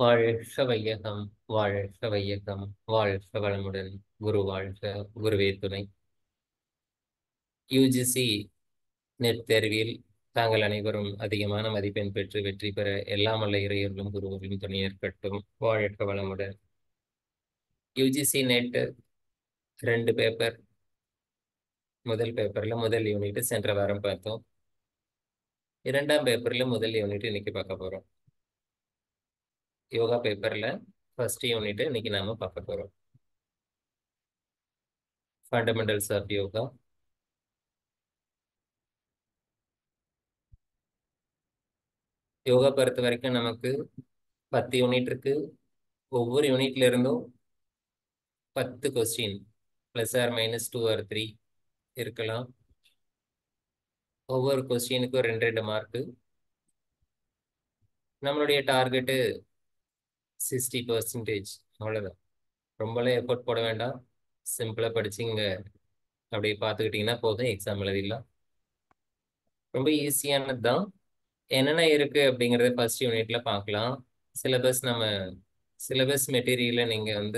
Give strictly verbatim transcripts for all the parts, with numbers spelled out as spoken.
வாழ்க வையகம், வாழ்க வையகம், வாழ்க வளமுடன். குரு வாழ்க, குருவே துணை. யுஜிசி நெட் தேர்வில் தாங்கள் அனைவரும் அதிகமான மதிப்பெண் பெற்று வெற்றி பெற எல்லாம் வல்ல இறையர்களும் குருவர்களும் துணை ஏற்கட்டும். வாழ்க வளமுடன். யுஜிசி நெட் ரெண்டு பேப்பர். முதல் பேப்பர்ல முதல் யூனிட் சென்ற வாரம் பார்த்தோம். இரண்டாம் பேப்பர்ல முதல் யூனிட் இன்னைக்கு பார்க்க போறோம். யோகா பேப்பர்ல ஃபர்ஸ்ட் யூனிட் இன்னைக்கு நாம பார்க்க போறோம். Fundamentals of yoga. யோகா பொறுத்த வரைக்கும் நமக்கு பத்து யூனிட் இருக்கு. ஒவ்வொரு யூனிட்ல இருந்தும் பத்து question plus or minus two or three இருக்கலாம். ஒவ்வொரு கொஸ்டினுக்கும் ரெண்டு ரெண்டு மார்க்கு. நம்மளுடைய டார்கெட்டு சிக்ஸ்டி பர்சன்டேஜ். அவ்வளோதான். ரொம்பலாம் எஃபோர்ட் போட வேண்டாம். சிம்பிளாக படிச்சுங்க அப்படியே பார்த்துக்கிட்டிங்கன்னா போதும், எக்ஸாம் எழுதிடலாம். ரொம்ப ஈஸியானது தான். என்னென்ன இருக்குது அப்படிங்கிறத ஃபர்ஸ்ட் யூனிட்ல பார்க்கலாம். சிலபஸ் நம்ம சிலபஸ் மெட்டீரியலை நீங்கள் வந்து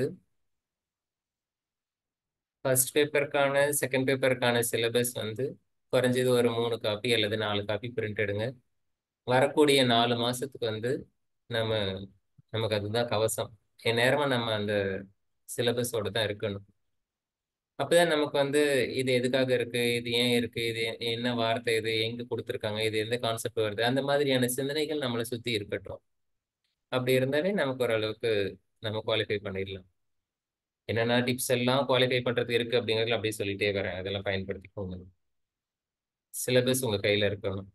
ஃபர்ஸ்ட் பேப்பருக்கான செகண்ட் பேப்பருக்கான சிலபஸ் வந்து குறைஞ்சது ஒரு மூணு காப்பி அல்லது நாலு காப்பி பிரிண்ட் எடுங்க. வரக்கூடிய நாலு மாசத்துக்கு வந்து நம்ம நமக்கு அதுதான் கவசம். என் நேரமா நம்ம அந்த சிலபஸோட தான் இருக்கணும். அப்பதான் நமக்கு வந்து இது எதுக்காக இருக்கு, இது ஏன் இருக்கு, இது என்ன வார்த்தை, இது எங்க கொடுத்துருக்காங்க, இது எந்த கான்செப்ட் வருது, அந்த மாதிரியான சிந்தனைகள் நம்மளை சுத்தி இருக்கட்டும். அப்படி இருந்தாலே நமக்கு ஓரளவுக்கு நம்ம குவாலிஃபை பண்ணிடலாம். என்னென்ன டிப்ஸ் எல்லாம் குவாலிஃபை பண்றது இருக்கு அப்படிங்கிறதுல அப்படியே சொல்லிட்டே வரேன். அதெல்லாம் பயன்படுத்திக்கோங்க. சிலபஸ் உங்க கையில இருக்கணும்.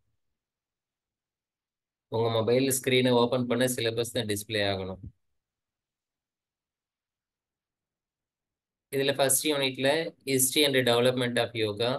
உங்க மொபைல் ஸ்கிரீனை ஓபன் பண்ண சிலபஸ் தான் டிஸ்பிளே ஆகணும். இதுல ஃபர்ஸ்ட் யூனிட்ல history and development of yoga.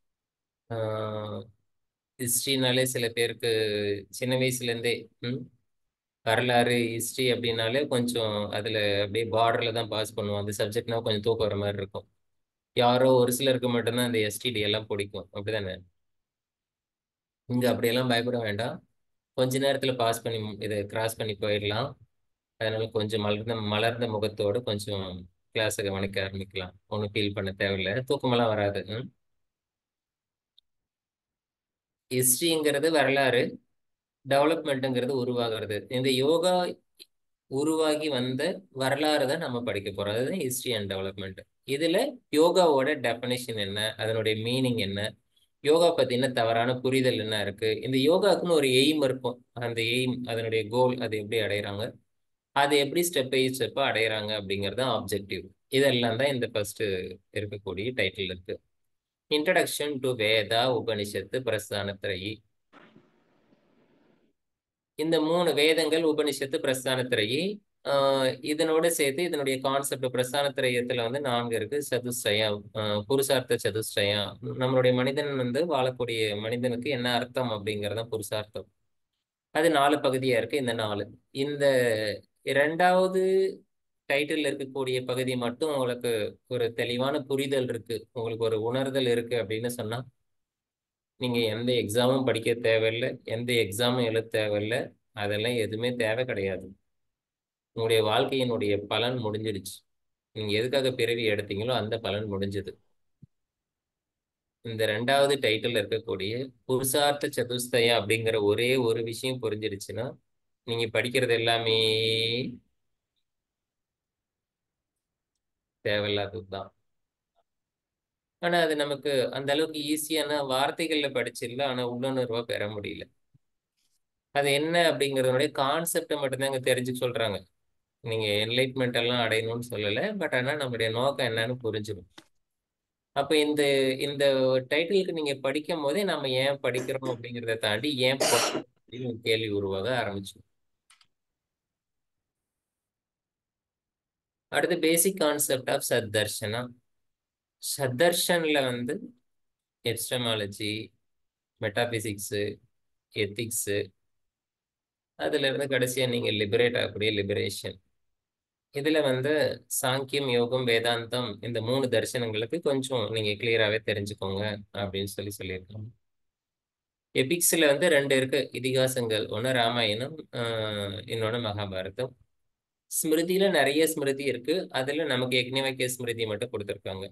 ஹிஸ்டரினாலே சில பேருக்கு சின்ன வயசுல இருந்தே ம், வரலாறு ஹிஸ்டரி அப்படின்னாலே கொஞ்சம் அதுல அப்படியே பார்டர்ல தான் பாஸ் பண்ணுவோம். அந்த சப்ஜெக்ட்னா கொஞ்சம் தூக்கம் வர மாதிரி இருக்கும். யாரோ ஒரு சிலருக்கு மட்டும்தான் அந்த எஸ்டிடி எல்லாம் பிடிக்கும், அப்படிதானே? இங்க அப்படியெல்லாம் பயப்பட வேண்டாம். கொஞ்ச நேரத்துல பாஸ் பண்ணி இதை கிராஸ் பண்ணி போயிடலாம். அதனால கொஞ்சம் மலர்ந்த மலர்ந்த முகத்தோடு கொஞ்சம் கிளாஸை கவனிக்க ஆரம்பிக்கலாம். ஒன்றும் ஃபீல் பண்ண தேவையில்லை, தூக்கமெல்லாம் வராது. ஹிஸ்டரிங்கிறது வரலாறு, டெவலப்மெண்ட்டுங்கிறது உருவாகிறது. இந்த யோகா உருவாகி வந்த வரலாறு தான் நம்ம படிக்க போறோம். அதுதான் ஹிஸ்டரி அண்ட் டெவலப்மெண்ட். இதுல யோகாவோட டெஃபினேஷன் என்ன, அதனுடைய மீனிங் என்ன, யோகா பத்தின தவறான புரிதல் என்ன இருக்கு, இந்த யோகாக்குன்னு ஒரு எய்ம் இருக்கும். அந்த எய்ம், அதனுடைய கோல், அது எப்படி அடையிறாங்க, அது எப்படி ஸ்டெப் பை ஸ்டெப்பா அடையிறாங்க அப்படிங்கிறது தான் ஆப்ஜெக்டிவ். இதெல்லாம் தான் இந்த ஃபர்ஸ்ட் இருக்கக்கூடிய டைட்டில் இருக்கு. Introduction to Veda Upanishad Prasthanatrayi. இந்த மூணு வேதங்கள் உபனிஷத்து பிரஸ்தானத்திரையி. ஆஹ் இதனோட சேர்த்து இதனுடைய கான்செப்ட் பிரஸ்தானத்திரயத்துல வந்து நான்கு இருக்கு. சதுஷ்டயம், ஆஹ் புருஷார்த்த சதுஷ்டயம். நம்மளுடைய மனிதன் வந்து வாழக்கூடிய மனிதனுக்கு என்ன அர்த்தம் அப்படிங்கறத புருஷார்த்தம். அது நாலு பகுதியா இருக்கு. இந்த நாலு இந்த இரண்டாவது டைட்டில் இருக்கக்கூடிய பகுதி மட்டும் உங்களுக்கு ஒரு தெளிவான புரிதல் இருக்கு, உங்களுக்கு ஒரு உணர்தல் இருக்கு அப்படின்னு சொன்னா நீங்க எந்த எக்ஸாமும் படிக்க தேவையில்லை, எந்த எக்ஸாமும் எழுத தேவையில்லை. அதெல்லாம் எதுவுமே தேவை கிடையாது. உங்களுடைய வாழ்க்கையினுடைய பலன் முடிஞ்சிடுச்சு. நீங்க எதுக்காக பிறவி எடுத்தீங்களோ அந்த பலன் முடிஞ்சது. இந்த ரெண்டாவது டைட்டில் இருக்கக்கூடிய புருஷார்த்த சதுஷ்டயா அப்படிங்கிற ஒரே ஒரு விஷயம் புரிஞ்சிடுச்சுன்னா நீங்க படிக்கிறது எல்லாமே தேவையில்லாததுதான். ஆனா அது நமக்கு அந்த அளவுக்கு ஈஸியான வார்த்தைகள்ல படிச்சிடல, ஆனா உள்ளுணர்வா பெற முடியல. அது என்ன அப்படிங்கறதுனுடைய கான்செப்டை மட்டும்தான் இங்க தெரிஞ்சு சொல்றாங்க. நீங்க என்லைட்மெண்ட் எல்லாம் அடையணும்னு சொல்லல, பட் ஆனா நம்மளுடைய நோக்கம் என்னன்னு புரிஞ்சிடும். அப்ப இந்த இந்த டைட்டிலுக்கு நீங்க படிக்கும் போதே நம்ம ஏன் படிக்கிறோம் அப்படிங்கிறத தாண்டி ஏன் படிக்கிறோம் அப்படின்னு ஒரு கேள்வி உருவாக ஆரம்பிச்சு. அடுத்து பேசிக் கான்செப்ட் ஆஃப் சத்தர்ஷனா. சத்தர்ஷன்ல வந்து எப்ஸ்டமாலஜி, மெட்டாபிசிக்ஸு, எத்திக்ஸு, அதுல இருந்து கடைசியா நீங்க லிபரேட் ஆகக்கூடிய லிபரேஷன். இதுல வந்து சாங்கியம், யோகம், வேதாந்தம், இந்த மூணு தரிசனங்களுக்கு கொஞ்சம் நீங்க கிளியராகவே தெரிஞ்சுக்கோங்க அப்படின்னு சொல்லி சொல்லியிருக்காங்க. எபிக்ஸ்ல வந்து ரெண்டு இருக்கு இதிகாசங்கள். ஒன்று ராமாயணம், ஆஹ் இன்னொன்று மகாபாரதம். ஸ்மிருதியில நிறைய ஸ்மிருதி இருக்கு. அதுல நமக்கு யக்ஞவல்க்ய ஸ்மிருதி மட்டும் கொடுத்திருக்காங்க.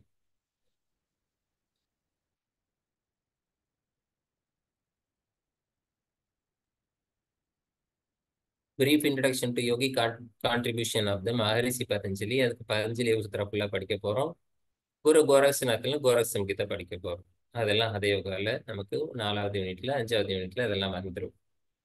Brief introduction to yogi contribution of the Maharishi Patanjali. அதுக்கு பதஞ்சலி சூத்திரா ஃபுல்லா படிக்க போறோம். ஒரு கோரக்ஷநாத்துல கோரக் சங்கீதத்தை படிக்க போறோம். அதெல்லாம் ஹத யோகால நமக்கு நாலாவது யூனிட்ல அஞ்சாவது யூனிட்ல அதெல்லாம் வந்துடும்.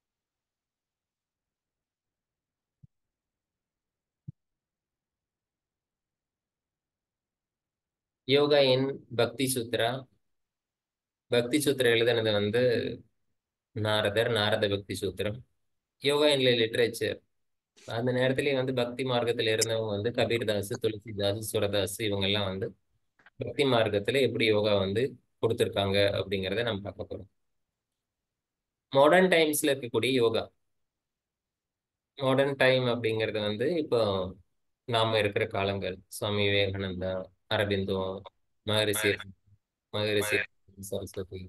யோகா இன் பக்தி சூத்ரா. பக்தி சூத்திரம் எழுதுனது வந்து நாரதர், நாரத பக்தி சூத்திரம். யோகா இன் லிட்ரேச்சர், அந்த நேரத்திலேயே வந்து பக்தி மார்க்கத்துல இருந்தவங்க வந்து கபீர்தாஸ், துளசிதாஸ், சுரதாஸ் இவங்க எல்லாம் வந்து பக்தி மார்க்கத்துல எப்படி யோகா வந்து கொடுத்துருக்காங்க அப்படிங்கிறத நம்ம பார்க்க போறோம். மாடர்ன் டைம்ஸ்ல இருக்கக்கூடிய யோகா. மாடர்ன் டைம் அப்படிங்கிறது வந்து இப்போ நாம இருக்கிற காலங்கள், சுவாமி விவேகானந்தா, அரபிந்தோ, மகரிஷி மகரிஷி சரஸ்வதி.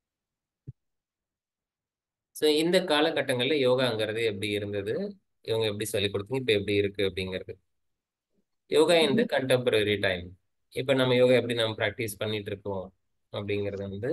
ஸோ இந்த காலகட்டங்கள்ல யோகாங்கிறது எப்படி இருந்தது, இவங்க எப்படி சொல்லிக் கொடுத்தீங்க, இப்ப எப்படி இருக்கு அப்படிங்கிறது. Yoga in the contemporary time. இப்ப நம்ம யோகா எப்படி நம்ம ப்ராக்டிஸ் பண்ணிட்டு இருக்கோம் அப்படிங்கிறது வந்து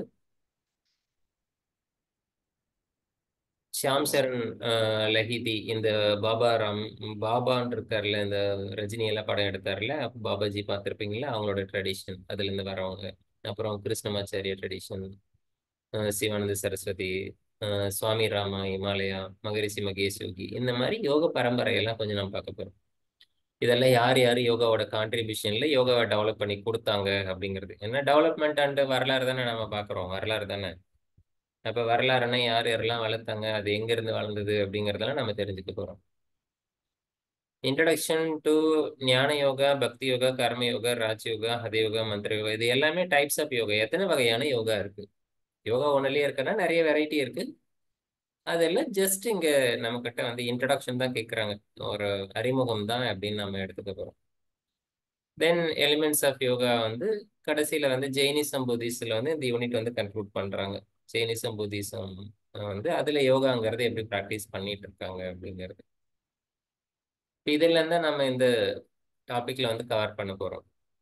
ஷியாம் சரண் அஹ், லஹிதி, இந்த பாபா ராம் பாபான்னு இருக்கார்ல, இந்த ரஜினி எல்லாம் படம் எடுத்தார்ல, அப்ப பாபாஜி பார்த்திருப்பீங்களா, அவங்களோட ட்ரெடிஷன் அதுல இருந்து வரவங்க. அப்புறம் கிருஷ்ணமாச்சாரிய ட்ரெடிஷன், சிவானந்த சரஸ்வதி, அஹ், சுவாமி ராமா இமாலயா, மகரிஷி மகேஷ் யோகி, இந்த மாதிரி யோக பரம்பரையெல்லாம் கொஞ்சம் நம்ம பார்க்க போறோம். இதெல்லாம் யார் யார் யோகாவோட கான்ட்ரிபியூஷன்ல யோகாவை டெவலப் பண்ணி கொடுத்தாங்க அப்படிங்கிறது. என்ன டெவலப்மெண்ட் அண்ட் வரலாறு தானே நம்ம பார்க்குறோம், வரலாறு தானே. அப்ப வரலாறுன்னா யார் யாரெல்லாம் வளர்த்தாங்க, அது எங்க இருந்து வளர்ந்தது அப்படிங்கறதெல்லாம் நம்ம தெரிஞ்சுக்க போறோம். இன்ட்ரடக்ஷன் டு ஞான யோகா, பக்தி யோகா, கர்ம யோகா, ராஜ் யோகா, ஹத யோகா, மந்திர யோகா, இது எல்லாமே டைப்ஸ் ஆஃப் யோகா. எத்தனை வகையான யோகா இருக்கு? யோகா ஒன்னுலயே இருக்குன்னா நிறைய வெரைட்டி இருக்கு. அதெல்லாம் ஜஸ்ட் இங்க நம்ம கிட்ட வந்து இன்ட்ரடக்ஷன் தான் கேட்கறாங்க, ஒரு அறிமுகம் தான் அப்படின்னு நம்ம எடுத்துக்க போறோம். தென் எலிமெண்ட்ஸ் ஆஃப் யோகா வந்து கடைசியில வந்து ஜெயினிசம் புத்திஸ்ட்ல வந்து இந்த யூனிட் வந்து கன்க்ளூட் பண்றாங்க. ஜெயினிசம் புத்திசம் வந்து அதுல யோகாங்கிறது எப்படி ப்ராக்டிஸ் பண்ணிட்டு இருக்காங்க அப்படிங்கிறது. இப்ப இதுல இருந்தா நம்ம இந்த டாபிக்ல வந்து கவர் பண்ண போறோம்.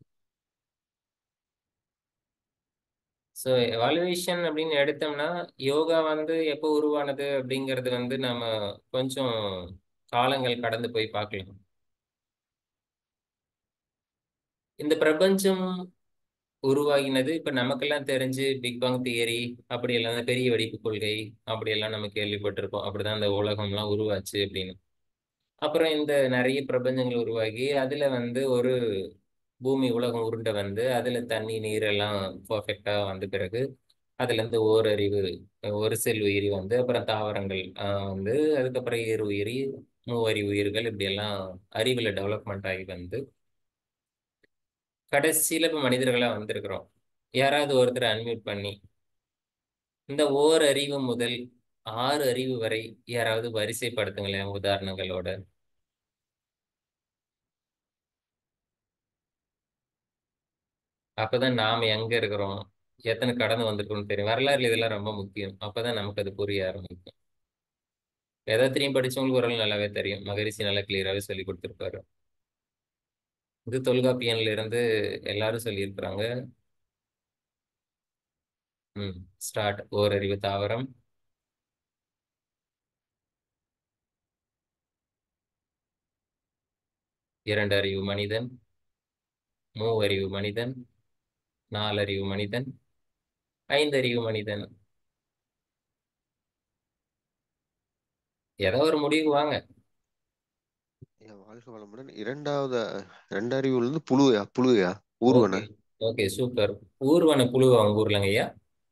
ஸோ எவாலுவேஷன் அப்படின்னு எடுத்தோம்னா யோகா வந்து எப்போ உருவானது அப்படிங்கிறது வந்து நம்ம கொஞ்சம் காலங்கள் கடந்து போய் பார்க்கலாம். இந்த பிரபஞ்சம் உருவாகினது இப்ப நமக்கெல்லாம் தெரிஞ்சு பிக் பாங் தியரி, அப்படி எல்லாம் பெரிய வெடிப்பு கொள்கை, அப்படி எல்லாம் நம்ம கேள்விப்பட்டிருப்போம். அப்படிதான் இந்த உலகம்லாம் உருவாச்சு அப்படின்னு. அப்புறம் இந்த நிறைய பிரபஞ்சங்கள் உருவாகி அதுல வந்து ஒரு பூமி உலகம் உருண்டை வந்து அதுல தண்ணி நீர் எல்லாம் பர்ஃபெக்டா வந்த பிறகு அதுல இருந்து ஓரறிவு, ஒரு செல் உயிரி வந்து அப்புறம் தாவரங்கள் ஆஹ் வந்து அதுக்கப்புறம் ஏறு உயிரி, மூவரி உயிர்கள், இப்படி எல்லாம் அறிவுல டெவலப்மெண்ட் ஆகி வந்து கடைசியில இப்ப மனிதர்களா வந்திருக்கிறோம். யாராவது ஒருத்தர் அன்மியூட் பண்ணி இந்த ஓர் அறிவு முதல் ஆறு அறிவு வரை யாராவது வரிசைப்படுத்துங்களேன் உதாரணங்களோட. அப்பதான் நாம எங்க இருக்கிறோம், எத்தனை கடந்து வந்திருக்கோம்னு தெரியும். வரலாறுல இதெல்லாம் ரொம்ப முக்கியம். அப்பதான் நமக்கு அது புரிய ஆரம்பிக்கும். வேதத்திலையும் படிச்சவங்களுக்கு ஓரளவு நல்லாவே தெரியும். மகரிஷி நல்லா கிளியராகவே சொல்லி கொடுத்துருப்பாரு. இது தொல்காப்பியன்ல இருந்து எல்லாரும் சொல்லியிருக்கிறாங்க. ம் ஸ்டார்ட். ஓரறிவு தாவரம், இரண்டு அறிவு மனிதன், மூவறிவு மனிதன், நாலறிவு மனிதன், ஐந்தறிவு மனிதன். ஏதோ ஒரு முடிவு வாங்க. ஐயா, வாழ்க வளமுடன். இரண்டாவது ரெண்டறிவுல இருந்து புழுவையா புழுவையா ஊர்வன. Okay okay super. ஊர்வன புழுவா உங்க ஊர்லங்க ஐயா?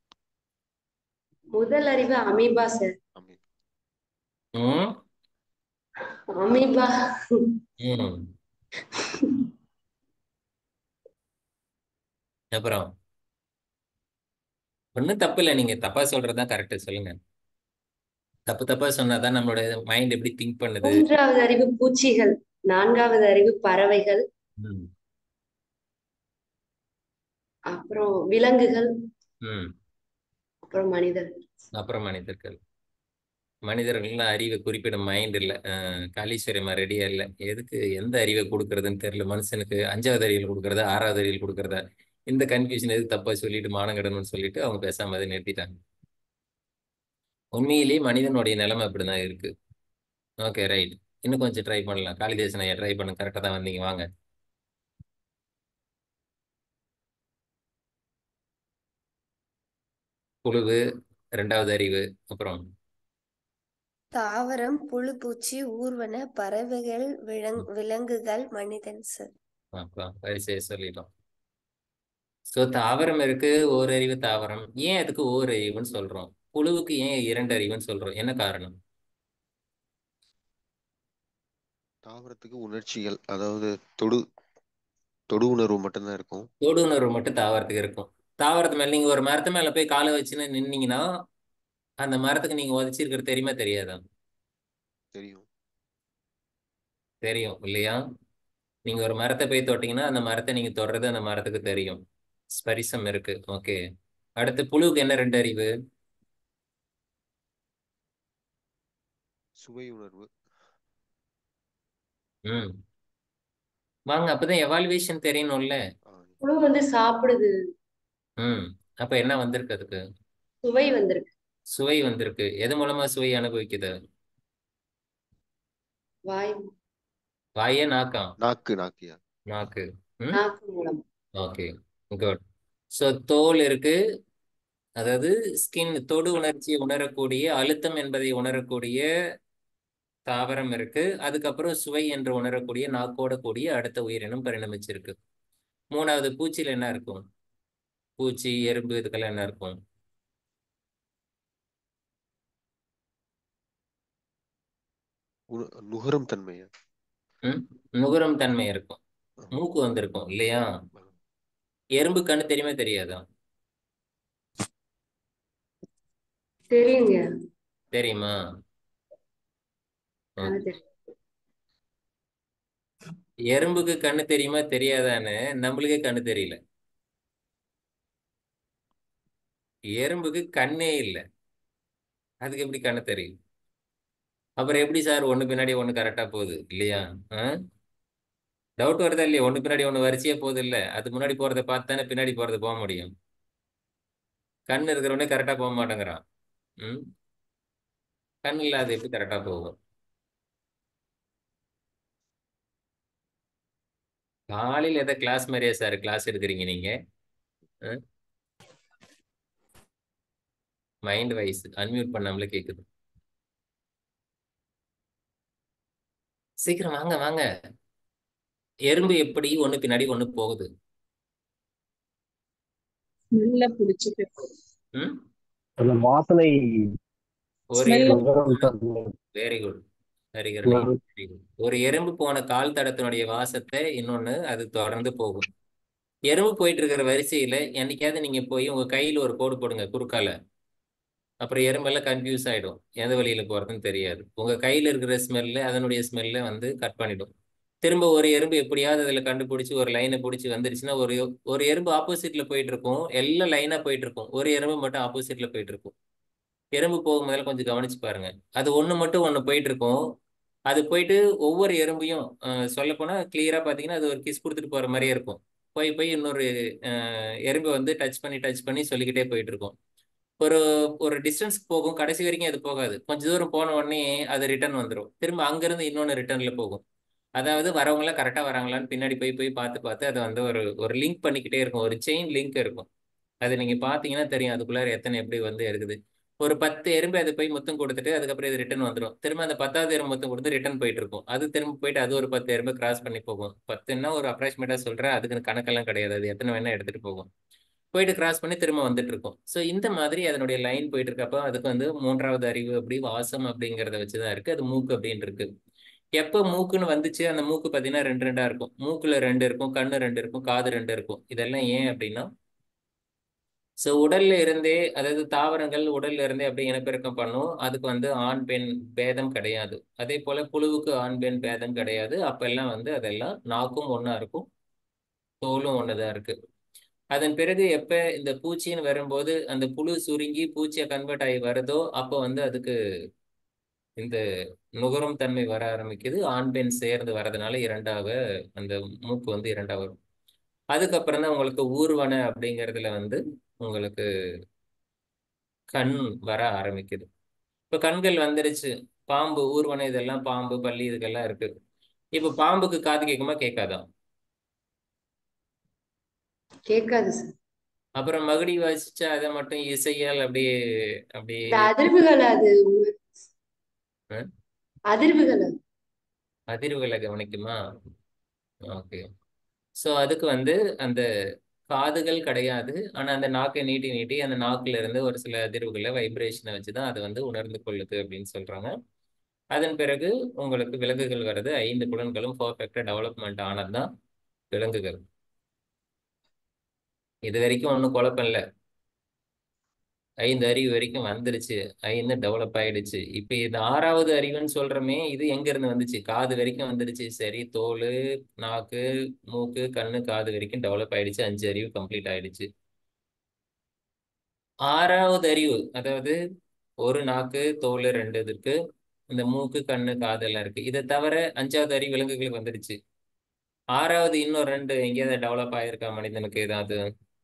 முதல் அறிவு அமீபா சார். ஆமீன். ம் அமீபா. ம் அப்புறம் ஒன்றும் தப்பு இல்லை, நீங்க தப்பா சொல்றதுதான் கரெக்ட். சொல்லுங்க. தப்பு தப்பா சொன்னாதான் நம்மளோட மைண்ட் எப்படி திங்க் பண்ணுது. மூன்றாவது அறிவு பூச்சிகள். நான்காவது அறிவு பறவைகள். ம் அப்புறம் விலங்குகள். ம் அப்புறம் மனிதர்கள். அப்புறம் மனிதர்கள். மனிதர்கள்லாம் அறிவை குறிப்பிடும் மைண்ட் இல்லை. காளீஸ்வரமா ரெடியா இல்லை. எதுக்கு எந்த அறிவை கொடுக்கறதுன்னு தெரியல மனுஷனுக்கு. அஞ்சாவது அறிவியல் கொடுக்கறதா ஆறாவது அறிவியல் கொடுக்கறதா, இந்த கன்ஃபியூஷன் எதுக்கு தப்பா சொல்லிட்டு மானங்கடணும்னு சொல்லிட்டு அவங்க பேசாம அதை நிறுத்திட்டாங்க. உண்மையிலேயே மனிதனுடைய நிலைமை அப்படிதான் இருக்கு. Okay right. இன்னும் கொஞ்சம் ட்ரை பண்ணலாம். காளிதாசன் ஐயா ட்ரை பண்ணுங்க. கரெக்டாக தான் வந்தீங்க, வாங்க. புழுவு, ரெண்டாவது அறிவு, அப்புறம் தாவரம், புழு, பூச்சி, ஊர்வன, பறவைகள், விலங் விலங்குகள், மனிதன் சார். அப்புறம் வரிசையை சொல்லிட்டோம். ஸோ தாவரம் இருக்கு, ஓரறிவு தாவரம். ஏன் அதுக்கு ஓரறிவுன்னு சொல்றோம்? புழுவுக்கு ஏன் இரண்டு அறிவுன்னு சொல்றோம்? என்ன காரணம்? தாவரத்துக்கு உணர்ச்சிகள், அதாவது தொடு தொடு உணர்வு மட்டும்தான் இருக்கும். தொடு உணர்வு மட்டும் தாவரத்துக்கு இருக்கும். தாவரத்து மேல நீங்க ஒரு மரத்து மேல போய் காலை வச்சுன்னு நின்னீங்கன்னா அந்த மரத்துக்கு நீங்க உதச்சிருக்கிறது தெரியுமா தெரியாதா? தெரியும். தெரியும் இல்லையா? நீங்க ஒரு மரத்தை போய் தொட்டீங்கன்னா அந்த மரத்தை நீங்க தொடுறது அந்த மரத்துக்கு தெரியும். ஸ்பரிசம் இருக்கு. ஓகே. அடுத்து புழுவுக்கு என்ன ரெண்டு அறிவு? சுவை உணர்வு. ம் வாங்க, அப்பதான் எவால்வேஷன் தெரியணும்ல. ஆஹ் புழு வந்து சாப்பிடுது, ம் அப்ப என்ன வந்திருக்கு அதுக்கு? சுவை வந்திருக்கு. சுவை வந்திருக்கு. எது மூலமா சுவை அனுபவிக்குது? வாய் வாயே நாக்கா? நாக்கு நாக்கியா நாக்கு. ம் நாக்கு மூலம். Okay good. ஸோ தோல் இருக்கு, அதாவது ஸ்கின், தொடு உணர்ச்சியை உணரக்கூடிய, அழுத்தம் என்பதை உணரக்கூடிய தாவரம் இருக்கு. அதுக்கப்புறம் சுவை என்று உணரக்கூடிய நாக்கோட கூடிய அடுத்த உயிரினம் பரிணமிச்சிருக்கு. மூணாவது பூச்சியில என்ன இருக்கும்? பூச்சி, எறும்பு, இதுக்கெல்லாம் என்ன இருக்கும்? உண- நுகரும் தன்மையா? ம் நுகரும் தன்மை இருக்கும். ஆஹ் மூக்கு வந்திருக்கும் இல்லையா? ஆஹ் எறும்பு கண்ணு தெரியுமா தெரியாதா? தெரியுங்க. தெரியுமா? அது ஓகே. தெரியும். எறும்புக்கு கண்ணு தெரியுமா தெரியாதான்னு நம்மளுக்கே கண்ணு தெரியல. எறும்புக்கு கண்ணே இல்லை, அதுக்கு எப்படி கண்ணு தெரியும்? அப்புறம் எப்படி சார் ஒண்ணு பின்னாடி ஒண்ணு கரெக்டா போகுது இல்லையா? டவுட் வருதா இல்லையா? ஒண்ணு பின்னாடி ஒண்ணு வரிசையா போகுது இல்ல, அது முன்னாடி போறதை பார்த்து தானே பின்னாடி போறது போக முடியும். கண்ணு இருக்கிறவனே கரெக்டா போக மாட்டேங்கிறான். ம் கண் இல்லாத எப்படி கரெக்டா போகும்? காலையில் எதை கிளாஸ் மாதிரியா சார் கிளாஸ் எடுக்கிறீங்க நீங்க? மைண்ட் வைஸ் அன்மியூட் பண்ணாமலே கேக்குது. சீக்கிரம் வாங்க வாங்க. எறும்பு எப்படி ஒண்ணு பின்னாடி ஒண்ணு போகுது? ஸ்மெல்ல புடிச்சிட்டு ம் அந்த வாசனை ஒரு ஸ்மெல்ல எறும்பு. Very good, very good, very good. ஒரு எறும்பு போன கால் தடத்தினுடைய வாசத்தை இன்னொன்னு அது தொடர்ந்து போகும். எறும்பு போயிட்டு இருக்கிற வரிசையில என்னைக்காவது நீங்க போய் உங்க கையில ஒரு கோடு போடுங்க குறுக்கால, அப்புறம் எறும்பெல்லாம் கன்ஃபியூஸ் ஆயிடும், எந்த வழியில போறதுன்னு தெரியாது. உங்க கையில இருக்கிற ஸ்மெல்ல அதனுடைய ஸ்மெல்ல வந்து கட் பண்ணிடும். திரும்ப ஒரு எறும்பு எப்படியாவது அதுல கண்டுபிடிச்சு ஒரு லைனை பிடிச்சி வந்துருச்சுன்னா ஒரு ஒரு எறும்பு ஆப்போசிட்ல போயிட்டு இருக்கும், எல்லாம் லைனா போயிட்டு இருக்கும். ஒரு எறும்பு மட்டும் ஆப்போசிட்ல போயிட்டு இருக்கும். எறும்பு போகும் முதல்ல கொஞ்சம் கவனிச்சு பாருங்க. அது ஒண்ணு மட்டும் ஒண்ணு போயிட்டு இருக்கும். அது போயிட்டு ஒவ்வொரு எறும்பையும் சொல்ல போனா கிளியரா பாத்தீங்கன்னா அது ஒரு கிஸ் கொடுத்துட்டு போற மாதிரியே இருக்கும். போய் போய் இன்னொரு எறும்பை வந்து டச் பண்ணி டச் பண்ணி சொல்லிக்கிட்டே போயிட்டு இருக்கும். ஒரு ஒரு டிஸ்டன்ஸ் போகும், கடைசி வரைக்கும் அது போகாது. கொஞ்ச தூரம் போன உடனே அது ரிட்டர்ன் வந்துடும். திரும்ப அங்கிருந்து இன்னொன்று ரிட்டர்ன்ல போகும். அதாவது வரவங்களாம் கரெக்டா வராங்களான்னு பின்னாடி போய் போய் பார்த்து பார்த்து அதை வந்து ஒரு ஒரு லிங்க் பண்ணிக்கிட்டே இருக்கும். ஒரு செயின் லிங்க் இருக்கும். அது நீங்க பாத்தீங்கன்னா தெரியும் அதுக்குள்ளார எத்தனை எப்படி வந்து இருக்குது. ஒரு பத்து எறும்பு அது போய் முத்தம் கொடுத்துட்டு அதுக்கப்புறம் இது ரிட்டர்ன் வந்துடும். திரும்ப அந்த பத்தாவது எறும்பு முத்தம் கொடுத்து ரிட்டர்ன் போயிட்டு இருக்கும். அது திரும்ப போயிட்டு அது ஒரு பத்து எறும்பு கிராஸ் பண்ணி போகும். பத்துன்னா ஒரு அப்ராக்சிமேட்டா சொல்றேன், அதுக்கு கணக்கெல்லாம் கிடையாது. அது எத்தனை வேணா எடுத்துட்டு போகும். போயிட்டு கிராஸ் பண்ணி திரும்ப வந்துட்டு இருக்கும். ஸோ இந்த மாதிரி அதனுடைய லைன் போயிட்டு இருக்கப்போ அதுக்கு வந்து மூன்றாவது அறிவு அப்படி வாசம் அப்படிங்கிறத வச்சுதான் இருக்கு. அது மூக்கு அப்படின்னு இருக்கு. எப்போ மூக்குன்னு வந்துச்சு, அந்த மூக்கு பார்த்தீங்கன்னா ரெண்டு ரெண்டா இருக்கும். மூக்குல ரெண்டு இருக்கும், கண்ணு ரெண்டு இருக்கும், காது ரெண்டு இருக்கும். இதெல்லாம் ஏன் அப்படின்னா, ஸோ உடல்ல இருந்தே, அதாவது தாவரங்கள் உடல்ல இருந்தே அப்படியே இனப்பெருக்கம் பண்ணும். அதுக்கு வந்து ஆண் பெண் பேதம் கிடையாது. அதே போல புழுவுக்கு ஆண் பெண் பேதம் கிடையாது. அப்பெல்லாம் வந்து அதெல்லாம் நாக்கும் ஒண்ணா இருக்கும், தோலும் ஒண்ணுதான் இருக்கு. அதன் பிறகு எப்ப இந்த பூச்சின்னு வரும்போது அந்த புழு சுருங்கி பூச்சியை கன்வெர்ட் ஆகி வருதோ அப்போ வந்து அதுக்கு இந்த நுகரும் தன்மை வர ஆரம்பிக்குது. ஆண் பெண் சேர்ந்து வர்றதுனால இரண்டாக அந்த மூக்கு வந்து இரண்டா வரும். அதுக்கப்புறம் தான் உங்களுக்கு ஊர்வன அப்படிங்கிறதுல வந்து உங்களுக்கு கண் வர ஆரம்பிக்குது. இப்ப கண்கள் வந்துருச்சு. பாம்பு, ஊர்வன, இதெல்லாம் பாம்பு, பல்லி, இதுக்கெல்லாம் இருக்கு. இப்ப பாம்புக்கு காது கேட்குமா கேட்காதா? கேட்காது சார். அப்புறம் மகுடி வாசிச்சா அதை மட்டும் இசையால் அப்படியே அப்படியே இந்த அதிர்வுகள் அது உண- அஹ், அதிர்வுகள் அது. அதிர்வுகளை கவனிக்குமா? ஓகே. ஸோ அதுக்கு வந்து அந்த காதுகள் கிடையாது. ஆனா அந்த நாக்கை நீட்டி நீட்டி அந்த நாக்குல இருந்து ஒரு சில அதிர்வுகளை, வைப்ரேஷனை வச்சுதான் அது வந்து உணர்ந்து கொள்ளுது அப்படின்னு சொல்றாங்க. அதன் பிறகு உங்களுக்கு விலங்குகள் வருது. ஐந்து புலன்களும் பர்ஃபெக்டா டெவலப்மெண்ட் ஆனதுதான் விலங்குகள். இது வரைக்கும் ஒன்றும் குழப்பம் இல்லை. ஐந்து அறிவு வரைக்கும் வந்துருச்சு. ஐந்து டெவலப் ஆயிடுச்சு. இப்ப இது ஆறாவது அறிவுன்னு சொல்றோமே, இது எங்க இருந்து வந்துச்சு? காது வரைக்கும் வந்துருச்சு. சரி, தோல், நாக்கு, மூக்கு, கண்ணு, காது வரைக்கும் டெவலப் ஆயிடுச்சு. அஞ்சு அறிவு கம்ப்ளீட் ஆயிடுச்சு. ஆறாவது அறிவு, அதாவது ஒரு நாக்கு, தோல் ரெண்டு இது இருக்கு. இந்த மூக்கு, கண்ணு, காது எல்லாம் இருக்கு. இதை தவிர அஞ்சாவது அறிவு விலங்குகளுக்கு வந்துருச்சு. ஆறாவது இன்னும் ரெண்டு எங்கேயாவது டெவலப் ஆயிருக்கா மனிதனுக்கு ஏதாவது?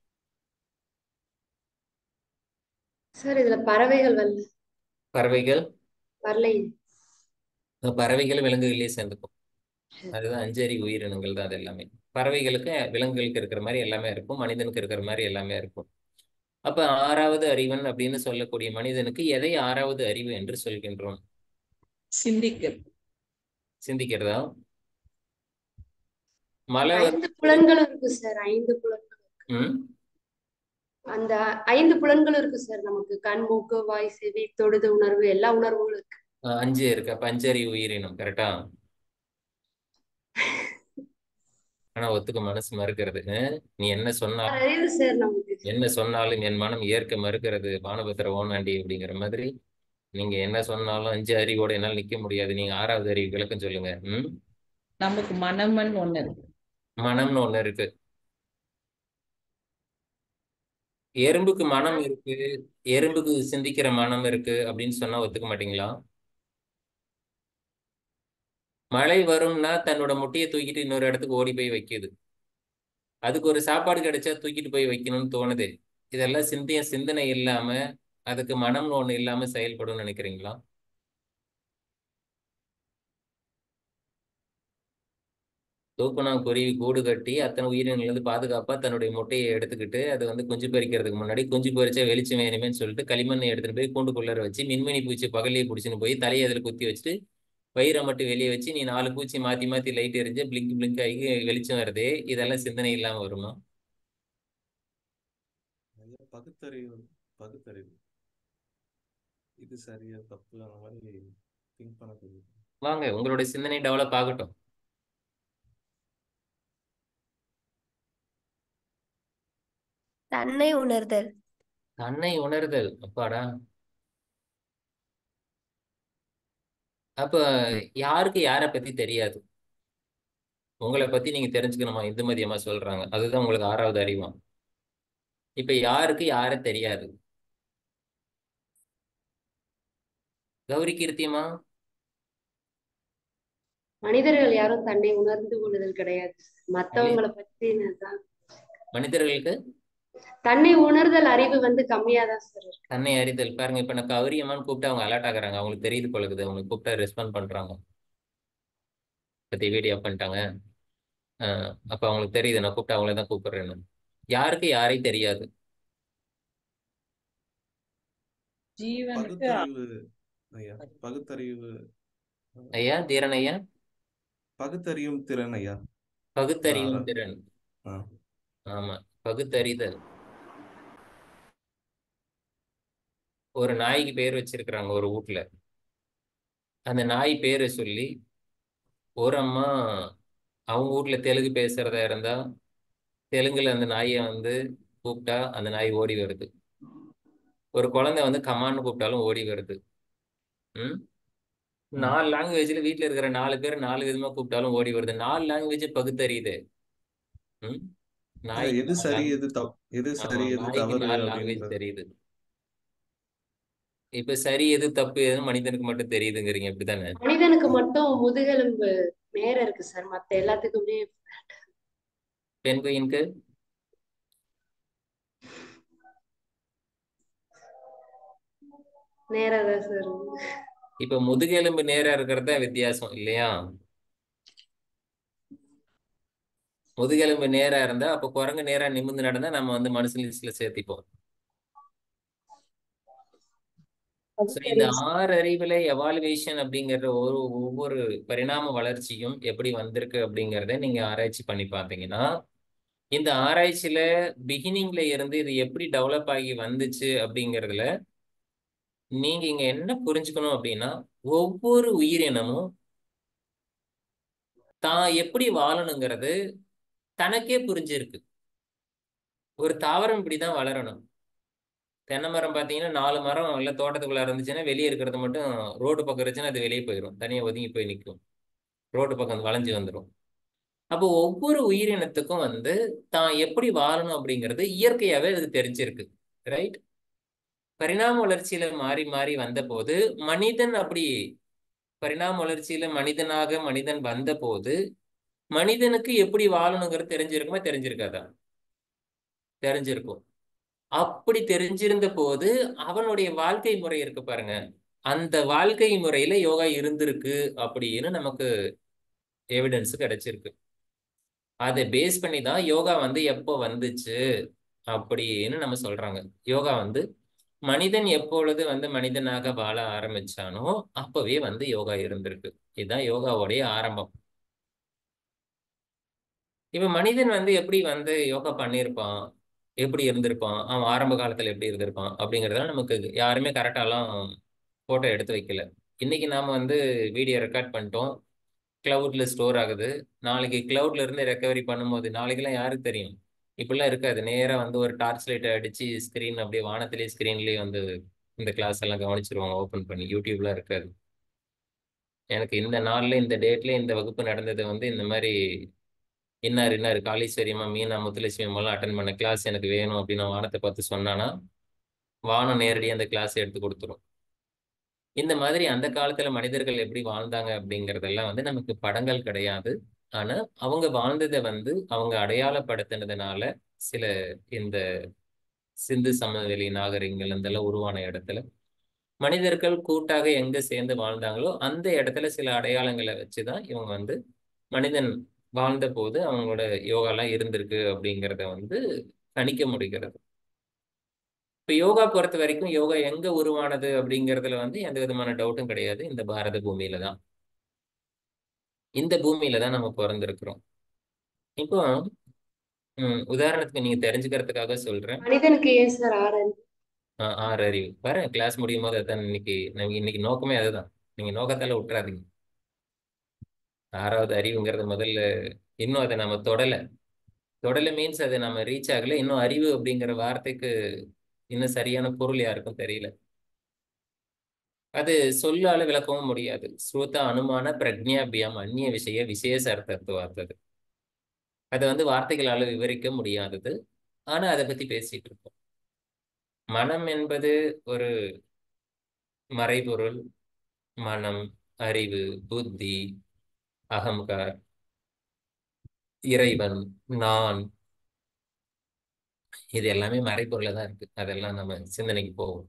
சார் இதுல பறவைகள் வரல. பறவைகள் வரலை. பறவைகள் விலங்குகளே சேர்ந்துக்கும். அதுதான் அஞ்சறி உயிரினங்கள் தான். அது எல்லாமே பறவைகளுக்கு விலங்குகளுக்கு இருக்கிற மாதிரி எல்லாமே இருக்கும். மனிதனுக்கு இருக்கிற மாதிரி எல்லாமே இருக்கும். அப்ப ஆறாவது அறிவன் அப்படின்னு சொல்லக்கூடிய மனிதனுக்கு எதை ஆறாவது அறிவு என்று சொல்கின்றோம்? சிந்திக்கிறது. சிந்திக்கிறதா? மலை ஐந்து வந்து புலன்களும் இருக்கு சார். ஐந்து புலன்கள். ம் அந்த ஐந்து புலன்களும் இருக்கு சார். நமக்கு கண், மூக்கு, வாய், செவி, தொடுது உணர்வு, எல்லா உணர்வுகளும் இருக்கு. அஹ் அஞ்சு இருக்கு. அப்ப அஞ்சறிவு உயிரினம் கரெக்டா? ஆனா ஒத்துக்க மனசு மறுக்கிறது. அஹ் நீ என்ன சொன்னாலும் ஆறு அறிவு சார் நமக்கு. என்ன சொன்னாலும் என் மனம் ஏற்க மறுக்கிறது. பானபத்திர ஓனாண்டி அப்படிங்கிற மாதிரி நீங்க என்ன சொன்னாலும் அஞ்சு அறிவோட என்னால் நிக்க முடியாது. நீங்க ஆறாவது அறிவு விளக்கம் சொல்லுங்க. ம் நமக்கு மனமன் ஒண்ணு இருக்கு. மனம்னு ஒண்ணு இருக்கு. எறும்புக்கு மனம் மனம் இருக்கு, எறும்புக்கு சிந்திக்கிற மனம் இருக்கு அப்படின்னு சொன்னா ஒத்துக்க மாட்டீங்களா? மழை வரும்னா தன்னோட முட்டையை தூக்கிட்டு இன்னொரு இடத்துக்கு ஓடி போய் வைக்குது. அதுக்கு ஒரு சாப்பாடு கிடைச்சா தூக்கிட்டு போய் வைக்கணும்னு தோணுது. இதெல்லாம் சிந்திய சிந்தனை இல்லாம, அதுக்கு மனம்னு ஒண்ணு இல்லாம செயல்படும் நினைக்கிறீங்களா? தூக்கணாங்குருவி கூடு கட்டி அத்தனை உயிரினங்களுக்கு பாதுகாப்பா தன்னுடைய முட்டையை எடுத்துக்கிட்டு அது வந்து குஞ்சு பொரிக்கிறதுக்கு முன்னாடி குஞ்சு பொரிச்சா வெளிச்சம் வேணுமேன்னு சொல்லிட்டு களிமண்ணை எடுத்துட்டு போய் கூண்டுக்குள்ளார வச்சு மின்மினி பூச்சி பகலையே பிடிச்சின்னு போய் தலையை அதில் குத்தி வச்சுட்டு வயிறை மட்டும் வெளியே வச்சு நீ நாலு பூச்சி மாத்தி மாத்தி லைட் எரிஞ்சு பிளிங்க் பிளிங்க் ஆகி வெளிச்சம் வருதே, இதெல்லாம் சிந்தனை இல்லாம வருமா? ஐயா, பகுத்தறிவு பகுத்தறிவு இது சரியா தப்பு அந்த மாதிரி திங்க் பண்ணக்கூடிய வாங்க, உங்களுடைய சிந்தனை டெவலப் ஆகட்டும். தன்னை உணர்தல். தன்னை உணர்தல். அப்பாடா. அப்ப யாருக்கு யாரை பத்தி தெரியாது? உங்களை பத்தி நீங்க தெரிஞ்சுக்கணுமா? இந்துமதி அம்மா சொல்றாங்க அதுதான் உங்களுக்கு ஆறாவது அறிவாம். இப்ப யாருக்கு யாரை தெரியாது? கௌரி கீர்த்தியம்மா, மனிதர்கள் யாரும் தன்னை உணர்ந்து கொள்ளுதல் கிடையாது. இல்லை, மத்தவங்களை பத்தி தான் மனிதர்களுக்கு தன்னை உணர்தல் அறிவு வந்து கம்மியா தான் சார் இருக்கு. தன்னை அறிதல். பாருங்க, இப்ப நான் கௌரி அம்மான்னு கூப்பிட்டு அவங்க அலர்ட் ஆகுறாங்க. அவங்களுக்கு தெரியுது பழகுது. அவங்களுக்கு கூப்பிட்டா ரெஸ்பாண்ட் பண்றாங்க. பத்தி வீடியோ பண்ணிட்டாங்க. ஆஹ் அப்ப அவங்களுக்கு தெரியுது நான் கூப்பிட்டு அவங்கள தான் கூப்பிடுறேன்னு. யாருக்கு யாரையும் தெரியாது? ஜீவனுக்கு பகுத்தறிவு ஐயா. பகுத்தறிவு அஹ், ஐயா தீரன் ஐயா, பகுத்தறியும் திறன் ஐயா. இந்த பகுத்தறியும் ஆறா திறன். ஆ ஆமா, பகுத்தறிதல். ஒரு நாய்க்கு பேர் வச்சிருக்கிறாங்க ஒரு வீட்டுல. அந்த நாய் பேரை சொல்லி ஒரு அம்மா அவங்க வீட்டுல தெலுங்கு பேசுறதா இருந்தா தெலுங்குல அந்த நாயை வந்து கூப்பிட்டா அந்த நாய் ஓடி வருது. ஒரு குழந்தை வந்து கமான்னு கூப்பிட்டாலும் ஓடி வருது. ம் ம். நாலு லாங்குவேஜ்ல வீட்டுல இருக்கிற நாலு பேர் நாலு விதமா கூப்பிட்டாலும் ஓடி வருது. நாலு லாங்குவேஜ் பகுத்தறியுது. ம் ஐயா, நாய்க்கு எது நாலு சரி லாங்குவேஜ். எது தப் எது ஆமா, சரி எது நாய்க்கு தவறு நாலு லாங்குவேஜ் அப்படின்றது. தெரியுது. இப்ப சரி எது தப்பு எதுன்னு மனிதனுக்கு மட்டும் தெரியுதுங்கிறீங்க அப்படித்தானே? மனிதனுக்கு மட்டும் முதுகெலும்பு நேரம் இருக்கு சார், மத்த எல்லாத்துக்குமே பெண்குயினுக்கு நேரம் தான் சார். இப்ப முதுகெலும்பு நேரா இருக்கிறது தான் வித்தியாசம் இல்லையா? முதுகெலும்பு நேரா இருந்தா அப்ப குரங்கு நேரா நிமிர்ந்து நடந்தா நம்ம வந்து மனுஷ லிஸ்ட்ல சேர்த்திப்போம். அது ஸோ இந்த தெரியும் சார். ஆறு அறிவுல எவாலுவேஷன் அப்படிங்கிற ஒரு ஒவ்வொரு பரிணாம வளர்ச்சியும் எப்படி வந்திருக்கு அப்படிங்கிறத நீங்க ஆராய்ச்சி பண்ணி பார்த்தீங்கன்னா, இந்த ஆராய்ச்சியில பிகினிங்ல இருந்து இது எப்படி டெவலப் ஆகி வந்துச்சு அப்படிங்கிறதுல நீங்க இங்க என்ன புரிஞ்சுக்கணும் அப்படின்னா, ஒவ்வொரு உயிரினமும் தான் எப்படி வாழணுங்கிறது தனக்கே புரிஞ்சிருக்கு. ஒரு தாவரம் இப்படிதான் வளரணும். தென்னை மரம் பார்த்தீங்கன்னா நாலு மரம் இல்லை தோட்டத்துக்குள்ள இருந்துச்சுன்னா வெளியே இருக்கிறது மட்டும் ரோடு பக்கம் இருந்துச்சுன்னா அது வெளியே போயிடும், தனியாக ஒதுங்கி போய் நிற்கும், ரோடு பக்கம் வளைஞ்சு வந்துடும். அப்போ ஒவ்வொரு உயிரினத்துக்கும் வந்து தான் எப்படி வாழணும் அப்படிங்கிறது இயற்கையாவே அது தெரிஞ்சிருக்கு. ரைட்? பரிணாம வளர்ச்சியில மாறி மாறி வந்த போது மனிதன் அப்படி பரிணாம வளர்ச்சியில மனிதனாக மனிதன் வந்த போது மனிதனுக்கு எப்படி வாழணுங்கிறது தெரிஞ்சிருக்குமா தெரிஞ்சிருக்காதா? தெரிஞ்சிருக்கும். அப்படி தெரிஞ்சிருந்த போது அவனுடைய வாழ்க்கை முறை இருக்கு பாருங்க, அந்த வாழ்க்கை முறையில யோகா இருந்திருக்கு அப்படின்னு நமக்கு எவிடன்ஸ் கிடைச்சிருக்கு. அதை பேஸ் பண்ணி தான் யோகா வந்து எப்போ வந்துச்சு அப்படின்னு நம்ம சொல்றாங்க. யோகா வந்து மனிதன் எப்பொழுது வந்து மனிதனாக வாழ ஆரம்பிச்சானோ அப்பவே வந்து யோகா இருந்திருக்கு. இதுதான் யோகாவுடைய ஆரம்பம். இப்ப மனிதன் வந்து எப்படி வந்து யோகா பண்ணியிருப்பான், எப்படி இருந்திருப்பான், அவன் ஆரம்ப காலத்துல எப்படி இருந்திருப்பான் அப்படிங்கறதெல்லாம் நமக்கு யாருமே கரெக்டாலாம் போட்டோ எடுத்து வைக்கல. இன்னைக்கு நாம வந்து வீடியோ ரெக்கார்ட் பண்ணிட்டோம், கிளவுட்ல ஸ்டோர் ஆகுது. நாளைக்கு கிளவுட்ல இருந்து ரெக்கவரி பண்ணும்போது நாளைக்கெல்லாம் யாருக்கு தெரியும்? இப்படிலாம் இருக்காது. நேரா வந்து ஒரு டார்ச் லைட்டை அடிச்சு ஸ்கிரீன் அப்படியே வானத்திலேயே ஸ்கிரீன்லயே வந்து இந்த கிளாஸ் எல்லாம் கவனிச்சிருவாங்க ஓப்பன் பண்ணி. யூடியூப்லாம் இருக்காது. எனக்கு இந்த நாள்ல இந்த டேட்ல இந்த வகுப்பு நடந்தது வந்து இந்த மாதிரி இன்னார் இன்னார் காளீஸ்வரியம்மா மீனா முத்துலட்சுமி அம்மாலாம் அட்டன் பண்ண கிளாஸ் எனக்கு வேணும் அப்படின்னு நான் வானத்தை பார்த்து சொன்னானா வானம் நேரடியாக அந்த கிளாஸ் எடுத்து கொடுத்துரும். இந்த மாதிரி அந்த காலத்துல மனிதர்கள் எப்படி வாழ்ந்தாங்க அப்படிங்கறதெல்லாம் வந்து நமக்கு படங்கள் கிடையாது. ஆனா அவங்க வாழ்ந்ததை வந்து அவங்க அடையாளப்படுத்தினதுனால சில இந்த சிந்து சமவெளி நாகரிகங்கள் இதெல்லாம் உருவான இடத்துல மனிதர்கள் கூட்டாக எங்க சேர்ந்து வாழ்ந்தாங்களோ அந்த இடத்துல சில அடையாளங்களை வச்சுதான் இவங்க வந்து மனிதன் வாழ்ந்த போது அவங்களோட யோகாலாம் இருந்திருக்கு அப்படிங்கிறத வந்து கணிக்க முடிகிறது. இப்ப யோகா பொறுத்த வரைக்கும் யோகா எங்க உருவானது அப்படிங்கிறதுல வந்து எந்த விதமான டவுட்டும் கிடையாது. இந்த பாரத பூமியில தான், இந்த பூமியில தான் நம்ம பிறந்திருக்கிறோம். இப்போ உம் உதாரணத்துக்கு நீங்க தெரிஞ்சுக்கிறதுக்காக சொல்றேன். மனிதனுக்கு ஏன் சார் ஆறு? ஆஹ் ஆறு அறிவு பாரு, கிளாஸ் முடியும் போது அதான் இன்னைக்கு நம்ம இன்னைக்கு நோக்கமே அதுதான். நீங்க நோக்கத்தால விட்டுறாதீங்க. ஆறாவது அறிவுங்கிறது முதல்ல இன்னும் அதை நம்ம தொடலை. தொடலை மீன்ஸ் அதை நம்ம ரீச் ஆகல. இன்னும் அறிவு அப்படிங்கிற வார்த்தைக்கு இன்னும் சரியான பொருள் யாருக்கும் தெரியல. அது சொல்லால விளக்கவும் முடியாது. ஸ்ருத அனுமான பிரக்ஞாபியம் அந்நிய விஷய விசேஷ அர்த்தத்துவார்த்தது. அதை வந்து வார்த்தைகளால விவரிக்க முடியாதது. ஆனா அதை பத்தி பேசிட்டு இருக்கோம். மனம் என்பது ஒரு மறைபொருள். மனம், அறிவு, புத்தி, அகங்கார், இறைவன், நான், இது எல்லாமே மறைபொருளை தான் இருக்கு. அதெல்லாம் நம்ம சிந்தனைக்கு போவோம்.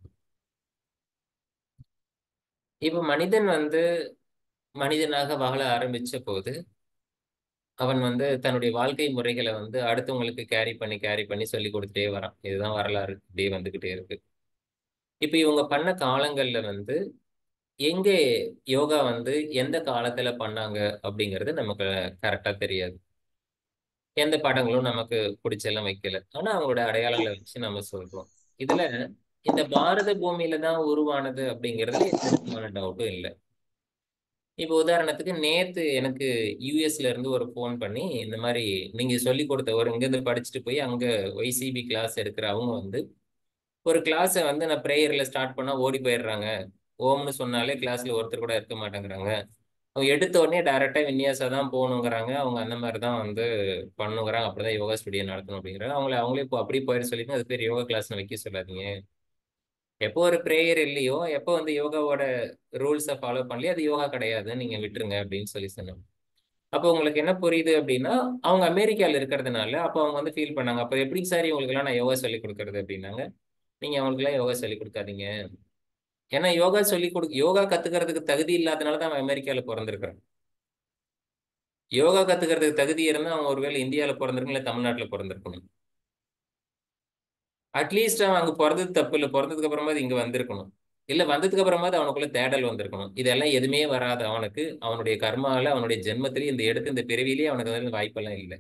இப்ப மனிதன் வந்து மனிதனாக வாழ ஆரம்பிச்ச போது அவன் வந்து தன்னுடைய வாழ்க்கை முறைகளை வந்து அடுத்தவங்களுக்கு கேரி பண்ணி கேரி பண்ணி சொல்லி கொடுத்துட்டே வரான். இதுதான் வரலாறு, இப்படியே வந்துகிட்டே இருக்கு. இப்ப இவங்க பண்ண காலங்கள்ல வந்து எங்க யோகா வந்து எந்த காலத்துல பண்ணாங்க அப்படிங்கிறது நமக்கு கரெக்டா தெரியாது. எந்த படங்களும் நமக்கு பிடிச்செல்லாம் வைக்கல. ஆனா அவங்களோட அடையாளங்களை வச்சு நம்ம சொல்றோம். இதுல இந்த பாரத பூமியில தான் உருவானது அப்படிங்கிறதுல எந்த விதமான டவுட்டும் இல்லை. இப்போ உதாரணத்துக்கு நேத்து எனக்கு யூஎஸ்ல இருந்து ஒரு ஃபோன் பண்ணி இந்த மாதிரி நீங்க சொல்லி கொடுத்த ஒரு இங்கேருந்து படிச்சுட்டு போய் அங்க ஒய்சிபி கிளாஸ் எடுக்கிற அவங்க வந்து ஒரு கிளாஸை வந்து நான் ப்ரேயர்ல ஸ்டார்ட் பண்ணா ஓடி போயிடுறாங்க. ஓம்னு சொன்னாலே கிளாஸ்ல ஒருத்தர் கூட இருக்க மாட்டேங்கிறாங்க. அவங்க எடுத்த உடனே டைரக்டா வின்யாசா தான் போகணுங்கிறாங்க. அவங்க அந்த மாதிரி தான் வந்து பண்ணுங்கிறாங்க. அப்படிதான் யோகா ஸ்டுடியோ நடத்தணும் அப்படிங்கிறாங்க. அவங்கள அவங்களே இப்போ அப்படியே போயிட சொல்லிட்டு அது பேர் யோகா கிளாஸ்னு வைக்க சொல்லாதீங்க. எப்போ ஒரு ப்ரேயர் இல்லையோ, எப்போ வந்து யோகாவோட ரூல்ஸை ஃபாலோ பண்ணலையோ அது யோகா கிடையாதுன்னு நீங்க விட்டுருங்க அப்படின்னு சொல்லி சொன்னாங்க. அப்போ உங்களுக்கு என்ன புரியுது அப்படின்னா, அவங்க அமெரிக்கால இருக்கிறதுனால அப்போ அவங்க வந்து ஃபீல் பண்ணாங்க, அப்போ எப்படி சார் இவங்களுக்குலாம் நான் யோகா சொல்லி கொடுக்கறது அப்படின்னாங்க. நீங்க அவங்களுக்குலாம் யோகா சொல்லி கொடுக்காதீங்க. ஏன்னா யோகா சொல்லி கொடு யோகா கத்துக்கிறதுக்கு தகுதி இல்லாதனால தான் அவன் அமெரிக்கால பிறந்திருக்கிறான். யோகா கத்துக்கிறதுக்கு தகுதி இருந்தா அவன் ஒருவேளை இந்தியாவில் பிறந்திருக்கணும், இல்லை தமிழ்நாட்டில் பிறந்திருக்கணும். அட்லீஸ்ட் அவன் அங்க பிறந்தது தப்பு இல்லை, பிறந்ததுக்கு அப்புறமா இங்க வந்திருக்கணும், இல்ல வந்ததுக்கு அப்புறமா அவனுக்குள்ள தேடல் வந்திருக்கணும். இதெல்லாம் எதுவுமே வராது அவனுக்கு. அவனுடைய கர்மால அவனுடைய ஜென்மத்திலேயே இந்த எடுத்து இந்த பிறவிலேயே அவனுக்கு வந்து வாய்ப்பெல்லாம் இல்லை.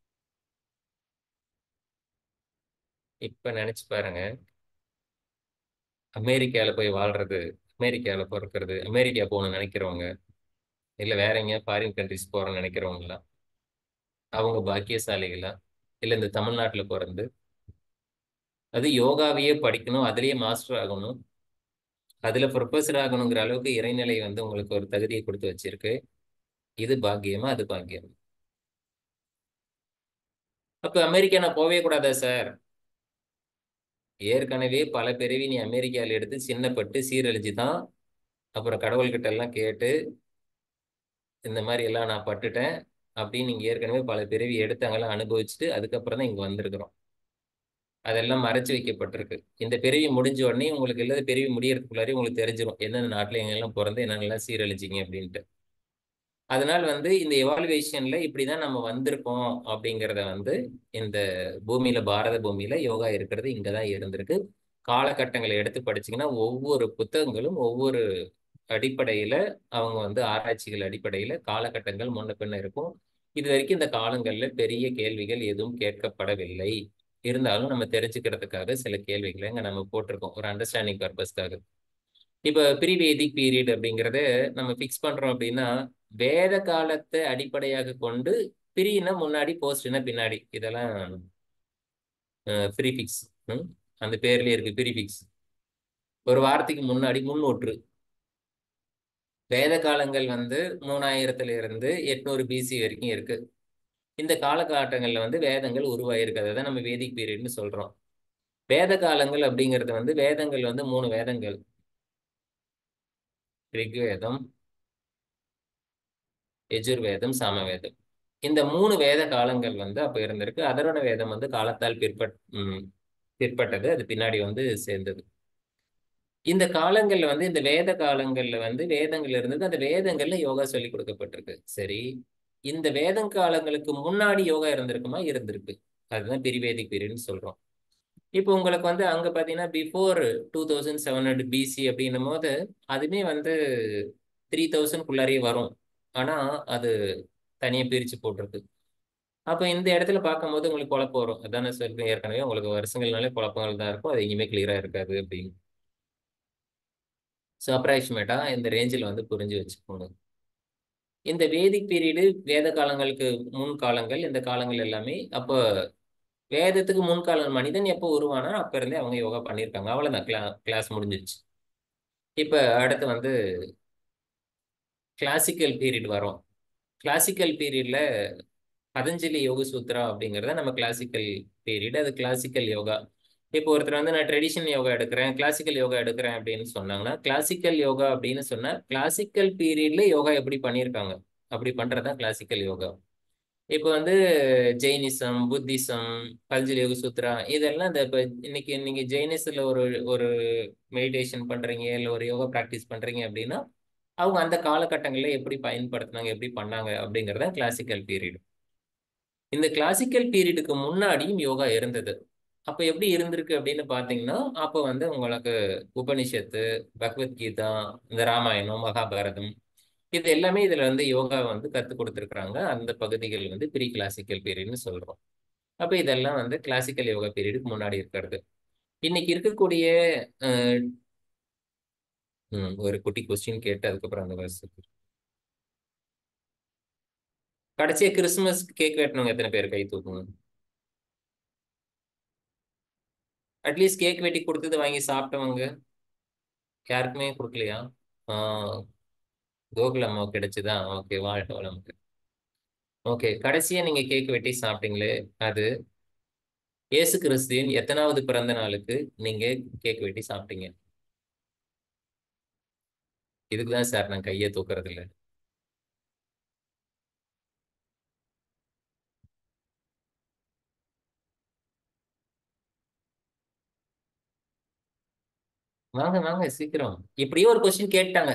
இப்ப நினைச்சு பாருங்க, அமெரிக்கால போய் வாழ்றது, அமெரிக்கால பிறக்கிறது, அமெரிக்கா போகணும்னு நினைக்கிறவங்க, இல்ல வேற எங்கேயா ஃபாரின் கண்ட்ரிஸ் போறோம்னு நினைக்கிறவங்கலாம் அவங்க பாக்கியசாலிகளா? இல்ல இந்த தமிழ்நாட்டுல பிறந்து அது யோகாவையே படிக்கணும், அதுலயே மாஸ்டர் ஆகணும், அதுல ப்ரொஃபஸர் ஆகணுங்கிற அளவுக்கு இறைநிலை வந்து உங்களுக்கு ஒரு தகுதியை கொடுத்து வச்சிருக்கு. இது பாக்கியமா, அது பாக்கியம். அப்ப அமெரிக்கா நான் போவே கூடாதா சார்? ஏற்கனவே பல பிறவி நீ அமெரிக்காவில் எடுத்து சின்னப்பட்டு சீரழிச்சு தான் அப்புறம் கடவுள்கிட்ட எல்லாம் கேட்டு இந்த மாதிரி எல்லாம் நான் பட்டுட்டேன் அப்படின்னு நீங்க ஏற்கனவே பல பிறவி எடுத்து அங்கெல்லாம் அனுபவிச்சுட்டு அதுக்கப்புறம் தான் இங்க வந்திருக்கிறோம். அதெல்லாம் மறைச்சு வைக்கப்பட்டிருக்கு. இந்த பிறவி முடிஞ்ச உடனே உங்களுக்கு இல்லாத பிறவி முடியறதுக்குள்ளாரே உங்களுக்கு தெரிஞ்சிடும் எந்தெந்த நாட்டுல எங்கெல்லாம் பிறந்து என்னென்னலாம் சீரழிச்சிங்க அப்படின்ட்டு. அதனால வந்து இந்த எவாலுவேஷன்ல இப்படிதான் நம்ம வந்திருக்கோம் அப்படிங்கிறத வந்து இந்த பூமியில, பாரத பூமியில யோகா இருக்கிறது இங்கதான் இருந்திருக்கு. காலகட்டங்களை எடுத்து படிச்சீங்கன்னா ஒவ்வொரு புத்தகங்களும் ஒவ்வொரு அடிப்படையில அவங்க வந்து ஆராய்ச்சிகள் அடிப்படையில காலகட்டங்கள் முன்ன பின்ன இருக்கும். இது வரைக்கும் இந்த காலங்கள்ல பெரிய கேள்விகள் எதுவும் கேட்கப்படவில்லை. இருந்தாலும் நம்ம தெரிஞ்சுக்கிறதுக்காக சில கேள்விகளை இங்க நம்ம போட்டிருக்கோம் ஒரு அண்டர்ஸ்டாண்டிங் பர்பஸ்க்காக. இப்ப ப்ரீ வேதிக் பீரியட் அப்படிங்கறத நம்ம ஃபிக்ஸ் பண்றோம் அப்படின்னா வேத காலத்தை அடிப்படையாக கொண்டு ப்ரீனா முன்னாடி, போஸ்ட்னா பின்னாடி, இதெல்லாம் ப்ரீஃபிக்ஸ். அந்த பேர்லயே இருக்கு ப்ரீஃபிக்ஸ். ஒரு வாரத்துக்கு முன்னாடி முன்னூற்று. வேத காலங்கள் வந்து மூணாயிரத்துல இருந்து எட்நூறு பிசி வரைக்கும் இருக்கு. இந்த காலகட்டங்கள்ல வந்து வேதங்கள் உருவாயிருக்கிறது தான் நம்ம வேதிக் பீரியட்னு சொல்றோம். வேத காலங்கள் அப்படிங்கிறது வந்து வேதங்கள் வந்து மூணு வேதங்கள், ரிக்வேதம், யஜுர்வேதம், சாமவேதம். இந்த மூணு வேத காலங்கள் வந்து அப்ப இருந்திருக்கு. அதர்வண வேதம் வந்து காலத்தால் பிற்பட் உம் பிற்பட்டது, அது பின்னாடி வந்து சேர்ந்தது. இந்த காலங்கள்ல வந்து இந்த வேத காலங்கள்ல வந்து வேதங்கள் இருந்தது. அந்த வேதங்கள்ல யோகா சொல்லி கொடுக்கப்பட்டிருக்கு. சரி, இந்த வேத காலங்களுக்கு முன்னாடி யோகா இருந்திருக்குமா? இருந்திருக்கு. அதுதான் பிரிவேதிக் பீரியட்னு சொல்றோம். இப்போ உங்களுக்கு வந்து அங்க பாத்தீங்கன்னா before two thousand seven hundred BC அப்படின்னும் போது அதுமே வந்து த்ரீ தௌசண்ட் குள்ளாரே வரும். ஆனா அது தனியா பிரிச்சு போட்டிருக்கு. அப்ப இந்த இடத்துல பார்க்கும்போது உங்களுக்கு குழப்பம் வரும். அதான சொல்றேன், ஏற்கனவே உங்களுக்கு வருஷங்கள்னாலே குழப்பங்கள் தான் இருக்கும், அது எங்கேயுமே கிளியரா இருக்காது அப்படின்னு. ஸோ அப்ராக்சிமேட்டா இந்த ரேஞ்சில் வந்து புரிஞ்சு வச்சுக்கோங்க. இந்த வேதிக் பீரியடு வேத காலங்களுக்கு முன் காலங்கள், இந்த காலங்கள் எல்லாமே அப்போ வேதத்துக்கு முன்காலம் மனிதன் எப்போ உருவானா அப்ப இருந்தே அவங்க யோகா பண்ணியிருக்காங்க. அவ்வளவுதான், கிளா கிளாஸ் முடிஞ்சிருச்சு. இப்ப அடுத்து வந்து கிளாசிக்கல் பீரியட் வரும். கிளாசிக்கல் பீரியட்ல பதஞ்சலி யோக சூத்ரா அப்படிங்கிறத நம்ம கிளாசிக்கல் பீரியட், அது கிளாசிக்கல் யோகா. இப்போ ஒருத்தர் வந்து நான் ட்ரெடிஷனல் யோகா எடுக்கிறேன், கிளாசிக்கல் யோகா எடுக்கிறேன் அப்படின்னு சொன்னாங்கன்னா, கிளாசிக்கல் யோகா அப்படின்னு சொன்னா கிளாசிக்கல் பீரியட்ல யோகா எப்படி பண்ணியிருக்காங்க அப்படி பண்றதுதான் கிளாசிக்கல் யோகா. இப்போ வந்து ஜெயினிசம், புத்திசம், பதஞ்சலி யோக சூத்ரா இதெல்லாம் இந்த இப்போ இன்னைக்கு நீங்க ஜெயினிஸ்ல ஒரு ஒரு மெடிடேஷன் பண்றீங்க, இல்லை ஒரு யோகா ப்ராக்டிஸ் பண்றீங்க அப்படின்னா அவங்க அந்த காலகட்டங்களில் எப்படி பயன்படுத்தினாங்க, எப்படி பண்ணாங்க அப்படிங்கிறத கிளாசிக்கல் பீரியட். இந்த கிளாசிக்கல் பீரியடுக்கு முன்னாடியும் யோகா இருந்தது. அப்ப எப்படி இருந்திருக்கு அப்படின்னு பாத்தீங்கன்னா, அப்ப வந்து உங்களுக்கு உபனிஷத்து, பகவத்கீதா, இந்த ராமாயணம், மகாபாரதம் இது எல்லாமே இதுல வந்து யோகா வந்து கற்றுக் கொடுத்துருக்குறாங்க. அந்த பகுதிகள் வந்து ப்ரீ கிளாசிக்கல் பீரியட்னு சொல்றோம். அப்ப இதெல்லாம் வந்து கிளாசிக்கல் யோகா பீரியடுக்கு முன்னாடி இருக்கிறது. இன்னைக்கு இருக்கக்கூடிய அஹ் உம் ஒரு குட்டி கொஸ்டின் கேட்டு அதுக்கப்புறம் அந்த வருஷத்துக்கு கடைசியா கிறிஸ்துமஸ் கேக் வெட்டணுங்க எத்தனை பேர் கை தூக்குங்க? அட்லீஸ்ட் கேக் வெட்டி கொடுத்தது வாங்கி சாப்பிட்டவங்க யாருக்குமே கொடுக்கலையா? ஆஹ் கோகுல் அம்மா கிடைச்சுதா? ஓகே, வாழ்க வளமுக்கு. ஓகே, கடைசியா நீங்க கேக் வெட்டி சாப்பிட்டீங்களே, அது இயேசு கிறிஸ்துவின் எத்தனாவது பிறந்த நாளுக்கு நீங்க கேக் வெட்டி சாப்பிட்டீங்க? இதுக்குதான் சார் நான் கையை தூக்குறது இல்லை. வாங்க வாங்க சீக்கிரம். இப்படியே ஒரு கொஸ்டின் கேட்டாங்க.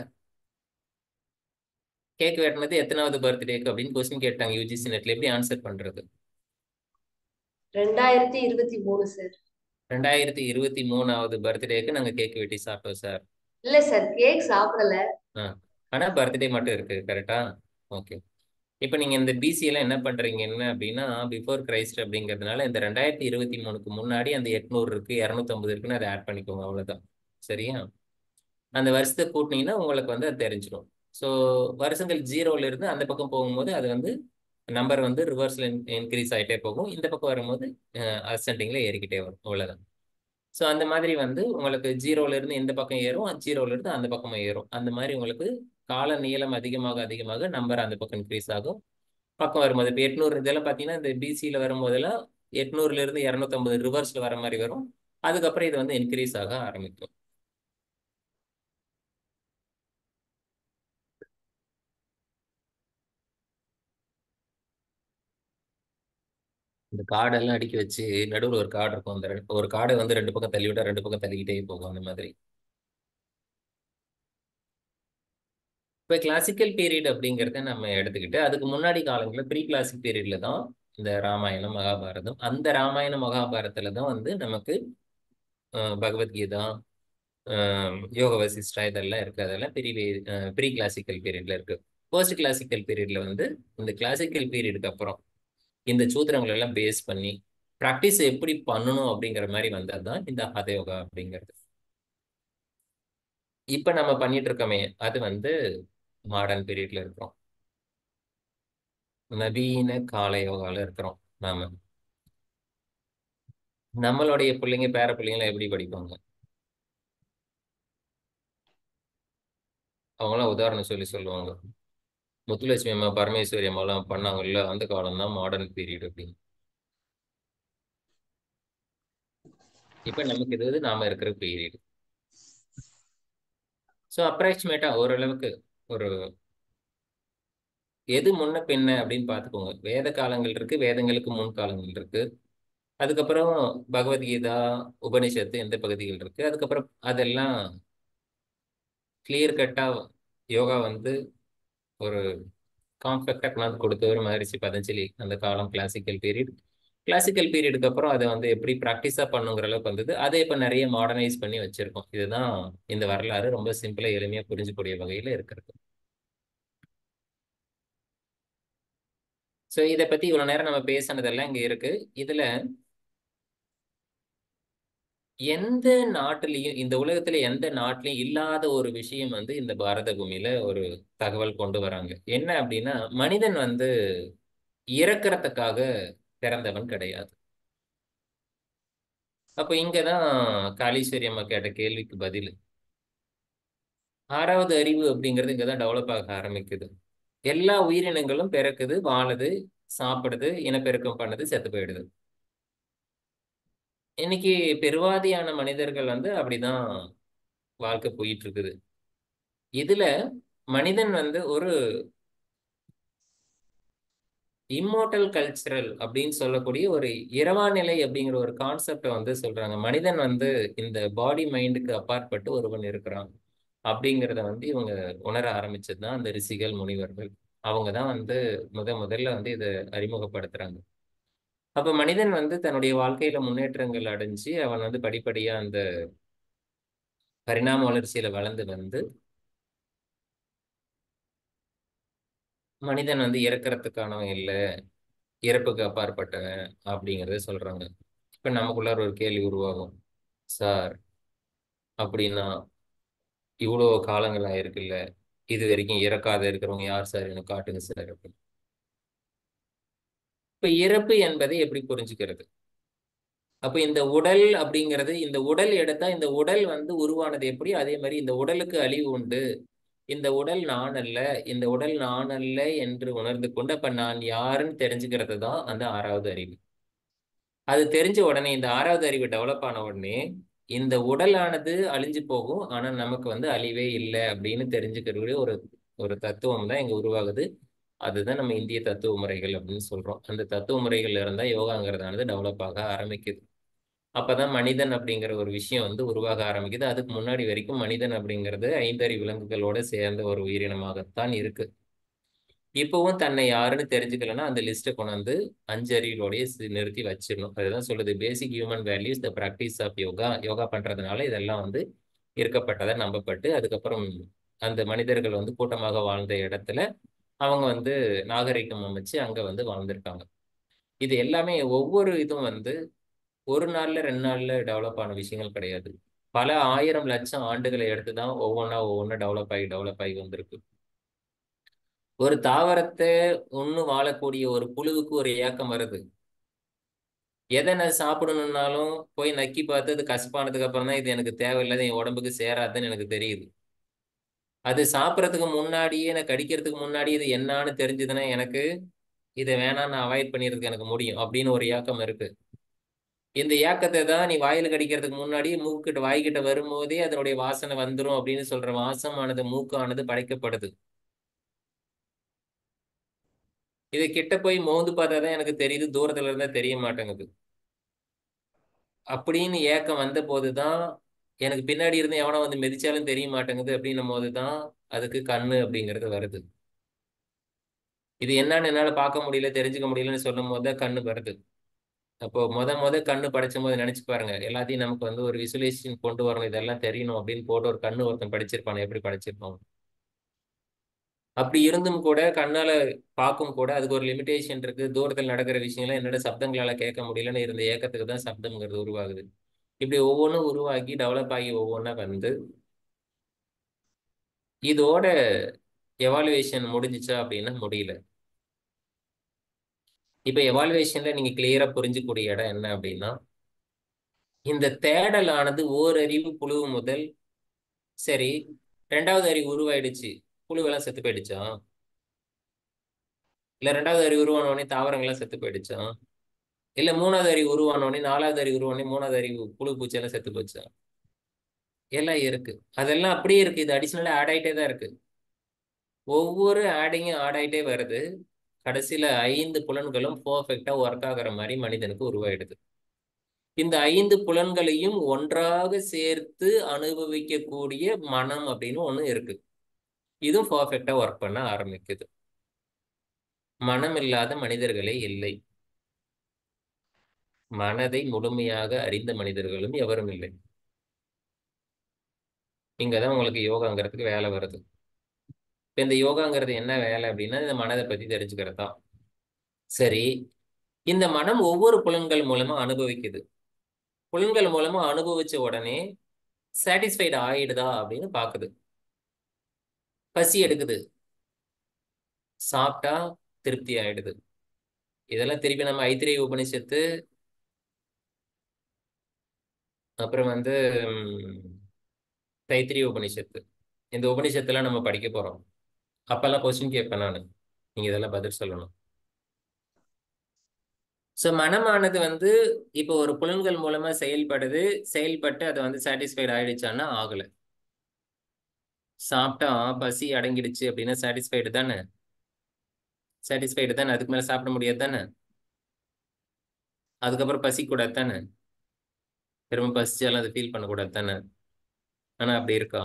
கேக் வெட்டினது எத்தனாவது பர்த்டேக்கு அப்படின்னு கொஸ்டின் கேட்டாங்க யூஜிசி நெட்ல. எப்படி ஆன்சர் பண்றது? ரெண்டாயிரத்தி இருபத்தி மூணு சார். ரெண்டாயிரத்தி இருபத்தி மூணாவது பர்த்டேக்கு நாங்க கேக் வெட்டி சாப்பிட்டோம் சார். இல்ல சார், கேக் சாப்பிடல. ஆ ஆனா பர்த்டே மட்டும் இருக்கு. கரெக்டா? ஓகே. இப்போ நீங்க இந்த பிசி எல்லாம் என்ன பண்றீங்க என்ன அப்படின்னா, பிஃபோர் கிரைஸ்ட் அப்படிங்கிறதுனால இந்த ரெண்டாயிரத்தி இருபத்தி மூணுக்கு முன்னாடி அந்த எட்நூறு இருக்கு, இருநூத்தி ஐம்பது இருக்குன்னு அதை ஆட் பண்ணிக்கோங்க. அவ்வளவுதான். சரியா? அந்த வருஷத்தை கூட்டினீங்கன்னா உங்களுக்கு வந்து அது தெரிஞ்சிடும். ஸோ வருஷங்கள் ஜீரோல இருந்து அந்த பக்கம் போகும்போது அது வந்து நம்பர் வந்து ரிவர்ஸ்ல இன்க்ரீஸ் ஆகிட்டே போகும். இந்த பக்கம் வரும்போது அசெண்டிங்ல ஏறிக்கிட்டே வரும். அவ்வளவுதான். ஸோ அந்த மாதிரி வந்து உங்களுக்கு ஜீரோல இருந்து இந்த பக்கம் ஏறும், ஜீரோல இருந்து அந்த பக்கம் ஏறும். அந்த மாதிரி உங்களுக்கு கால நீளம் அதிகமாக அதிகமாக நம்பர் அந்த பக்கம் இன்க்ரீஸ் ஆகும். பக்கம் வரும்போது இப்போ எட்நூறு இதெல்லாம் பார்த்தீங்கன்னா இந்த பிசியில் வரும்போதெல்லாம் எட்நூறுல இருந்து இரநூத்தி ஐம்பது ரிவர்ஸ்ல வர மாதிரி வரும். அதுக்கப்புறம் இது வந்து இன்க்ரீஸ் ஆக ஆரம்பிக்கும். இந்த கார்டெல்லாம் அடுக்கி வச்சு நடுவில் ஒரு கார்டு இருக்கும். அந்த ரெண்டு- ஒரு கார்டை வந்து ரெண்டு பக்கம் தள்ளி விட்டா ரெண்டு பக்கம் தள்ளிக்கிட்டே போகும். அந்த மாதிரி இப்போ கிளாசிக்கல் பீரியட் அப்படிங்கிறத நம்ம எடுத்துக்கிட்டு அதுக்கு முன்னாடி காலங்களில் ப்ரீ கிளாசிக் பீரியட்ல தான் இந்த ராமாயணம் மகாபாரதம். அந்த ராமாயண மகாபாரதத்துல தான் வந்து நமக்கு அஹ், பகவத்கீதா, அஹ், யோக வசிஷ்டா இதெல்லாம் இருக்கு. அதெல்லாம் ப்ரீ ப்ரீ கிளாசிக்கல் பீரியட்ல இருக்கு. போஸ்ட் கிளாசிக்கல் பீரியட்ல வந்து இந்த கிளாசிக்கல் பீரியடுக்கு அப்புறம் இந்த சூத்திரங்கள் எல்லாம் பேஸ் பண்ணி ப்ராக்டிஸ் எப்படி பண்ணணும் அப்படிங்கிற மாதிரி வந்தது தான் இந்த ஹத யோகா அப்படிங்கிறது. இப்ப நம்ம பண்ணிட்டு இருக்கோமே அது வந்து மாடர்ன் பீரியட்ல இருக்கிறோம். நவீன கால யோகால இருக்கிறோம் நாம. நம்மளுடைய பிள்ளைங்க பேர பிள்ளைங்களாம் எப்படி படிப்பாங்க? அவங்களாம் உதாரணம் சொல்லி சொல்லுவாங்க. முத்துலட்சுமி அம்மா பரமேஸ்வரி அம்மாலாம் பண்ணாங்கல்ல, அந்த காலம் தான் மாடர்ன் பீரியட் அப்படின்னு. இப்ப நமக்கு இது வந்து நாம இருக்கிற பீரியட். ஸோ அப்ராக்சிமேட்டா ஓரளவுக்கு ஒரு எது முன்ன பின்ன அப்படின்னு பார்த்துக்கோங்க. வேத காலங்கள் இருக்கு, வேதங்களுக்கு முன் காலங்கள் இருக்கு. அதுக்கப்புறம் பகவத்கீதா, உபனிஷத்து எந்த பகுதிகள் இருக்கு. அதுக்கப்புறம் அதெல்லாம் கிளியர் கட்டா யோகா வந்து ஒரு காம்பேக்டா கொண்டாந்து கொடுத்தவர் மகரிஷி பதஞ்சலி. அந்த காலம் கிளாசிக்கல் பீரியட். கிளாசிக்கல் பீரியடுக்கு அப்புறம் அதை வந்து எப்படி ப்ராக்டிஸா பண்ணுங்கிற அளவுக்கு வந்தது. அதை இப்ப நிறைய மாடர்னைஸ் பண்ணி வச்சிருக்கோம். இதுதான் இந்த வரலாறு. ரொம்ப சிம்பிளா எளிமையா புரிஞ்சுக்கூடிய வகையில இருக்கிறது. ஸோ இதை பத்தி இவ்வளவு நேரம் நம்ம பேசினதெல்லாம் இங்க இருக்கு. இதுல எந்த நாட்டிலையும் இந்த உலகத்துல எந்த நாட்டிலையும் இல்லாத ஒரு விஷயம் வந்து இந்த பாரத பூமியில ஒரு தகவல் கொண்டு வராங்க. என்ன அப்படின்னா, மனிதன் வந்து இறக்கறதுக்காக பிறந்தவன் கிடையாது. அப்ப இங்கதான் காளீஸ்வரி அம்மா கேட்ட கேள்விக்கு பதில். ஆறாவது அறிவு அப்படிங்கிறது இங்கதான் டெவலப் ஆக ஆரம்பிக்குது. எல்லா உயிரினங்களும் பிறக்குது, வாழுது, சாப்பிடுது, இனப்பெருக்கம் பண்ணுது, செத்து போயிடுது. இன்னைக்கு பெருவாதியான மனிதர்கள் வந்து அப்படிதான் வாழ்க்கை போயிட்டு இருக்குது. இதுல மனிதன் வந்து ஒரு இம்மோர்டல் கல்ச்சரல் அப்படின்னு சொல்லக்கூடிய ஒரு இரவா நிலை அப்படிங்கிற ஒரு கான்செப்டை வந்து சொல்றாங்க. மனிதன் வந்து இந்த பாடி மைண்டுக்கு அப்பாற்பட்டு ஒருவன் இருக்கிறான் அப்படிங்கிறத வந்து இவங்க உணர ஆரம்பிச்சது தான் அந்த ரிஷிகள், முனிவர்கள். அவங்க தான் வந்து முத முதல்ல வந்து இதை அறிமுகப்படுத்துறாங்க. அப்ப மனிதன் வந்து தன்னுடைய வாழ்க்கையில முன்னேற்றங்கள் அடைஞ்சு அவன் வந்து படிப்படியா அந்த பரிணாம வளர்ச்சியில வளர்ந்து வந்து மனிதன் வந்து இறக்கறதுக்கானவன் இல்லை, இறப்புக்கு அப்பாற்பட்டவன் அப்படிங்கிறத சொல்றாங்க. இப்ப நமக்குள்ளார ஒரு கேள்வி உருவாகும். சார், அப்படின்னா இவ்வளோ காலங்கள் ஆயிருக்குல்ல, இது வரைக்கும் இறக்காத இருக்கிறவங்க யார் சார்? எனக்கு காட்டுங்க சார் அப்படின்னு. இப்ப இறப்பு என்பதை எப்படி புரிஞ்சுக்கிறது? அப்ப இந்த உடல் அப்படிங்கிறது, இந்த உடல் எடுத்தா இந்த உடல் வந்து உருவானது எப்படி? அதே மாதிரி இந்த உடலுக்கு அழிவு உண்டு. இந்த உடல் நான் அல்ல, இந்த உடல் நான் அல்ல என்று உணர்ந்து கொண்டு அப்ப நான் யாருன்னு தெரிஞ்சுக்கிறது தான் அந்த ஆறாவது அறிவு. அது தெரிஞ்ச உடனே, இந்த ஆறாவது அறிவு டெவலப் ஆன உடனே இந்த உடலானது அழிஞ்சு போகும், ஆனா நமக்கு வந்து அழிவே இல்லை அப்படின்னு தெரிஞ்சுக்கிற ஒரு ஒரு தத்துவம் தான் இங்க உருவாகுது. அதுதான் நம்ம இந்திய தத்துவ முறைகள் அப்படின்னு சொல்றோம். அந்த தத்துவ முறைகள்ல இருந்தா யோகாங்கிறதானது டெவலப் ஆக ஆரம்பிக்குது. அப்பதான் மனிதன் அப்படிங்கிற ஒரு விஷயம் வந்து உருவாக ஆரம்பிக்குது. அதுக்கு முன்னாடி வரைக்கும் மனிதன் அப்படிங்கிறது ஐந்தறி விலங்குகளோட சேர்ந்த ஒரு உயிரினமாகத்தான் இருக்கு. இப்பவும் தன்னை யாருன்னு தெரிஞ்சுக்கலன்னா அந்த லிஸ்ட்டை கொண்டு வந்து அஞ்சு அறிவுகளோடய நிறுத்தி வச்சிடணும். அதுதான் சொல்லுது, basic human values the practice of yoga. Yoga பண்றதுனால இதெல்லாம் வந்து இருக்கப்பட்டதை நம்பப்பட்டு, அதுக்கப்புறம் அந்த மனிதர்கள் வந்து கூட்டமாக வாழ்ந்த இடத்துல அவங்க வந்து நாகரிகம் அமைச்சு அங்க வந்து வாழ்ந்திருக்காங்க. இது எல்லாமே ஒவ்வொரு இதுவும் வந்து ஒரு நாள்ல ரெண்டு நாள்ல டெவலப் ஆன விஷயங்கள் கிடையாது. பல ஆயிரம் லட்சம் ஆண்டுகளை எடுத்து தான் ஒவ்வொன்றா ஒவ்வொன்றா டெவலப் ஆகி டெவலப் ஆகி வந்திருக்கு. ஒரு தாவரத்தை ஒண்ணு வாழக்கூடிய ஒரு புழுவுக்கு ஒரு ஏக்கம் வருது. எதை நான் சாப்பிடணும்னாலும் போய் நக்கி பார்த்து அது கசப்பானதுக்கு அப்புறம் தான் இது எனக்கு தேவையில்லாத, என் உடம்புக்கு சேராதுன்னு எனக்கு தெரியுது. அது சாப்பிட்றதுக்கு முன்னாடியே, நான் கடிக்கிறதுக்கு முன்னாடி இது என்னான்னு தெரிஞ்சதுன்னா எனக்கு இதை வேணாம் நான் அவாய்ட் பண்ணிடுறதுக்கு எனக்கு முடியும் அப்படின்னு ஒரு ஏக்கம் இருக்கு. இந்த ஏக்கத்தை தான் நீ வாயில கடிக்கிறதுக்கு முன்னாடி மூக்கிட்ட வாய்கிட்ட வரும்போதே அதனுடைய வாசனை வந்துடும் அப்படின்னு சொல்ற வாசமானது, மூக்கானது படைக்கப்படுது. இது கிட்ட போய் மோந்து பார்த்தாதான் எனக்கு தெரியுது, தூரத்துல இருந்தா தெரிய மாட்டேங்குது அப்படின்னு ஏக்கம் வந்த போதுதான், எனக்கு பின்னாடி இருந்து எவனோ வந்து மிதிச்சாலும் தெரிய மாட்டேங்குது அப்படின்னும் போதுதான் அதுக்கு கண்ணு அப்படிங்கிறது வருது. இது என்னன்னு என்னால பார்க்க முடியல, தெரிஞ்சுக்க முடியலன்னு சொல்லும் போது தான் கண்ணு வருது. அப்போ முத முத கண்ணு படைச்சும் போது நினைச்சு பாருங்க, எல்லாத்தையும் நமக்கு வந்து ஒரு விசுவலைசேஷன் கொண்டு வரணும், இதெல்லாம் தெரியணும் அப்படின்னு போட்டு ஒரு கண்ணு ஒருத்தன் படிச்சிருப்பான், எப்படி படிச்சிருப்பான். அப்படி இருந்தும் கூட கண்ணால பார்க்கும் கூட அதுக்கு ஒரு லிமிடேஷன் இருக்கு. தூரத்தில் நடக்கிற விஷயங்கள்லாம் என்னோட சப்தங்களால கேட்க முடியலன்னு இருந்த ஏக்கத்துக்கு தான் சப்தம்ங்கிறது உருவாகுது. இப்படி ஒவ்வொன்றும் உருவாக்கி டெவலப் ஆகி ஒவ்வொன்றா வந்து இதோட எவாலுவேஷன் முடிஞ்சிச்சா அப்படின்னா முடியல. இப்ப எவாலுவேஷன்ல நீங்க கிளியரா புரிஞ்சுக்கூடிய இடம் என்ன அப்படின்னா, இந்த தேடலானது ஓரறிவு புழு முதல், சரி ரெண்டாவது அறிவு உருவாயிடுச்சு, புழுவெல்லாம் செத்து போயிடுச்சா? இல்ல ரெண்டாவது அறிவு உருவானோடனே தாவரங்கள்லாம் செத்து போயிடுச்சா? இல்ல மூணாவது அறிவு உருவானோடனே, நாலாவது அறிவு உருவானே மூணாவது அறிவு புழு பூச்சி எல்லாம் செத்து போச்சா? எல்லாம் இருக்கு. அதெல்லாம் அப்படியே இருக்கு. இது அடிஷனலா ஆட் ஆயிட்டே தான் இருக்கு. ஒவ்வொரு ஆடிங்கும் ஆட் ஆயிட்டே வருது. கடைசியில ஐந்து புலன்களும் பர்ஃபெக்டா ஒர்க் ஆகுற மாதிரி மனிதனுக்கு உருவாயிடுது. இந்த ஐந்து புலன்களையும் ஒன்றாக சேர்த்து அனுபவிக்கக்கூடிய மனம் அப்படின்னு ஒண்ணு இருக்கு. இதுவும் பர்ஃபெக்டா ஒர்க் பண்ண ஆரம்பிக்குது. மனம் இல்லாத மனிதர்களே இல்லை. மனதை முழுமையாக அறிந்த மனிதர்களும் எவரும் இல்லை. இங்கதான் உங்களுக்கு யோகாங்கிறதுக்கு வேலை வருது. இப்ப இந்த யோகாங்கிறது என்ன வேலை அப்படின்னா, இந்த மனதை பத்தி தெரிஞ்சுக்கிறது தான். சரி, இந்த மனம் ஒவ்வொரு புலன்கள் மூலமா அனுபவிக்குது. புலன்கள் மூலமா அனுபவிச்ச உடனே சாட்டிஸ்ஃபைடு ஆயிடுதா அப்படின்னு பாக்குது. பசி எடுக்குது, சாப்பிட்டா திருப்தி ஆயிடுது. இதெல்லாம் திருப்பி நம்ம ஐத்திரேய உபனிஷத்து, அப்புறம் வந்து தைத்திரிய உபனிஷத்து, இந்த உபனிஷத்துலாம் நம்ம படிக்க போறோம். அப்பெல்லாம் கொஸ்டின் கேட்பேன் நான், நீங்க இதெல்லாம் பதில் சொல்லணும். ஸோ மனமானது வந்து இப்போ ஒரு புலன்கள் மூலமா செயல்படுது. செயல்பட்டு அதை வந்து சாட்டிஸ்ஃபைடு ஆயிடுச்சான்னா ஆகலை. சாப்பிட்டா பசி அடங்கிடுச்சு அப்படின்னா சாட்டிஸ்ஃபைடு தானே? சாட்டிஸ்ஃபைடு தானே? அதுக்கு மேலே சாப்பிட முடியாது தானே? அதுக்கப்புறம் பசி கூடாது தானே? திரும்ப பசிச்சாலும் அதை ஃபீல் பண்ணக்கூடாது தானே? ஆனால் அப்படி இருக்கா?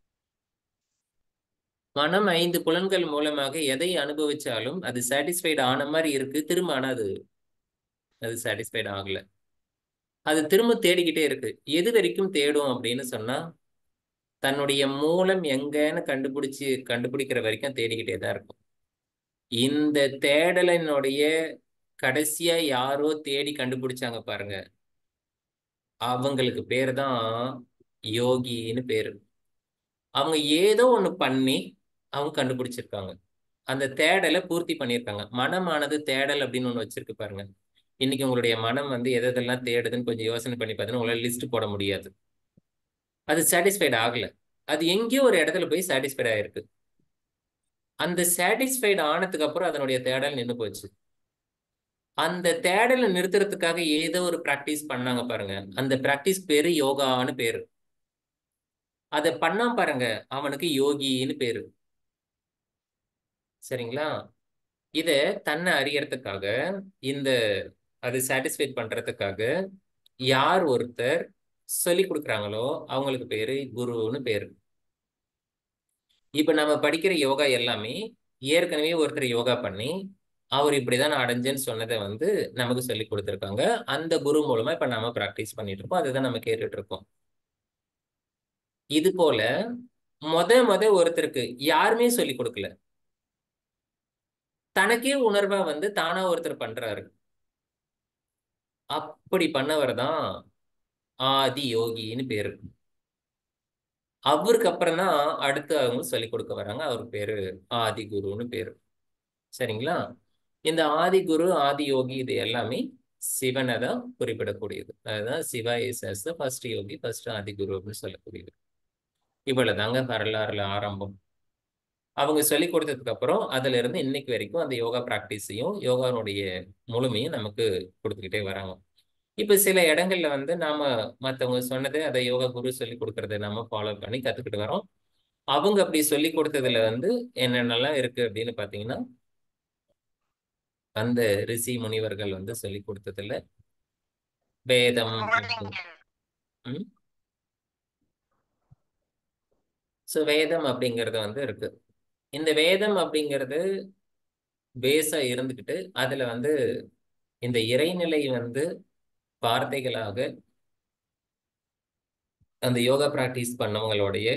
மனம் ஐந்து புலன்கள் மூலமாக எதை அனுபவிச்சாலும் அது சாட்டிஸ்ஃபைடு ஆன மாதிரி இருக்கு. திரும்ப ஆனால் அது அது சாட்டிஸ்ஃபைடு ஆகலை. அது திரும்ப தேடிக்கிட்டே இருக்கு. எது வரைக்கும் தேடும் அப்படின்னு சொன்னா, தன்னுடைய மூலம் எங்கன்னு கண்டுபிடிச்சு கண்டுபிடிக்கிற வரைக்கும் தேடிக்கிட்டே தான் இருக்கும். இந்த தேடலினுடைய கடைசியா யாரோ தேடி கண்டுபிடிச்சாங்க பாருங்க, அவங்களுக்கு பேரு தான் யோகின்னு பேரு. அவங்க ஏதோ ஒண்ணு பண்ணி அவங்க கண்டுபிடிச்சிருக்காங்க. அந்த தேடலை பூர்த்தி பண்ணியிருக்காங்க. மனமானது தேடல் அப்படின்னு ஒண்ணு வச்சிருக்கு பாருங்க. இன்னைக்கு உங்களுடைய மனம் வந்து எது எதெல்லாம் தேடுதுன்னு கொஞ்சம் யோசனை பண்ணி பார்த்தீங்கன்னா உங்களால லிஸ்ட் போட முடியாது. அது சாட்டிஸ்ஃபைடு ஆகல. அது எங்கேயோ ஒரு இடத்துல போய் சாட்டிஸ்ஃபைட் ஆயிருக்கு. அந்த சாட்டிஸ்ஃபைடு ஆனதுக்கு அப்புறம் அதனுடைய தேடல் நின்று போச்சு. அந்த தேடலை நிறுத்துறதுக்காக ஏதோ ஒரு பிராக்டிஸ் பண்ணாங்க பாருங்க. அந்த பிராக்டிஸ் பேரு யோகான்னு பேரு. அதை பண்ணா பாருங்க, அவனுக்கு யோகின்னு பேரு. சரிங்களா? இத தன்னை அறியறதுக்காக, இந்த அது சாட்டிஸ்ஃபைட் பண்றதுக்காக யார் ஒருத்தர் சொல்லி கொடுக்குறாங்களோ அவங்களுக்கு பேரு குருன்னு பேரு. இப்ப நம்ம படிக்கிற யோகா எல்லாமே ஏற்கனவே ஒருத்தர் யோகா பண்ணி அவர் இப்படிதான் நான் அடைஞ்சேன்னு சொன்னதை வந்து நமக்கு சொல்லி கொடுத்துருக்காங்க. அந்த குரு மூலமா இப்ப நம்ம பிராக்டிஸ் பண்ணிட்டு இருக்கோம். அதுதான் நம்ம கேட்டுட்டு இருக்கோம். இது போல மொத மொத ஒருத்தருக்கு யாருமே சொல்லி கொடுக்கல, தனக்கே உணர்வா வந்து தானா ஒருத்தர் பண்றாரு. அப்படி பண்ணவர் தான் ஆதி யோகின்னு பேரு. அவருக்கு அப்புறம் தான் அடுத்து அவங்க சொல்லிக் கொடுக்க வராங்க. அவருக்கு பேரு ஆதி குருன்னு பேரு. சரிங்களா? இந்த ஆதி குரு, ஆதி யோகி இது எல்லாமே சிவனை தான் குறிப்பிடக்கூடியது. அதுதான் Shiva is as the first yogi, first Adi Guru அப்படின்னு சொல்லக்கூடியது. இவ்வளவுதாங்க வரலாறுல ஆரம்பம். அவங்க சொல்லி கொடுத்ததுக்கு அப்புறம் அதுல இருந்து இன்னைக்கு வரைக்கும் அந்த யோகா பிராக்டிஸையும் யோகாவுடைய முழுமையும் நமக்கு கொடுத்துக்கிட்டே வராங்க. இப்ப சில இடங்கள்ல வந்து நாம மத்தவங்க சொன்னது அதை யோகா குரு சொல்லி கொடுக்கறத நாம ஃபாலோ பண்ணி கத்துக்கிட்டு வரோம். அவங்க அப்படி சொல்லி கொடுத்ததுல வந்து என்னென்னலாம் இருக்கு அப்படின்னு பாத்தீங்கன்னா, அந்த ரிஷி முனிவர்கள் வந்து சொல்லி கொடுத்ததுல வேதம் ம் ஸோ வேதம் அப்படிங்கிறது வந்து இருக்கு. இந்த வேதம் அப்படிங்கிறது பேஸா இருந்துக்கிட்டு அதுல வந்து இந்த இறைநிலை வந்து வார்த்தைகளாக அந்த யோகா பிராக்டிஸ் பண்ணவங்களுடைய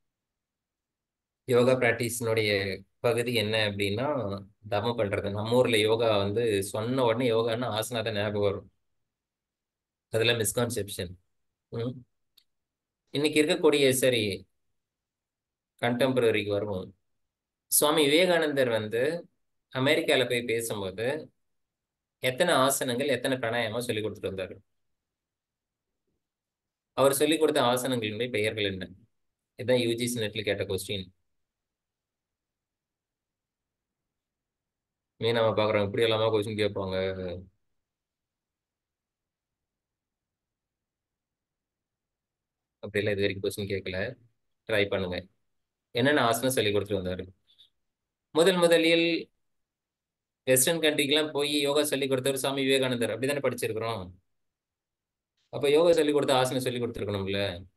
யோகா பிராக்டிஸினுடைய பகுதி என்ன அப்படின்னா தவம் பண்றது. நம்ம ஊர்ல யோகா வந்து சொன்ன உடனே யோகான்னா ஆசனா தான் ஞாபகம் வரும். அதெல்லாம் மிஸ்கான்செப்ஷன். ம் இன்னைக்கு இருக்கக்கூடிய சரி கண்டெம்பரரிக்கு வருவோம். சுவாமி விவேகானந்தர் வந்து அமெரிக்கால போய் பேசும்போது எத்தனை ஆசனங்கள் எத்தனை பிராணாயாமம் சொல்லி கொடுத்துட்டு வந்தாரு. அவர் சொல்லிக் கொடுத்த ஆசனங்களுடைய பெயர்கள் என்ன? இதுதான் யூஜிசி நெட்ல கேட்ட கொஸ்டின். மீன் நம்ம பாக்குறோம் இப்படி எல்லாமா கொஸ்டின் கேட்பாங்க. அப்படிலாம் இது வரைக்கும் கொஸ்டின் கேட்கல. ட்ரை பண்ணுங்க. என்னென்ன ஆசனம் சொல்லி கொடுத்துட்டு வந்தாரு. முதல் முதலில் வெஸ்டர்ன் கண்ட்ரிக்கெல்லாம் போய் யோகா சொல்லி கொடுத்தவர் சுவாமி விவேகானந்தர். அப்படித்தானே படிச்சிருக்கிறோம். அப்ப யோகா சொல்லி கொடுத்த ஆசனம் சொல்லி கொடுத்துருக்கணும்ல.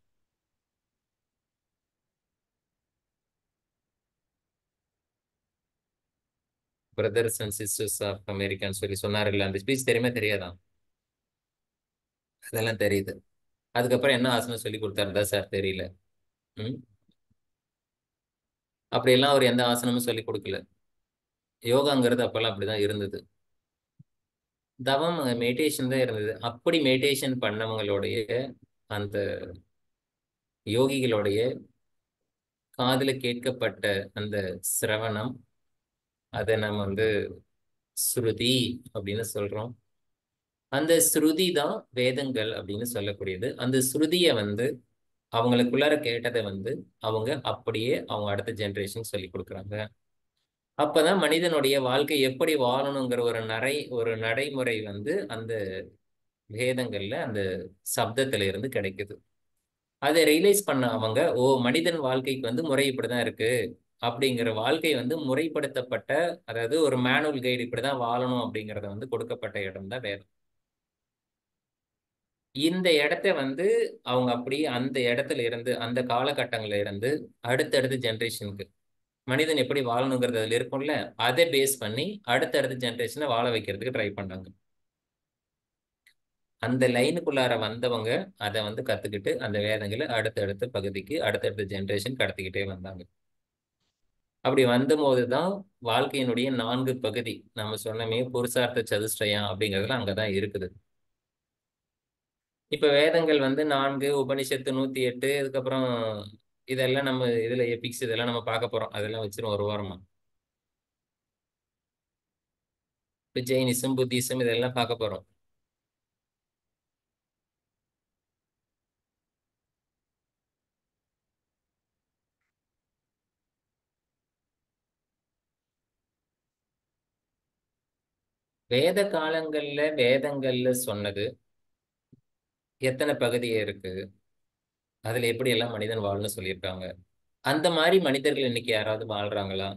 பிரதர்ஸ் அண்ட் சிஸ்டர்ஸ் ஆஃப் அமெரிக்கான்னு சொல்லி சொன்னார்ல, அந்த ஸ்பீச் தெரியுமா தெரியாதான்? அதெல்லாம் தெரியுது. அதுக்கப்புறம் என்ன ஆசனம் சொல்லி கொடுத்தாருதா சார் தெரியல. ம் அப்படியெல்லாம் அவர் எந்த ஆசனமும் சொல்லி கொடுக்கல. யோகாங்கிறது அப்பெல்லாம் அப்படிதான் இருந்தது. தவம் மெடிடேஷன் தான் இருந்தது. அப்படி மெடிடேஷன் பண்ணவங்களுடைய அந்த யோகிகளுடைய காதுல கேட்கப்பட்ட அந்த சிரவணம், அதை நம்ம வந்து ஸ்ருதி அப்படின்னு சொல்றோம். அந்த ஸ்ருதி தான் வேதங்கள் அப்படின்னு சொல்லக்கூடியது. அந்த ஸ்ருதியை வந்து அவங்களுக்குள்ளார கேட்டதை வந்து அவங்க அப்படியே அவங்க அடுத்த ஜெனரேஷன் சொல்லி கொடுக்குறாங்க. அப்பதான் மனிதனுடைய வாழ்க்கை எப்படி வாழணுங்கிற ஒரு நடை ஒரு நடைமுறை வந்து அந்த வேதங்கள்ல அந்த சப்தத்துல இருந்து கிடைக்குது. அதை ரியலைஸ் பண்ண அவங்க, ஓ மனிதன் வாழ்க்கைக்கு வந்து முறை இப்படிதான் இருக்கு அப்படிங்கிற வாழ்க்கை வந்து முறைப்படுத்தப்பட்ட, அதாவது ஒரு மேனுவல் கைடு இப்படிதான் வாழணும் அப்படிங்கறத வந்து கொடுக்கப்பட்ட இடம் தான் வேதம். இந்த இடத்த வந்து அவங்க அப்படி அந்த இடத்துல இருந்து அந்த காலகட்டங்கள்ல இருந்து அடுத்தடுத்த ஜெனரேஷனுக்கு மனிதன் எப்படி வாழணுங்கிறது அதுல இருக்கும்ல, அதை பேஸ் பண்ணி அடுத்தடுத்த ஜெனரேஷனை வாழ வைக்கிறதுக்கு ட்ரை பண்ணாங்க. அந்த லைனுக்குள்ளார வந்தவங்க அதை வந்து கத்துக்கிட்டு அந்த வேதங்களை அடுத்தடுத்த பகுதிக்கு அடுத்தடுத்த ஜெனரேஷன் கடத்திக்கிட்டே வந்தாங்க. அப்படி வந்த போதுதான் வாழ்க்கையினுடைய நான்கு பகுதி நம்ம சொன்னமே புருஷார்த்த சதுஷ்டயம் அப்படிங்கிறதுல அங்கதான் இருக்குது. இப்ப வேதங்கள் வந்து நான்கு, உபனிஷத்து நூத்தி எட்டு, அதுக்கப்புறம் இதெல்லாம் நம்ம இதுல எபிக்ஸ் இதெல்லாம் நம்ம பார்க்க போறோம். அதெல்லாம் வச்சிரும் ஒரு வாரமா. இப்ப ஜெயினிசம், புத்திசம் இதெல்லாம் பார்க்க போறோம். வேத காலங்கள்ல வேதங்கள்ல சொன்னது எத்தனை பகுதி இருக்கு, அதுல எப்படி எல்லாம் மனிதன் வாழணும்னு சொல்லியிருக்காங்க. அந்த மாதிரி மனிதர்கள் இன்னைக்கு யாராவது வாழ்றாங்களா?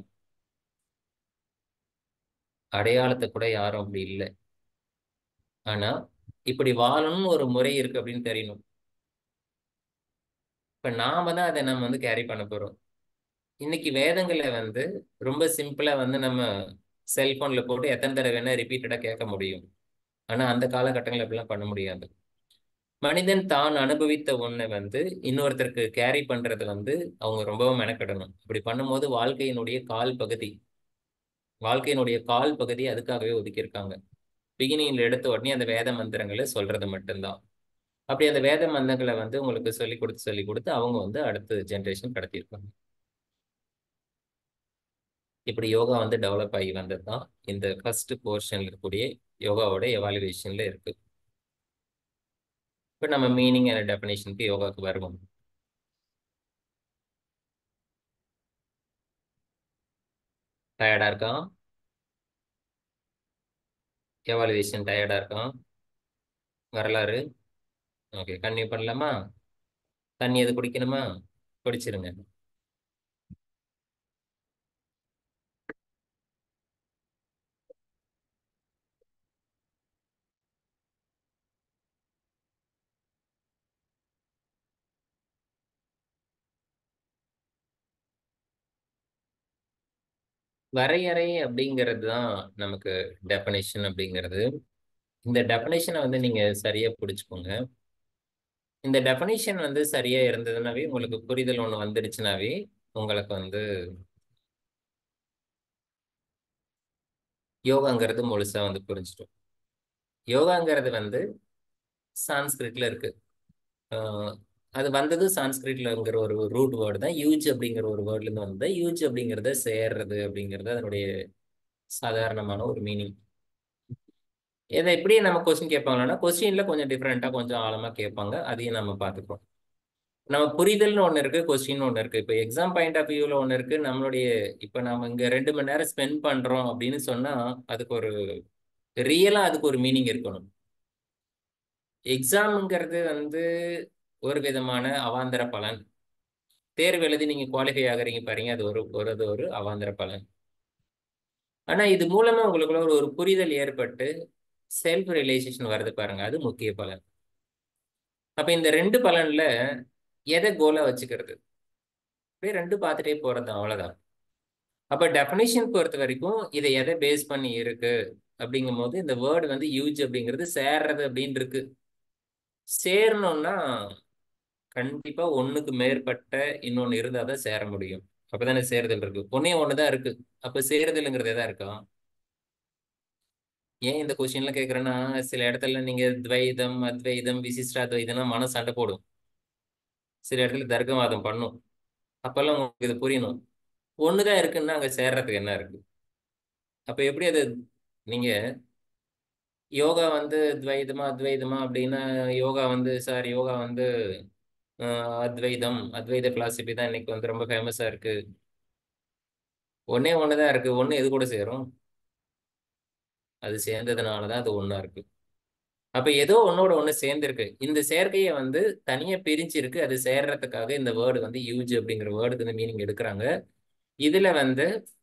அடையாளத்தை கூட யாரும் அப்படி இல்லை. ஆனா இப்படி வாழணும்னு ஒரு முறை இருக்கு அப்படின்னு தெரியணும். இப்ப நாம தான் அதை நம்ம வந்து கேரி பண்ண போறோம். இன்னைக்கு வேதங்களை வந்து ரொம்ப சிம்பிளா வந்து நம்ம செல்போன்ல போட்டு எத்தனை தடவை வேணா ரிப்பீட்டடா கேட்க முடியும். ஆனா அந்த காலகட்டங்கள் அப்படிலாம் பண்ண முடியாது. மனிதன் தான் அனுபவித்த ஒண்ணை வந்து இன்னொருத்தருக்கு கேரி பண்றது வந்து அவங்க ரொம்பவும் மெனக்கிடணும். இப்படி பண்ணும்போது வாழ்க்கையினுடைய கால் பகுதி வாழ்க்கையினுடைய கால் பகுதி அதுக்காகவே ஒதுக்கியிருக்காங்க. பிகினிங்ல எடுத்த உடனே அந்த வேத மந்திரங்களை சொல்றது மட்டும்தான். அப்படி அந்த வேத மந்திரங்களை வந்து உங்களுக்கு சொல்லி கொடுத்து சொல்லி கொடுத்து அவங்க வந்து அடுத்த ஜென்ரேஷன் கடத்தியிருக்காங்க. இப்படி யோகா வந்து டெவலப் ஆகி வந்தது தான் இந்த ஃபர்ஸ்ட் போர்ஷன்ல இருக்கக்கூடிய யோகாவோட எவாலுவேஷன்ல இருக்கு. இப்போ நம்ம மீனிங் அண்ட் டெஃபினேஷனுக்கு யோகாவுக்கு வருவோம். டயர்டா இருக்கான்? எவாலுவேஷன் டயர்டா இருக்கான்? வரலாறு ஓகே, கன்டினியூ பண்ணலாமா? தண்ணி எது குடிக்கணுமா? குடிச்சிருங்க. வரையறை அப்படிங்கிறது தான் நமக்கு டெஃபினேஷன் அப்படிங்கிறது. இந்த டெஃபினேஷனை வந்து நீங்க சரியா பிடிச்சுக்கோங்க. இந்த டெஃபினேஷன் வந்து சரியா இருந்ததுனாவே உங்களுக்கு புரிதல் ஒண்ணு வந்துடுச்சுனாவே உங்களுக்கு வந்து யோகாங்கிறது முழுசா வந்து புரிஞ்சிடும். யோகாங்கிறது வந்து சான்ஸ்கிரிட்ல இருக்கு. ஆஹ் அது வந்தது சான்ஸ்கிரிட்லங்கிற ஒரு ரூட் வேர்டு தான். யூஜ் அப்படிங்கிற ஒரு வேர்ட்ல இருந்து வந்தது. யூஜ் அப்படிங்கிறத சேர்றது அப்படிங்கிறது அதனுடைய சாதாரணமான ஒரு மீனிங். இதை எப்படி நம்ம கொஸ்டின் கேட்பாங்கன்னா கொஸ்டின்ல கொஞ்சம் டிஃப்ரெண்டா கொஞ்சம் ஆழமா கேட்பாங்க. அதையும் நம்ம பார்த்துக்கிறோம். நம்ம புரிதல்னு ஒண்ணு இருக்கு, கொஸ்டின் ஒண்ணு இருக்கு. இப்போ எக்ஸாம் பாயிண்ட் ஆஃப் வியூல ஒண்ணு இருக்கு. நம்மளுடைய இப்ப நம்ம இங்க ரெண்டு மணி நேரம் ஸ்பெண்ட் பண்றோம் அப்படின்னு சொன்னா அதுக்கு ஒரு ரியலா அதுக்கு ஒரு மீனிங் இருக்கணும். எக்ஸாம்ங்கிறது வந்து ஒரு விதமான அவாந்தர பலன். தேர்வு எழுதி நீங்க குவாலிஃபை ஆகுறீங்க பாருங்க, அது ஒரு ஒரு அது ஒரு அவாந்தர பலன். ஆனா இது மூலமா உங்களுக்குள்ள ஒரு ஒரு புரிதல் ஏற்பட்டு செல்ஃப் ரியலைசேஷன் வருது பாருங்க, அது முக்கிய பலன். அப்ப இந்த ரெண்டு பலன்ல எதை கோலா வச்சுக்கிறது? அப்படியே ரெண்டு பார்த்துட்டே போறது அவ்வளவுதான். அப்ப டெஃபினேஷன் பொறுத்த வரைக்கும் இதை எதை பேஸ் பண்ணி இருக்கு அப்படிங்கும் போது இந்த வேர்டு வந்து யூஜ் அப்படிங்கிறது சேர்றது அப்படின்னு இருக்கு. சேரணும்னா கண்டிப்பா ஒண்ணுக்கு மேற்பட்ட இன்னொன்னு இருந்தா தான் சேர முடியும். அப்பதானே சேருதல் இருக்கு. ஒன்னே ஒண்ணுதான் இருக்கு. அப்ப சேருதல்ங்கிறது எதா இருக்கா? ஏன் இந்த கொஸ்டின்ல கேக்குறேன்னா சில இடத்துல நீங்க துவைதம் அத்வைதம் விசிஷ்டாத்வைதம் மன சண்டை போடும். சில இடத்துல தர்க்கவாதம் பண்ணும். அப்பெல்லாம் உங்களுக்கு இது புரியணும். ஒண்ணுதான் இருக்குன்னா அங்க சேர்றதுக்கு என்ன இருக்கு? அப்ப எப்படி அது நீங்க யோகா வந்து துவைதமா அத்வைதமா அப்படின்னா யோகா வந்து சார் யோகா வந்து ஆஹ் அத்வைதம் அத்வைத பிலாசபி தான் இன்னைக்கு வந்து ரொம்ப ஃபேமஸா இருக்கு. ஒன்னே ஒண்ணுதான் இருக்கு. ஒண்ணு எது கூட சேரும்? அது சேர்ந்ததுனாலதான் அது ஒண்ணா இருக்கு. அப்ப ஏதோ ஒன்னோட ஒண்ணு சேர்ந்திருக்கு. இந்த சேர்க்கையை வந்து தனியா பிரிஞ்சு இருக்கு. அது சேர்றதுக்காக இந்த வேர்டு வந்து யூஜ் அப்படிங்கிற வேர்டுக்கு வந்து மீனிங் எடுக்கிறாங்க. இதுல வந்து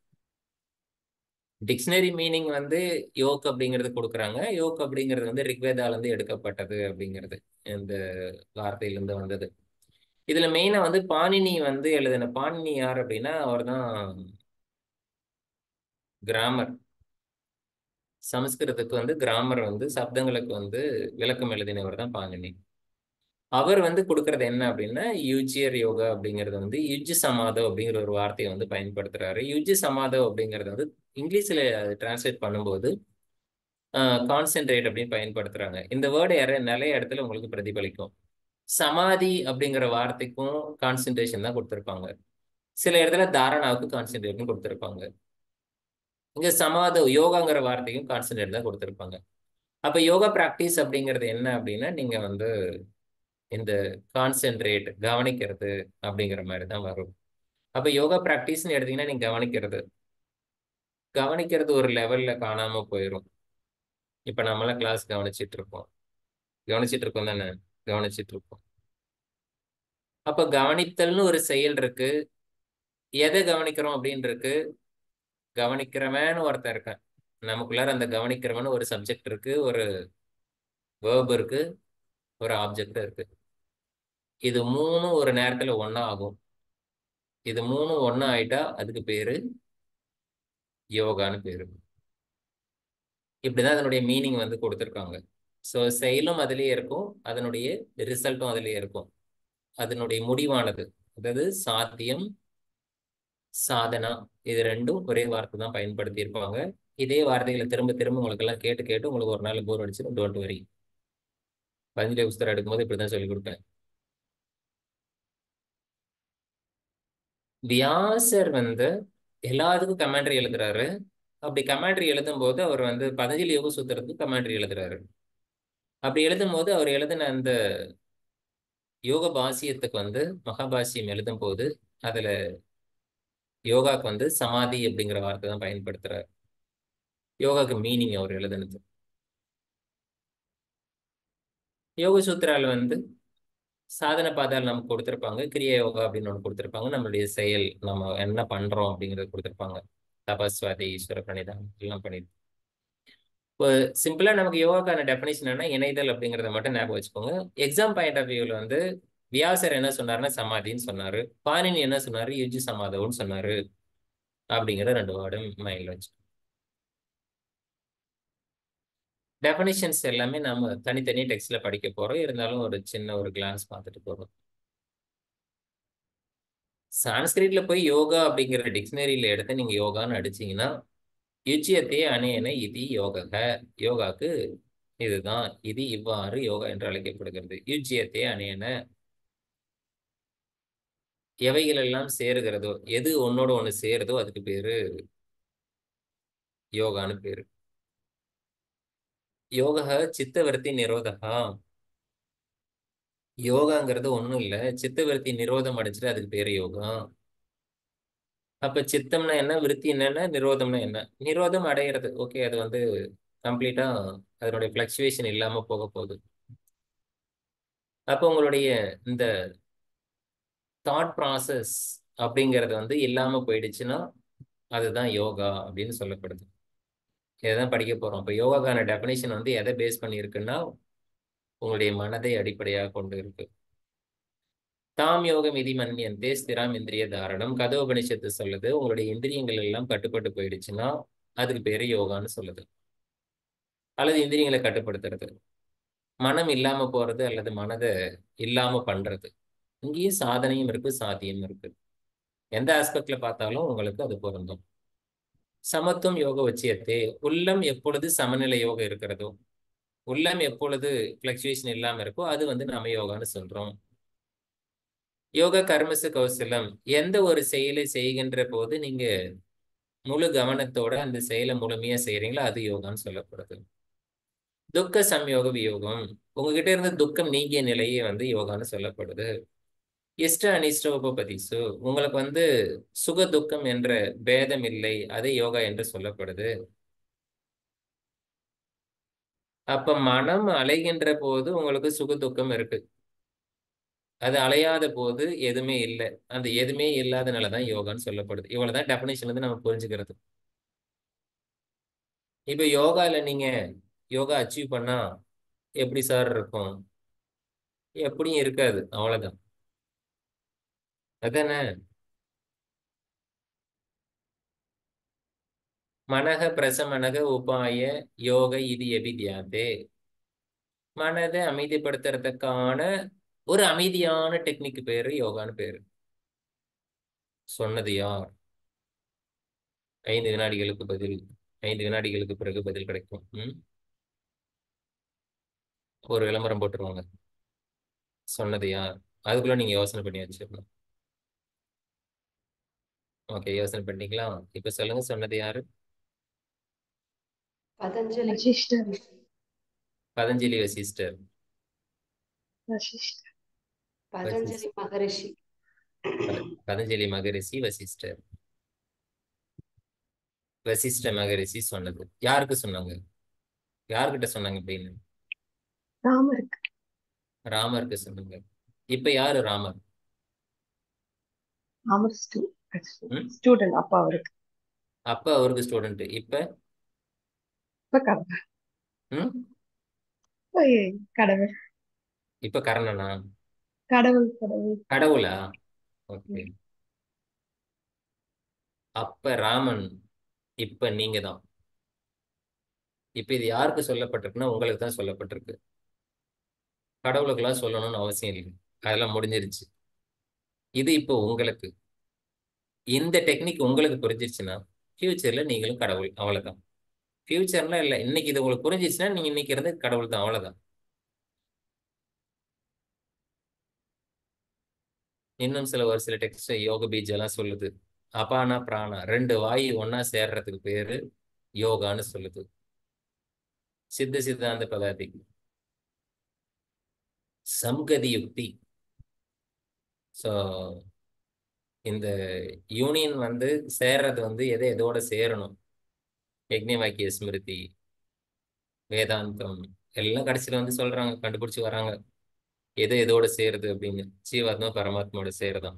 டிக்ஷனரி மீனிங் வந்து யோக் அப்படிங்கிறது கொடுக்குறாங்க. யோக் அப்படிங்கிறது வந்து ரிக்வேதால இருந்து எடுக்கப்பட்டது அப்படிங்கிறது இந்த வார்த்தையிலிருந்து வந்தது. இதுல மெயினா வந்து பாணினி வந்து எழுதின பாணினி யார் அப்படின்னா அவர் தான் கிராமர். சமஸ்கிருதத்துக்கு வந்து கிராமர் வந்து சப்தங்களுக்கு வந்து விளக்கம் எழுதினவர் தான் பாணினி. அவர் வந்து கொடுக்கறது என்ன அப்படின்னா யூஜியர் யோகா அப்படிங்கிறது வந்து யுஜ் சமாதோ அப்படிங்கிற ஒரு வார்த்தையை வந்து பயன்படுத்துறாரு. யுஜ் சமாதோ அப்படிங்கிறது வந்து இங்கிலீஷ்ல டிரான்ஸ்லேட் பண்ணும்போது கான்சென்ட்ரேட் அப்படின்னு பயன்படுத்துறாங்க. இந்த வேர்டு யார நிறைய இடத்துல உங்களுக்கு பிரதிபலிக்கும். சமாதி அப்படிங்கிற வார்த்தைக்கும் கான்சென்ட்ரேஷன் தான் கொடுத்துருப்பாங்க. சில இடத்துல தாரணாவுக்கு கான்சென்ட்ரேட்னு கொடுத்துருப்பாங்க. இங்க சமாதோ யோகாங்கிற வார்த்தைக்கும் கான்சென்ட்ரேட் தான் கொடுத்துருப்பாங்க. அப்ப யோகா பிராக்டிஸ் அப்படிங்கிறது என்ன அப்படின்னா நீங்க வந்து இந்த கான்சென்ட்ரேட் கவனிக்கிறது அப்படிங்கிற மாதிரி தான் வரும். அப்ப யோகா பிராக்டிஸ்ன்னு எடுத்தீங்கன்னா நீங்க கவனிக்கிறது கவனிக்கிறது ஒரு லெவல்ல காணாம போயிடும். இப்ப நம்மளாம் கிளாஸ் கவனிச்சிட்டு இருக்கோம் கவனிச்சிட்டு இருக்கோம் தானே கவனிச்சிட்டு இருக்கோம். அப்ப கவனித்தல்னு ஒரு செயல் இருக்கு. எதை கவனிக்கிறோம் அப்படின்னு இருக்கு. கவனிக்கிறவன்னு ஒருத்தன் இருக்கான். நமக்குள்ளார அந்த கவனிக்கிறவன் ஒரு சப்ஜெக்ட் இருக்கு, ஒரு வேர்ப் இருக்கு, ஒரு ஆப்ஜெக்ட் இருக்கு. இது மூணும் ஒரு நேரத்துல ஒண்ணா ஆகும். இது மூணும் ஒண்ணா ஆயிட்டா அதுக்கு பேரு யோகான்னு பேரு. இப்படிதான் அதனுடைய மீனிங் வந்து கொடுத்துருக்காங்க. ஸோ செயலும் அதுலயே இருக்கும், அதனுடைய ரிசல்ட்டும் அதுலயே இருக்கும். அதனுடைய முடிவானது, அதாவது சாத்தியம், சாதனா, இது ரெண்டும் ஒரே வார்த்தை தான் பயன்படுத்தி இருப்பாங்க. இதே வார்த்தைகளை திரும்ப திரும்ப உங்களுக்கு எல்லாம் கேட்டு கேட்டு உங்களுக்கு ஒரு நாள் போர் அடிச்சிடும். Don't worry. பஞ்சலி புஸ்தகம் எடுக்கும்போது இப்படிதான் சொல்லி கொடுப்பேன். வியாசர் வந்து எல்லாத்துக்கும் கமெண்ட்ரி எழுதுறாரு. அப்படி கமெண்ட்ரி எழுதும் போது அவர் வந்து பதஞ்சலி யோக சூத்திரத்துக்கு கமெண்ட்ரி எழுதுறாரு. அப்படி எழுதும் போது அவர் எழுதின அந்த யோக பாசியத்துக்கு வந்து மகாபாசியம் எழுதும் போது அதுல யோகாக்கு வந்து சமாதி அப்படிங்கிற வார்த்தை தான் பயன்படுத்துறாரு. யோகாக்கு மீனிங் அவர் எழுதுனது. யோக சூத்திரால வந்து சாதன பாதால் நமக்கு கொடுத்துருப்பாங்க. கிரியா யோகா அப்படின்னு ஒன்று கொடுத்துருப்பாங்க. நம்மளுடைய செயல், நம்ம என்ன பண்றோம் அப்படிங்கறது கொடுத்துருப்பாங்க. தபஸ்வாதி, ஈஸ்வர பிரணிதானம் எல்லாம் பண்ணிட்டு இப்போ சிம்பிளா நமக்கு யோகாக்கான டெஃபினேஷன் என்ன, இணைதல் அப்படிங்கறத மட்டும் ஞாபகம் வச்சுக்கோங்க. எக்ஸாம் பாயிண்ட் ஆஃப் வியூல வந்து வியாசர் என்ன சொன்னாருன்னா சமாதின்னு சொன்னாரு. பாணினி என்ன சொன்னாரு, யுஜி சமாதம்னு சொன்னாரு. அப்படிங்கிற ரெண்டு வேர்டும் மைண்ட்ல வச்சு டெஃபினிஷன்ஸ் எல்லாமே நம்ம தனித்தனி டெக்ஸ்ட்ல படிக்க போறோம். இருந்தாலும் ஒரு சின்ன ஒரு கிளான்ஸ் பார்த்துட்டு போறோம். சான்ஸ்கிரிட்ல போய் யோகா அப்படிங்கிற டிக்ஷனரியில எடுத்து நீங்க யோகான்னு அடிச்சீங்கன்னா யுச்சியத்தே அனேன இது யோக, யோகாக்கு இதுதான், இது இவ்வாறு யோகா என்று அழைக்கப்படுகிறது. யுச்சியத்தே அனேன, எவைகள் எல்லாம் சேருகிறதோ, எது ஒன்னோட ஒண்ணு சேருதோ அதுக்கு பேரு யோகான்னு பேரு. யோக சித்தவருத்தி நிரோதகா. யோகாங்கிறது ஒண்ணும் இல்ல, சித்தவருத்தி நிரோதம் அடைஞ்சிட்டு அதுக்கு பேரு யோகா. அப்ப சித்தம்னா என்ன, விருத்தி என்னன்னா, நிரோதம்னா என்ன? நிரோதம் அடையிறது. ஓகே, அது வந்து கம்ப்ளீட்டா அதனுடைய பிளக்சுவேஷன் இல்லாம போக போகுது. அப்ப உங்களுடைய இந்த தாட் ப்ராசஸ் அப்படிங்கிறது வந்து இல்லாம போயிடுச்சுன்னா அதுதான் யோகா அப்படின்னு சொல்லப்படுது. இதைதான் படிக்க போறோம். இப்ப யோகாக்கான டெஃபினேஷன் வந்து எதை பேஸ் பண்ணியிருக்குன்னா உங்களுடைய மனதை அடிப்படையாக கொண்டு இருக்கு. தாம் யோகம் இதி மன்யந்தே ஸ்திராம் இந்திரிய தாரணம். கதோபனிஷத்து சொல்லுது, உங்களுடைய இந்திரியங்கள் எல்லாம் கட்டுப்பட்டு போயிடுச்சுன்னா அதுக்கு பேரு யோகான்னு சொல்லுது. அல்லது இந்திரியங்களை கட்டுப்படுத்துறது, மனம் இல்லாம போறது அல்லது மனதை இல்லாம பண்றது. இங்கேயும் சாதனையும் இருக்கு, சாத்தியம் இருக்கு. எந்த ஆஸ்பெக்ட்ல பார்த்தாலும் உங்களுக்கு அது பொருந்தும். சமத்துவம் யோக வச்சியத்தே, உள்ளம் எப்பொழுது சமநிலை யோகம் இருக்கிறதோ, உள்ளம் எப்பொழுது பிளக்சுவேஷன் இல்லாம இருக்கோ அது வந்து நம்ம யோகான்னு சொல்றோம். யோக கர்மசு கௌசலம், எந்த ஒரு செயலை செய்கின்ற போது நீங்க முழு கவனத்தோட அந்த செயலை முழுமையா செய்யறீங்களோ அது யோகான்னு சொல்லப்படுது. துக்க சம்யோக வியோகம், உங்ககிட்ட இருந்து துக்கம் நீங்கிய நிலையே வந்து யோகான்னு சொல்லப்படுது. இஷ்ட அனிஷ்ட உபபதிசு, உங்களுக்கு வந்து சுக துக்கம் என்ற பேதம் இல்லை, அது யோகா என்று சொல்லப்படுது. அப்ப மனம் அலைகின்ற போது உங்களுக்கு சுக துக்கம் இருக்கு, அது அலையாத போது எதுவுமே இல்லை, அந்த எதுவுமே இல்லாதனாலதான் யோகான்னு சொல்லப்படுது. இவ்வளவுதான் டெபினிஷன் வந்து நம்ம புரிஞ்சுக்கிறது. இப்ப யோகால நீங்க யோகா அச்சீவ் பண்ணா எப்படி சார் இருக்கும்? எப்படியும் இருக்காது, அவ்வளவுதான். அதானே? மனக பிரசமனக உபாய யோக இது எபித்யாதே, மனதை அமைதிப்படுத்துறதுக்கான ஒரு அமைதியான டெக்னிக் பேரு யோகான்னு பேரு. சொன்னது யார்? ஐந்து வினாடிகளுக்கு பதில், ஐந்து வினாடிகளுக்கு பிறகு பதில் கிடைக்கும். ம் ஒரு விளம்பரம் போட்டுருவாங்க. சொன்னது யார்? அதுக்குள்ள நீங்க யோசனை பண்ணி வச்சிருக்கணும். ஓகே, யோசனை பண்ணிக்கலாம். இப்ப சொல்லுங்க, சொன்னது யாரு? பதஞ்சலி. வசிஷ்டர். பதஞ்சலி வசிஷ்டர். வசிஷ்டர். பதஞ்சலி மகரிஷி. ப- பதஞ்சலி மகரிஷி, வசிஷ்டர். வசிஷ்ட மகரிஷி சொன்னது யாருக்கு சொன்னாங்க? யார்கிட்ட சொன்னாங்க அப்படின்னு? ராமருக்கு. ராமருக்கு சொன்னாங்க. இப்ப யாரு ராமர்? ராமர் ம்? ஸ்டூடெண்ட் அப்பா அவருக்கு. அப்ப அவருக்கு ஸ்டூடெண்ட். இப்ப இப்ப கடவுள். ம் இப்ப கடவுள் இப்ப கர்ணனா? கடவுள் கடவுள். கடவுளா? ஓகே. ம். அப்ப ராமன் இப்ப நீங்க தான். இப்ப இது யாருக்கு சொல்லப்பட்டிருக்குன்னா உங்களுக்கு தான் சொல்லப்பட்டிருக்கு. கடவுளுக்கெல்லாம் சொல்லணும்னு அவசியம் இல்லை. அதெல்லாம் முடிஞ்சிருச்சு. இது இப்போ உங்களுக்கு. இந்த டெக்னிக் உங்களுக்கு புரிஞ்சிருச்சுன்னா ஃபியூச்சர்ல நீங்களும் கடவுள். அவ்வளவுதான். ஃபியூச்சர்ல இல்ல, இன்னைக்கு இது உங்களுக்கு புரிஞ்சிச்சுன்னா நீங்க இன்னைக்கு இருந்து கடவுள் தான். அவ்வளவுதான். இன்னும் சில ஒரு சில டெக்ஸ்ட் யோக பீஜ் எல்லாம் சொல்லுது. அபானா பிராணா ரெண்டு வாயு ஒன்னா சேர்றதுக்கு பேரு யோகான்னு சொல்லுது. சித்த சித்தாந்த பதாதி சம்கதி யுக்தி. ஸோ இந்த யூனியன் வந்து சேர்றது வந்து எதை எதோட சேரணும்? யக்ஞ வாக்கிய ஸ்மிருதி, வேதாந்தம் எல்லாம் கடைசியில வந்து சொல்றாங்க, கண்டுபிடிச்சு வராங்க எது எதோட சேருது அப்படின்னு. ஜீவாத்மா பரமாத்மாவோட சேருதான்.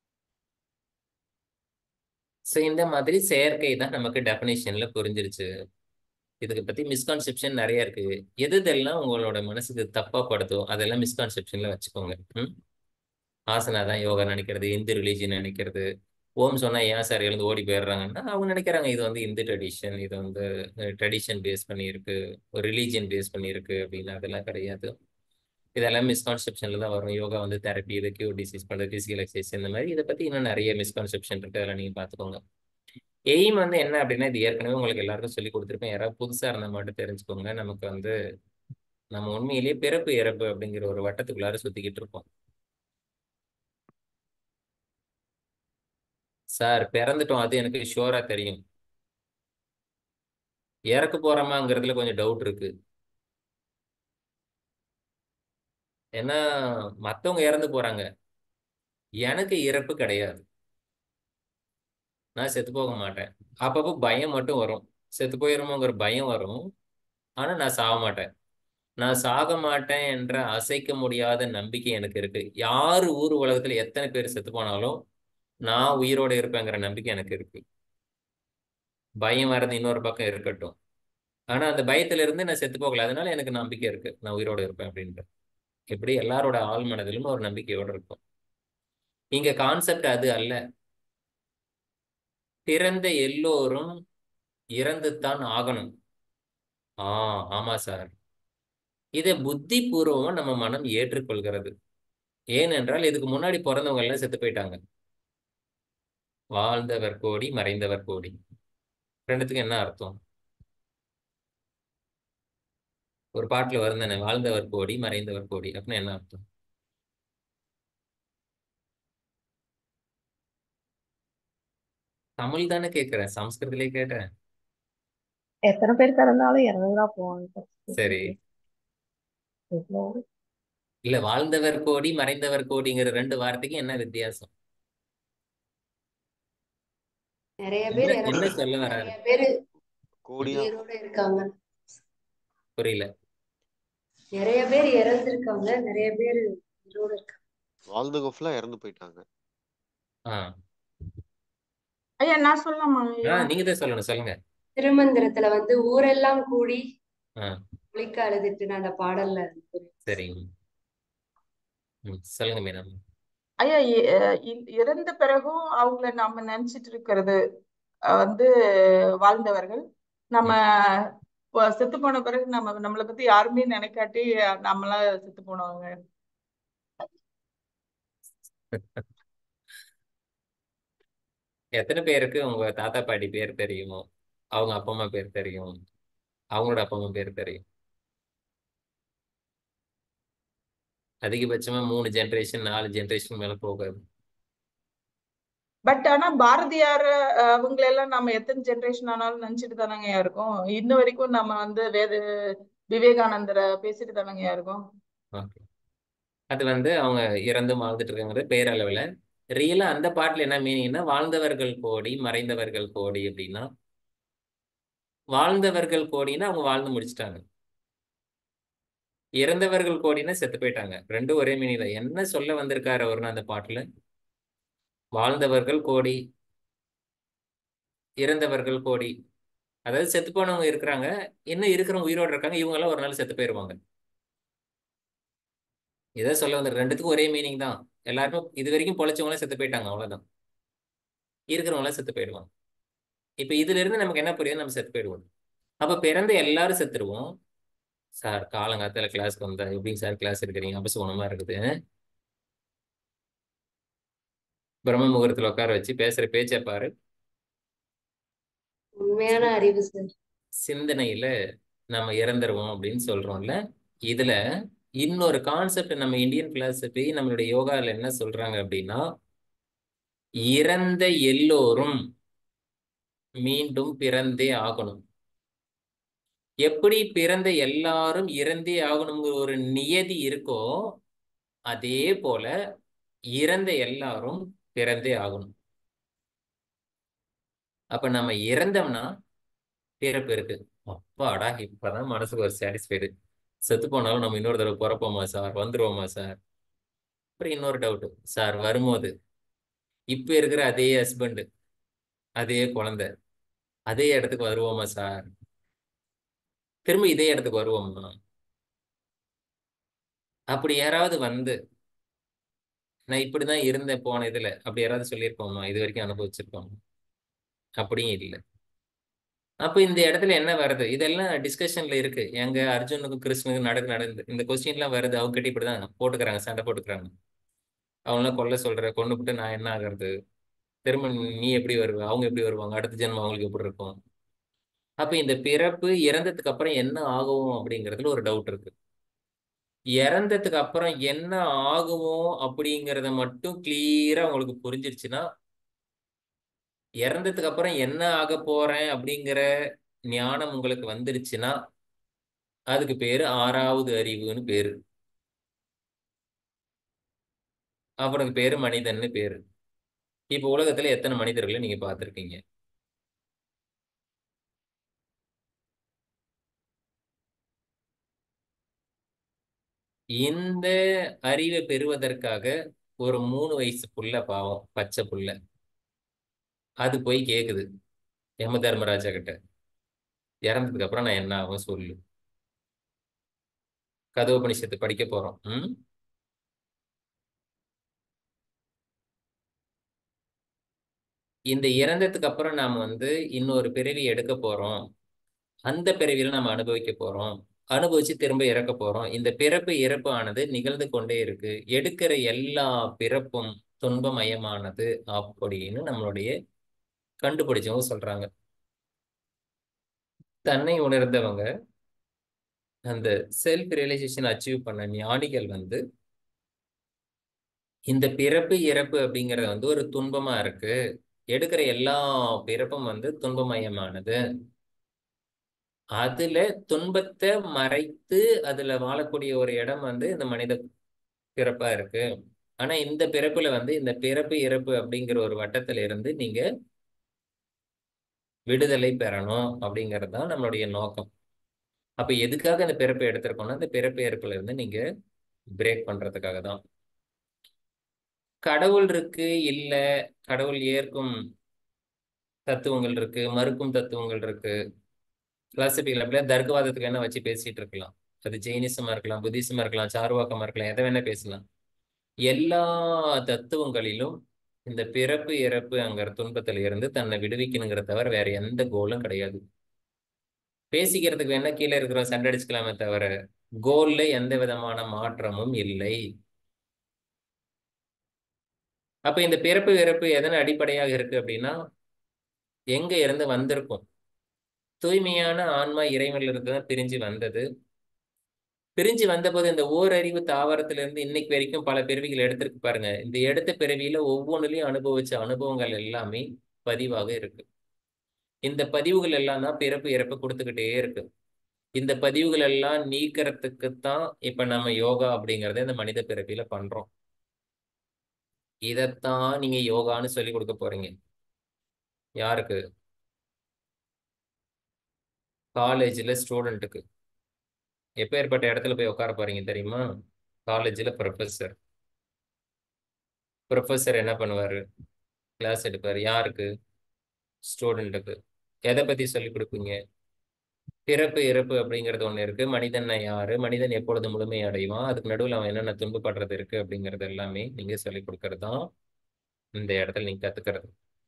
ஸோ இந்த மாதிரி செயற்கை தான் நமக்கு டெஃபினேஷன்ல புரிஞ்சிருச்சு. இதுக்கு பத்தி மிஸ்கான்செப்ஷன் நிறைய இருக்கு. எது இதெல்லாம் உங்களோட மனசுக்கு தப்பா படுதோ அதெல்லாம் மிஸ்கான்செப்ஷன்ல வச்சுக்கோங்க. ம் ஆசனா தான் யோகா நினைக்கிறது, இந்து ரிலீஜியன் நினைக்கிறது. ஓம் சொன்னா ஏன் சார் எழுந்து ஓடி போயிடுறாங்கன்னா அவங்க நினைக்கிறாங்க இது வந்து இந்து ட்ரெடிஷன், இது வந்து ட்ரெடிஷன் பேஸ் பண்ணி இருக்கு, ஒரு ரிலீஜியன் பேஸ் பண்ணி இருக்கு அப்படின்னு. அதெல்லாம் கிடையாது. இதெல்லாம் மிஸ்கான்செப்ஷன்ல தான் வரும். யோகா வந்து தெரப்பி, இது கியூர் டிசீஸ் பண்ணுறது, பிசிக்கல் எக்ஸசைஸ், இந்த மாதிரி இதை பத்தி இன்னும் நிறைய மிஸ்கான்செப்ஷன் இருக்கு. அதெல்லாம் நீங்க பாத்துக்கோங்க. எய்ம் வந்து என்ன அப்படின்னா, இது ஏற்கனவே உங்களுக்கு எல்லாருக்கும் சொல்லி கொடுத்துருப்பேன். யாராவது புதுசா இருந்தா மட்டும் தெரிஞ்சுக்கோங்க. நமக்கு வந்து நம்ம உண்மையிலேயே பிறப்பு இறப்பு அப்படிங்கிற ஒரு வட்டத்துக்குள்ளார சுத்திக்கிட்டு இருப்போம். சார் பிறந்துட்டோம், அது எனக்கு ஷுவரா தெரியும். இறக்க போறோமாங்கிறதுல கொஞ்சம் டவுட் இருக்கு. ஏன்னா மத்தவங்க இறந்து போறாங்க, எனக்கு இறப்பு கிடையாது. நான் செத்து போக மாட்டேன். அப்பப்போ பயம் மட்டும் வரும், செத்து போயிருமோங்கிற பயம் வரும். ஆனா நான் சாக மாட்டேன். நான் சாக மாட்டேன் என்ற அசைக்க முடியாத நம்பிக்கை எனக்கு இருக்கு. யாரு ஊர் உலகத்துல எத்தனை பேர் செத்து போனாலும் நான் உயிரோட இருப்பேங்கிற நம்பிக்கை எனக்கு இருக்கு. பயம் வர்றது இன்னொரு பக்கம் இருக்கட்டும், ஆனா அந்த பயத்துல இருந்து நான் செத்து போகல. அதனால எனக்கு நம்பிக்கை இருக்கு நான் உயிரோட இருப்பேன் அப்படின்ட்டு. இப்படி எல்லாரோட ஆள் மனதிலும் ஒரு நம்பிக்கையோட இருக்கும். இங்க கான்செப்ட் அது அல்ல. பிறந்த எல்லோரும் இறந்துத்தான் ஆகணும். ஆ ஆமா சார். இதை புத்தி பூர்வமா நம்ம மனம் ஏற்றுக்கொள்கிறது. ஏனென்றால் இதுக்கு முன்னாடி பிறந்தவங்க எல்லாம் செத்து போயிட்டாங்க. வாழ்ந்தவர் கோடி மறைந்தவர் கோடி, ரெண்டுத்துக்கு என்ன அர்த்தம்? ஒரு பாட்டுல வருந்தானே, வாழ்ந்தவர் கோடி மறைந்தவர் கோடி அப்படின்னு என்ன அர்த்தம்? தமிழ் தானே கேட்கிறேன், சமஸ்கிருதத்திலே கேட்டேன். எத்தனை பேர் பிறந்தாலும் இறந்துதான் போவாங்க. சரி, இல்ல வாழ்ந்தவர் கோடி மறைந்தவர் கோடிங்கிற ரெண்டு வார்த்தைக்கு என்ன வித்தியாசம்? நிறைய பேர் என்ன என்ன இறந்து சொல்ல வராரு? நிறைய பேர் கோடியா உயிரோட இருக்காங்க. புரியல. நிறைய பேர் இறந்திருக்காங்க, நிறைய பேர் உயிரோட இருக்காங்க. வாழ்ந்தவங்க ஃபுல்லா இறந்து போயிட்டாங்க. ஆ ஐயா நான் சொல்லலாமா ஆ ஐயா? நீங்க தான் சொல்லணும், சொல்லுங்க. திருமந்திரத்துல வந்து ஊரெல்லாம் கூடி ஆ ஒலிக்க அழுதுட்டு அந்த பாடல்ல இருக்கு. சரி, ம் சொல்லுங்க மீனா. ஐயா இ- இ- இறந்த பிறகும் அவங்கள நாம நினைச்சிட்டு இருக்கிறது அஹ், வந்து வாழ்ந்தவர்கள். நம்ம ம் ப- செத்து போன பிறகு நம்ம நம்மளை பத்தி யாருமே நினைக்காட்டி நம்மளா செத்து போனவங்க. எத்தனை பேருக்கு உங்க தாத்தா பாட்டி பேர் தெரியும், அவங்க அப்பா அம்மா பேர் தெரியும், அவங்களோட அப்பா அம்மா பேர் தெரியும்? அதிகபட்சமா மூணு ஜென்ரேஷன் நாலு ஜென்ரேஷன் மேல போகாது. பட் ஆனா பாரதியார் அஹ், அவங்களெல்லாம் நம்ம எத்தனை ஜெனரேஷன் ஆனாலும் நினைச்சிட்டு தானங்கய்யா இருக்கோம். இன்ன வரைக்கும் நம்ம வந்து வேத விவேகானந்தரை பேசிட்டு தானங்கய்யா இருக்கோம். ஓகே, அது வந்து அவங்க இறந்து வாழ்ந்துட்டு இருக்காங்கிறது பேரளவில். ரியலா அந்த பாட்டுல என்ன மீனிங்னா, வாழ்ந்தவர்கள் கோடி மறைந்தவர்கள் கோடி அப்படின்னா, வாழ்ந்தவர்கள் கோடின்னா அவங்க வாழ்ந்து முடிச்சிட்டாங்க. இறந்தவர்கள் கோடின்னா செத்து போயிட்டாங்க. ரெண்டும் ஒரே மீனிங் தான். என்ன சொல்ல வந்திருக்காரு அவருன்னு அந்த பாட்டுல? வாழ்ந்தவர்கள் கோடி, இறந்தவர்கள் கோடி. அதாவது செத்து போனவங்க இருக்கிறாங்க, இன்னும் இருக்கிறவங்க உயிரோடு இருக்காங்க, இவங்க எல்லாம் ஒரு நாள் செத்து போயிருவாங்க. இதை சொல்ல வந்து ரெண்டுத்துக்கும் ஒரே மீனிங் தான். எல்லாருமே இது வரைக்கும் பொழைச்சவங்களாம் செத்து போயிட்டாங்க, அவ்வளவுதான். இருக்கிறவங்க எல்லாம் செத்து போயிடுவாங்க. இப்ப இதுல இருந்து நமக்கு என்ன புரியுது? நம்ம செத்து போயிடுவோம். அப்ப பிறந்த எல்லாரும் செத்துருவோம். சார் காலங்காத்தால கிளாஸ்க்கு வந்தா எப்படிங்க சார் கிளாஸ் எடுக்கிறீங்க? அபசகுணமா இருக்குது. பிரம்ம முகூர்த்தத்துல உட்கார வச்சு பேசுற பேச்சை பாரு. உண்மையான அறிவு சார். சிந்தனையில நம்ம இறந்துருவோம் அப்படின்னு சொல்றோம்ல. இதுல இன்னொரு கான்செப்ட் நம்ம இந்தியன் பிலாசபி நம்மளுடைய யோகால என்ன சொல்றாங்க அப்படின்னா, இறந்த எல்லோரும் மீண்டும் பிறந்தே ஆகணும். எப்படி பிறந்த எல்லாரும் இறந்தே ஆகணுங்கிற ஒரு நியதி இருக்கோ, அதே போல இறந்த எல்லாரும் பிறந்தே ஆகணும். அப்ப நம்ம இறந்தோம்னா பிறப்பு இருக்கு. அப்பாடா, இப்பதான் மனசுக்கு ஒரு சாட்டிஸ்ஃபைடு. செத்து போனாலும் நம்ம இன்னொரு தடவை பிறப்போமா சார்? வந்துருவோமா சார்? அப்புறம் இன்னொரு டவுட் சார், வரும்போது இப்ப இருக்கிற அதே ஹஸ்பண்ட், அதே குழந்தை, அதே இடத்துக்கு வருவோமா சார்? திரும்ப இதே இடத்துக்கு வருவோமா? அப்படி யாராவது வந்து நான் இப்படிதான் இருந்தேன் போன இதுல அப்படி யாராவது சொல்லியிருப்போமா? இது வரைக்கும் அனுபவிச்சிருப்போம்? அப்படியும் இல்லை. அப்ப இந்த இடத்துல என்ன வருது? இதெல்லாம் டிஸ்கஷன்ல இருக்கு. எங்க அர்ஜுனுக்கும் கிருஷ்ணனுக்கும் நடக்கு நடந்து இந்த கொஸ்டின் எல்லாம் வருது. அவங்க கிட்ட இப்படிதான் போட்டுக்கிறாங்க, சண்டை போட்டுக்கிறாங்க. அவங்களாம் கொல்ல சொல்ற, கொண்டு விட்டு நான் என்ன ஆகிறது? திரும்ப நீ எப்படி வருவ? அவங்க எப்படி வருவாங்க? அடுத்த ஜென்மம் அவங்களுக்கு எப்படி இருக்கும்? அப்ப இந்த பிறப்பு இறந்ததுக்கு அப்புறம் என்ன ஆகும் அப்படிங்கிறதுல ஒரு டவுட் இருக்கு. இறந்ததுக்கு அப்புறம் என்ன ஆகுமோ அப்படிங்கிறத மட்டும் கிளியரா உங்களுக்கு புரிஞ்சிருச்சுன்னா, இறந்ததுக்கு அப்புறம் என்ன ஆக போறேன் அப்படிங்கிற ஞானம் உங்களுக்கு வந்துருச்சுன்னா, அதுக்கு பேரு ஆறாவது அறிவுன்னு பேரு. அவனுக்கு பேரு மனிதன்னு பேரு. இப்ப உலகத்துல எத்தனை மனிதர்களை நீங்க பார்த்திருக்கீங்க? இந்த அறிவை பெறுவதற்காக ஒரு மூணு வயசு புள்ள, பாவம் பச்சை புள்ள, அது போய் கேக்குது யம தர்மராஜா கிட்ட, இறந்ததுக்கு அப்புறம் நான் என்ன ஆகும் சொல்லு. கதோபனிஷத்து படிக்க போறோம். ம் இந்த இறந்ததுக்கு அப்புறம் நாம வந்து இன்னொரு பிறவி எடுக்க போறோம். அந்த பிறவியில நம்ம அனுபவிக்க போறோம். அனுபவிச்சு திரும்ப இறக்க போறோம். இந்த பிறப்பு இறப்பு ஆனது நிகழ்ந்து கொண்டே இருக்கு. எடுக்கிற எல்லா பிறப்பும் துன்பமயமானது அப்படின்னு நம்மளுடைய கண்டுபிடிச்சவங்க சொல்றாங்க. தன்னை உணர்ந்தவங்க, அந்த செல்ஃப் ரியலைசேஷன் அச்சீவ் பண்ண ஞானிகள் வந்து இந்த பிறப்பு இறப்பு அப்படிங்கறது வந்து ஒரு துன்பமா இருக்கு. எடுக்கிற எல்லா பிறப்பும் வந்து துன்பமயமானது. அதுல துன்பத்தை மறைத்து அதுல வாழக்கூடிய ஒரு இடம் வந்து இந்த மனித பிறப்பா இருக்கு. ஆனா இந்த பிறப்புல வந்து இந்த பிறப்பு இறப்பு அப்படிங்கிற ஒரு வட்டத்துல இருந்து நீங்க விடுதலை பெறணும் அப்படிங்கிறது தான் நம்மளுடைய நோக்கம். அப்ப எதுக்காக இந்த பிறப்பை எடுத்திருக்கோம்னா, இந்த பிறப்பு இறப்புல இருந்து நீங்க பிரேக் பண்றதுக்காக தான். கடவுள் இருக்கு இல்ல, கடவுள் ஏற்கும் தத்துவங்கள் இருக்கு, மறுக்கும் தத்துவங்கள் இருக்கு. பிலாசபிகள் அப்படியே தர்க்கவாதத்துக்கு என்ன வச்சு பேசிட்டு இருக்கலாம். அது ஜெயினிசமா இருக்கலாம், புத்திசமா இருக்கலாம், சார்வாக்கமா இருக்கலாம், எதை வேணா பேசலாம். எல்லா தத்துவங்களிலும் இந்த பிறப்பு இறப்பு அங்கிற துன்பத்துல இருந்து தன்னை விடுவிக்கணுங்கிற தவிர வேற எந்த கோலும் கிடையாது. பேசிக்கிறதுக்கு வேணா கீழே இருக்கிற சண்டை அடிச்சுக்கலாமே தவிர கோல்ல எந்த விதமான மாற்றமும் இல்லை. அப்ப இந்த பிறப்பு இறப்பு எதன் அடிப்படையாக இருக்கு அப்படின்னா, எங்க இருந்து வந்திருக்கும்? தூய்மையான ஆன்மா இறைவனில் இருந்து தான் பிரிஞ்சு வந்தது. பிரிஞ்சு வந்தபோது இந்த ஓரறிவு தாவரத்துல இருந்து இன்னைக்கு வரைக்கும் பல பிறவிகள் எடுத்திருக்கு பாருங்க. இந்த எடுத்த பிறவியில ஒவ்வொன்றுலயும் அனுபவிச்ச அனுபவங்கள் எல்லாமே பதிவாக இருக்கு. இந்த பதிவுகள் எல்லாம் தான் பிறப்பு இறப்பு கொடுத்துக்கிட்டே இருக்கு. இந்த பதிவுகள் எல்லாம் நீக்கிறதுக்குத்தான் இப்ப நம்ம யோகா அப்படிங்கறத இந்த மனித பிறவியில பண்றோம். இதத்தான் நீங்க யோகான்னு சொல்லி கொடுக்க போறீங்க. யாருக்கு? காலேஜ்ல ஸ்டூடெண்ட்டுக்கு. எப்பேற்பட்ட இடத்துல போய் உட்கார போறீங்க தெரியுமா? காலேஜில் ப்ரொஃபஸர். ப்ரொஃபஸர் என்ன பண்ணுவாரு? கிளாஸ் எடுப்பாரு. யாருக்கு? ஸ்டூடெண்ட்டுக்கு. எதை பத்தி சொல்லிக் கொடுப்பீங்க? பிறப்பு இறப்பு அப்படிங்கிறது ஒண்ணு இருக்கு. மனிதன் யாரு, மனிதன் எப்பொழுது முழுமை அடைவான், அதுக்கு நடுவில் அவன் என்னென்ன துன்பப்படுறது இருக்கு அப்படிங்கிறது எல்லாமே நீங்க சொல்லிக் கொடுக்கறது தான் இந்த இடத்துல நீங்க கத்துக்கிறது.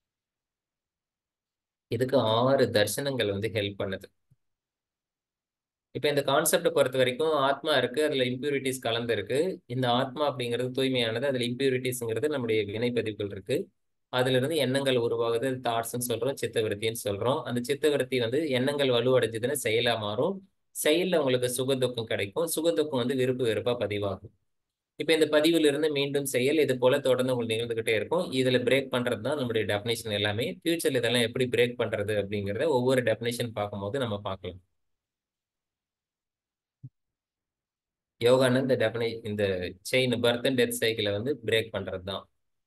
இதுக்கு ஆறு தர்சனங்கள் வந்து ஹெல்ப் பண்ணுது. இப்ப இந்த கான்செப்டை பொறுத்த வரைக்கும் ஆத்மா இருக்கு, அதுல இம்பியூரிட்டிஸ் கலந்து இருக்கு. இந்த ஆத்மா அப்படிங்கிறது தூய்மையானது, அதுல இம்பியூரிட்டிஸ்ங்கிறது நம்முடைய வினைப்பதிவுகள் இருக்கு. அதுல இருந்து எண்ணங்கள் உருவாகுது, தாட்ஸ்ன்னு சொல்றோம், சித்தவிருத்தின்னு சொல்றோம். அந்த சித்தவிருத்தி வந்து எண்ணங்கள் வலுவடைஞ்சதுன்னு செயலா மாறும். செயல்ல உங்களுக்கு சுகதுக்கம் கிடைக்கும். சுகதுக்கம் வந்து விருப்பு வெறுப்பா பதிவாகும். இப்ப இந்த பதிவுல இருந்து மீண்டும் செயல் இது போல தொடர்ந்து உங்களுக்கு நிகழ்ந்துகிட்டே இருக்கும். இதுல பிரேக் பண்றது தான் நம்மளுடைய டெஃபினேஷன் எல்லாமே. ஃபியூச்சர்ல இதெல்லாம் எப்படி பிரேக் பண்றது அப்படிங்கிறத ஒவ்வொரு டெஃபினேஷன் பார்க்கும்போது நம்ம பார்க்கலாம். யோகான்னு இந்த டெஃபினே இந்த செயின் பர்த் அண்ட் டெத் சைக்கிளை வந்து பிரேக் பண்றது தான்.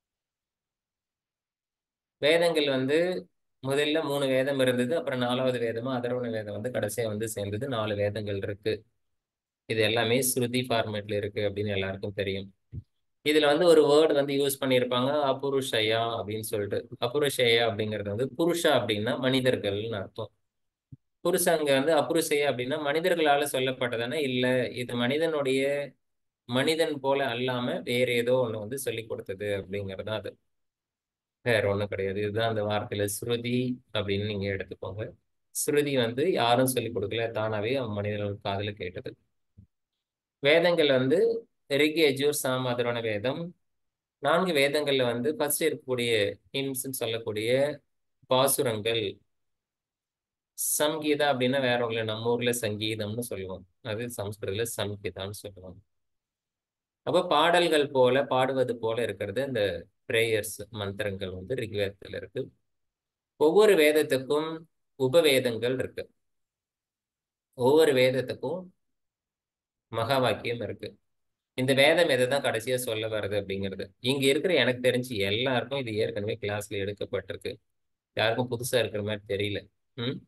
வேதங்கள் வந்து முதல்ல மூணு வேதம் இருந்தது, அப்புறம் நாலாவது வேதமா அதர்வண வேதம் வந்து கடைசியா வந்து சேர்ந்தது. நாலு வேதங்கள் இருக்கு. இது எல்லாமே ஸ்ருதி ஃபார்மேட்ல இருக்கு அப்படின்னு எல்லாருக்கும் தெரியும். இதுல வந்து ஒரு வேர்டு வந்து யூஸ் பண்ணியிருப்பாங்க, அபுருஷயா அப்படின்னு சொல்லிட்டு. அபுருஷயா அப்படிங்கிறது வந்து புருஷா அப்படின்னா மனிதர்கள்னு அர்த்தம். புருஷங்க வந்து அபுருஷயா அப்படின்னா மனிதர்களால சொல்லப்பட்டதானே இல்ல, இது மனிதனுடைய மனிதன் போல அல்லாம வேற ஏதோ ஒண்ணு வந்து சொல்லி கொடுத்தது அப்படிங்கிறது அது. வேற ஒண்ணும் கிடையாது. இதுதான் அந்த வார்த்தையில ஸ்ருதி அப்படின்னு நீங்க எடுத்துக்கோங்க. ஸ்ருதி வந்து யாரும் சொல்லி கொடுக்கல, தானாவே அவன் மனிதர்கள் காதுல கேட்டது. வேதங்கள் வந்து ரிக், யஜுர், சாம், அதர்வண வேதம். நான்கு வேதங்கள்ல வந்து ஃபர்ஸ்ட் இருக்கக்கூடிய ஹிம்ஸ்ன்னு சொல்லக்கூடிய பாசுரங்கள். சங்கீதா அப்படின்னா வேற ஒண்ணு, நம்ம ஊர்ல சங்கீதம்னு சொல்லுவோம், அது சம்ஸ்கிருதத்துல சங்கீதான்னு சொல்லுவாங்க. அப்ப பாடல்கள் போல பாடுவது போல இருக்கிறது இந்த பிரேயர்ஸ், மந்திரங்கள் வந்து ரிக்வேதத்துல இருக்கு. ஒவ்வொரு வேதத்துக்கும் உபவேதங்கள் இருக்கு. ஒவ்வொரு வேதத்துக்கும் மகா வாக்கியம் இருக்கு. இந்த வேதம் எதை தான் கடைசியா சொல்ல வருது அப்படிங்கிறது இங்க இருக்கிற எனக்கு தெரிஞ்சு எல்லாருக்கும் இது ஏற்கனவே கிளாஸ்ல எடுக்கப்பட்டிருக்கு. யாருக்கும் புதுசா இருக்கிற மாதிரி தெரியல. ம்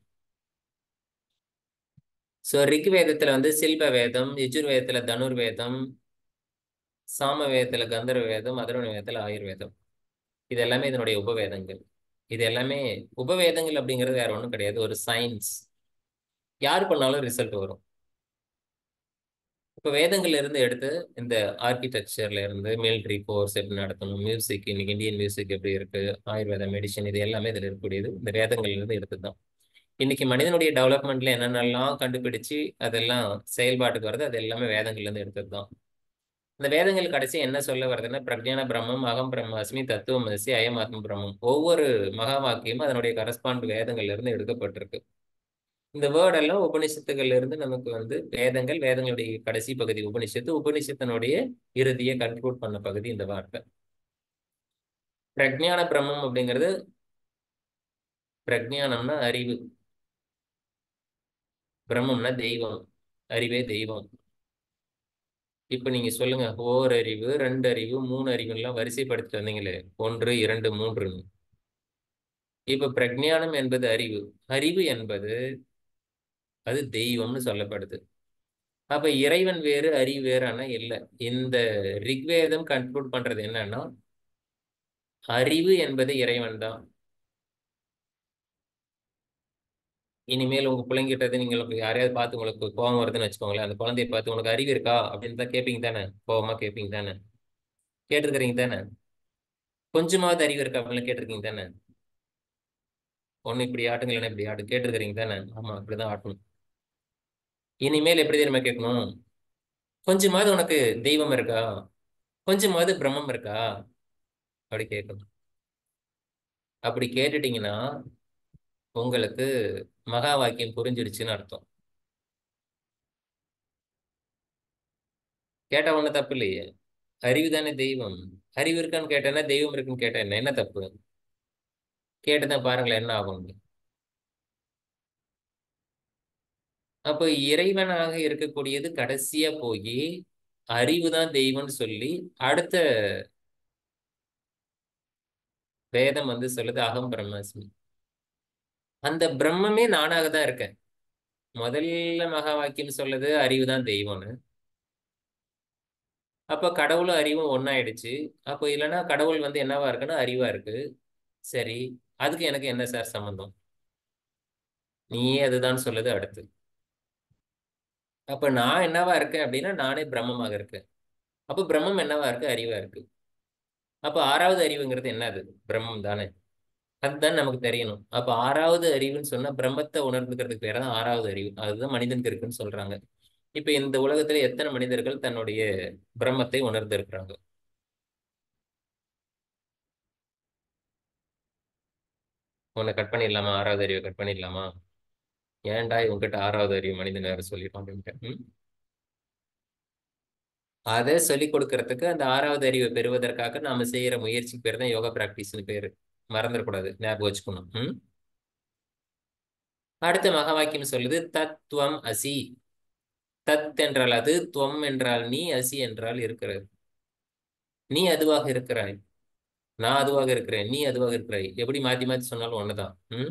ஸோ ரிக் வேதத்துல வந்து சில்ப வேதம், யஜுர் வேதத்துல தனுர் வேதம், சாம வேதத்துல கந்தர்வ வேதம், அதர்வண வேதத்துல ஆயுர்வேதம். இது எல்லாமே இதனுடைய உபவேதங்கள். இது எல்லாமே உபவேதங்கள் அப்படிங்கிறது வேற ஒன்றும் கிடையாது, ஒரு சயின்ஸ். யாரு பண்ணாலும் ரிசல்ட் வரும். இப்போ வேதங்கள்ல இருந்து எடுத்து இந்த ஆர்கிடெக்சர்ல இருந்து மிலிட்ரி ஃபோர்ஸ் எப்படி நடத்தணும், மியூசிக், இன்னைக்கு இந்தியன் மியூசிக் எப்படி இருக்கு, ஆயுர்வேத மெடிசன், இது எல்லாமே இதில் இருக்கக்கூடியது இந்த வேதங்கள்ல இருந்து எடுத்து தான். இன்னைக்கு மனிதனுடைய டெவலப்மெண்ட்ல என்னென்னலாம் கண்டுபிடிச்சு அதெல்லாம் செயல்பாட்டுக்கு வருது, அது எல்லாமே வேதங்கள்ல இருந்து எடுத்தது தான். இந்த வேதங்கள் கடைசி என்ன சொல்ல வருதுன்னா, பிரக்ஞான பிரம்மம், அகம் பிரம்மாஸ்மி, தத்துவமசி, அயம் ஆத்ம பிரம்மம். ஒவ்வொரு மகா வாக்கியமும் அதனுடைய கரஸ்பாண்ட் வேதங்கள்ல இருந்து எடுக்கப்பட்டிருக்கு. இந்த வேர்டெல்லாம் உபனிஷத்துகள்ல இருந்து நமக்கு வந்து வேதங்கள், வேதங்களுடைய கடைசி பகுதி உபனிஷத்து, உபனிஷத்தினுடைய இறுதியை கன்க்ளூட் பண்ண பகுதி இந்த வார்த்தை. பிரக்ஞான பிரம்மம் அப்படிங்கிறது, பிரக்ஞானம்னா அறிவு, பிரம்மம்னா தெய்வம், அறிவே தெய்வம். இப்ப நீங்க சொல்லுங்க, ஓர் அறிவு, ரெண்டு அறிவு, மூணு அறிவுலாம் வரிசைப்படுத்திட்டு வந்தீங்களே, ஒன்று இரண்டு மூன்றுன்னு. இப்ப பிரக்ஞானம் என்பது அறிவு, அறிவு என்பது அது தெய்வம்னு சொல்லப்படுது. அப்ப இறைவன் வேறு அறிவு வேறு ஆனா இல்லை. இந்த ரிக்வேதம் கன்க்ளூட் பண்றது என்னன்னா, அறிவு என்பது இறைவன் தான். இனிமேல் உங்க பிள்ளைங்கிட்டது நீங்களுக்கு யாரையாவது பார்த்து உங்களுக்கு கோபம் வருதுன்னு வச்சுக்கோங்களேன், அந்த குழந்தைய பார்த்து உனக்கு அறிவு இருக்கா அப்படின்னு தான் கேட்பீங்க தானே, கோபமா கேட்பீங்க தானே, கேட்டிருக்கிறீங்க தானே? கொஞ்சமாவது அறிவு இருக்கா அப்படின்னு கேட்டிருக்கீங்க தானே? ஒண்ணு இப்படி ஆட்டுங்க, இல்லைன்னா இப்படி ஆட்டு, கேட்டிருக்கிறீங்க தானே? ஆமா, அப்படிதான் ஆட்டணும். இனிமேல் எப்படி தெரியுமா கேட்கணும், கொஞ்சமாவது உனக்கு தெய்வம் இருக்கா, கொஞ்சமாவது பிரம்மம் இருக்கா, அப்படி கேட்கணும். அப்படி கேட்டுட்டீங்கன்னா உங்களுக்கு மகா வாக்கியம் புரிஞ்சிடுச்சுன்னு அர்த்தம். கேட்டா ஒண்ணு தப்பு இல்லையே, அறிவு தானே தெய்வம். அறிவு இருக்கான்னு கேட்டேன்னா தெய்வம் இருக்குன்னு கேட்டேன், என்ன என்ன தப்பு? கேட்டுதான் பாருங்களேன் என்ன ஆகும். அப்போ இறைவனாக இருக்கக்கூடியது கடைசியா போய் அறிவு தான் தெய்வம்னு சொல்லி அடுத்த வேதம் வந்து சொல்லுது அகம் பிரம்மாஸ்மி. அந்த பிரம்மமே நானாக தான் இருக்கேன். முதல்ல மகா வாக்கியம் சொல்லுது அறிவுதான் தெய்வம்னு. அப்ப கடவுளும் அறிவும் ஒன்னாயிடுச்சு. அப்போ இல்லைன்னா கடவுள் வந்து என்னவா இருக்குன்னா அறிவா இருக்கு. சரி, அதுக்கு எனக்கு என்ன சார் சம்பந்தம்? நீயே அதுதான் சொல்லுது அடுத்து. அப்ப நான் என்னவா இருக்கேன் அப்படின்னா நானே பிரம்மமாக இருக்கேன். அப்ப பிரம்மம் என்னவா இருக்கு? அறிவா இருக்கு. அப்ப ஆறாவது அறிவுங்கிறது என்னது? பிரம்மம் தானே. அதுதான் நமக்கு தெரியணும். அப்ப ஆறாவது அறிவுன்னு சொன்னா பிரம்மத்தை உணர்ந்துக்கிறதுக்கு பேர் தான் ஆறாவது அறிவு. அதுதான் மனிதனுக்கு இருக்குன்னு சொல்றாங்க. இப்ப இந்த உலகத்துல எத்தனை மனிதர்கள் தன்னுடைய பிரம்மத்தை உணர்ந்து இருக்கிறாங்க? உன்னை கட் பண்ணிடலாமா? ஆறாவது அறிவை கட் பண்ணிடலாமா? ஏன்டா இவங்ககிட்ட ஆறாவது அறிவு மனிதன் வேற சொல்லிருப்பான் அப்படின்ட்டு. அதை சொல்லிக் கொடுக்கறதுக்கு அந்த ஆறாவது அறிவை பெறுவதற்காக நாம செய்யற முயற்சிக்கு பேர் தான் யோகா பிராக்டிஸ்னு பேரு. மறந்துடக்கூடாது, ஞாபகம் வச்சுக்கணும். ம் அடுத்த மகா வாக்கியம் சொல்லுது தத்துவம் அசி. தத் என்றால் அது, துவம் என்றால் நீ, அசி என்றால் இருக்கிறது. நீ அதுவாக இருக்கிறாய், நான் அதுவாக இருக்கிறேன், நீ அதுவாக இருக்கிறாய். எப்படி மாத்தி மாத்தி சொன்னாலும் ஒண்ணுதான். ம்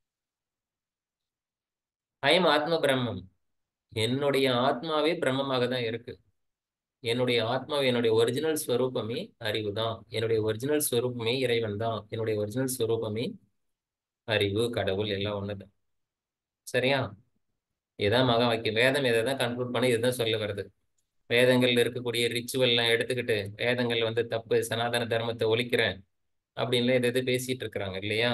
அயம் ஆத்ம பிரம்மம். என்னுடைய ஆத்மாவே பிரம்மமாக தான் இருக்கு. என்னுடைய ஆத்மாவை, என்னுடைய ஒரிஜினல் ஸ்வரூபமே அறிவு தான். என்னுடைய ஒரிஜினல் ஸ்வரூபமே இறைவன் தான். என்னுடைய ஒரிஜினல் ஸ்வரூபமே அறிவு, கடவுள் எல்லாம் ஒண்ணுதான். சரியா? இதான் மகா வாக்கியம். வேதம் இதை தான் கன்க்ளூட் பண்ணி இதுதான் சொல்ல வருது. வேதங்கள்ல இருக்கக்கூடிய ரிச்சுவல் எல்லாம் எடுத்துக்கிட்டு வேதங்கள் வந்து தப்பு, சனாதன தர்மத்தை ஒழிக்கிறேன் அப்படின்லாம் எது எது பேசிட்டு இருக்கிறாங்க இல்லையா?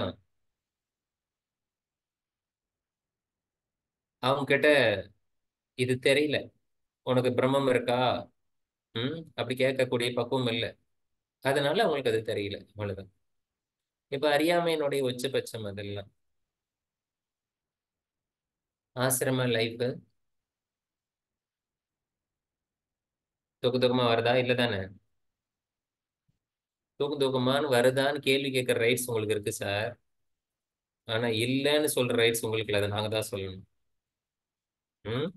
அவங்க கிட்ட இது தெரியல. உனக்கு பிரம்மம் இருக்கா? ம் அப்படி கேட்கக்கூடிய பக்குவம் இல்லை. அதனால அவங்களுக்கு அது தெரியல, அவ்வளவுதான். இப்ப அறியாமையினுடைய உச்சபட்சம் அதெல்லாம். ஆசிரம லைஃப் தூக்கு தூக்கமா வருதா? இல்லை தானே? தூக்கு தூக்கமானு வருதான்னு கேள்வி கேட்கற ரைட்ஸ் உங்களுக்கு இருக்கு சார். ஆனா இல்லைன்னு சொல்ற ரைட்ஸ் உங்களுக்கு இல்லை. அதை நாங்க தான் சொல்லணும். ம்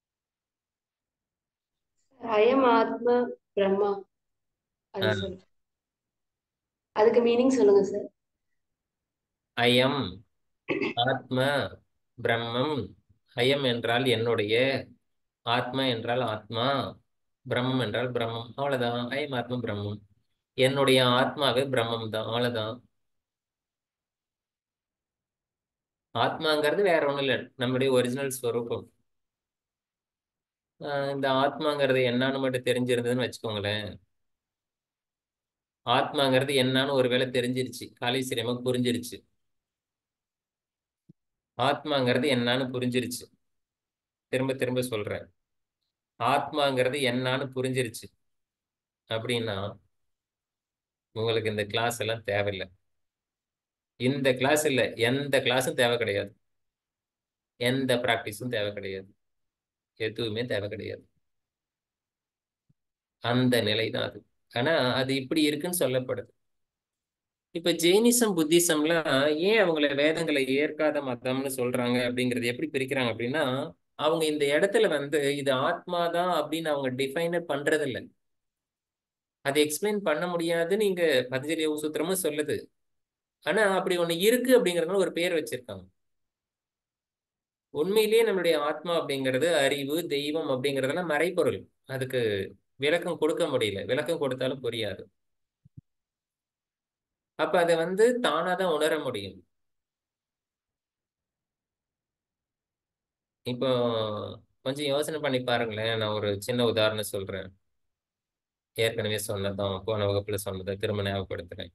அயம் ஆத்ம பிரம்மா, அது ஆ. சொல்லு. அதுக்கு மீனிங் சொல்லுங்க சார். அயம் ஆத்ம பிரம்மம். அயம் என்றால் என்னுடைய, ஆத்மா என்றால் ஆத்மா, பிரம்மம் என்றால் பிரம்மம். அவ்வளவுதான். அயம் ஆத்ம பிரம்மம். என்னுடைய ஆத்மாவே பிரம்மம் தான். அவ்வளவுதான். ஆத்மாங்கிறது வேற ஒண்ணும் இல்லை, நம்முடைய ஒரிஜினல் ஸ்வரூபம். ஆஹ் இந்த ஆத்மாங்கிறது என்னன்னு மட்டும் தெரிஞ்சிருந்ததுன்னு வச்சுக்கோங்களேன். ஆத்மாங்கிறது என்னன்னு ஒருவேளை தெரிஞ்சிருச்சு, காலேஸ்வரியமா புரிஞ்சிருச்சு. ஆத்மாங்கிறது என்னன்னு புரிஞ்சிருச்சு. திரும்ப திரும்ப சொல்றேன், ஆத்மாங்கிறது என்னன்னு புரிஞ்சிருச்சு அப்படின்னா உங்களுக்கு இந்த கிளாஸ் எல்லாம் தேவையில்லை. இந்த கிளாஸ் இல்லை, எந்த கிளாஸும் தேவை கிடையாது. எந்த பிராக்டிஸும் தேவை கிடையாது. எதுவுமே தேவை கிடையாது. அந்த நிலை தான் அது. ஆனா அது இப்படி இருக்குன்னு சொல்லப்படுது. இப்ப ஜெயினிசம், புத்திசம்லாம் ஏன் அவங்கள வேதங்களை ஏற்காத மதம்னு சொல்றாங்க அப்படிங்கறது எப்படி பிரிக்கிறாங்க அப்படின்னா, அவங்க இந்த இடத்துல வந்து இது ஆத்மாதான் அப்படின்னு அவங்க டிஃபைன் பண்றது இல்லை. அதை எக்ஸ்பிளைன் பண்ண முடியாதுன்னு இங்க பதஞ்சலி யோக சூத்திரமும் சொல்லுது. ஆனா அப்படி ஒண்ணு இருக்கு அப்படிங்கறதுனால ஒரு பேர் வச்சிருக்காங்க. உண்மையிலேயே நம்மளுடைய ஆத்மா அப்படிங்கிறது அறிவு, தெய்வம் அப்படிங்கறதெல்லாம் மறைபொருள். அதுக்கு விளக்கம் கொடுக்க முடியல. விளக்கம் கொடுத்தாலும் புரியாது. அப்ப அதை வந்து தானாதான் உணர முடியும். இப்போ கொஞ்சம் யோசனை பண்ணி பாருங்களேன். நான் ஒரு சின்ன உதாரணம் சொல்றேன். ஏற்கனவே சொன்னதும் போன வகுப்புல சொன்னதை திரும்ப ஞாபகப்படுத்துறேன்.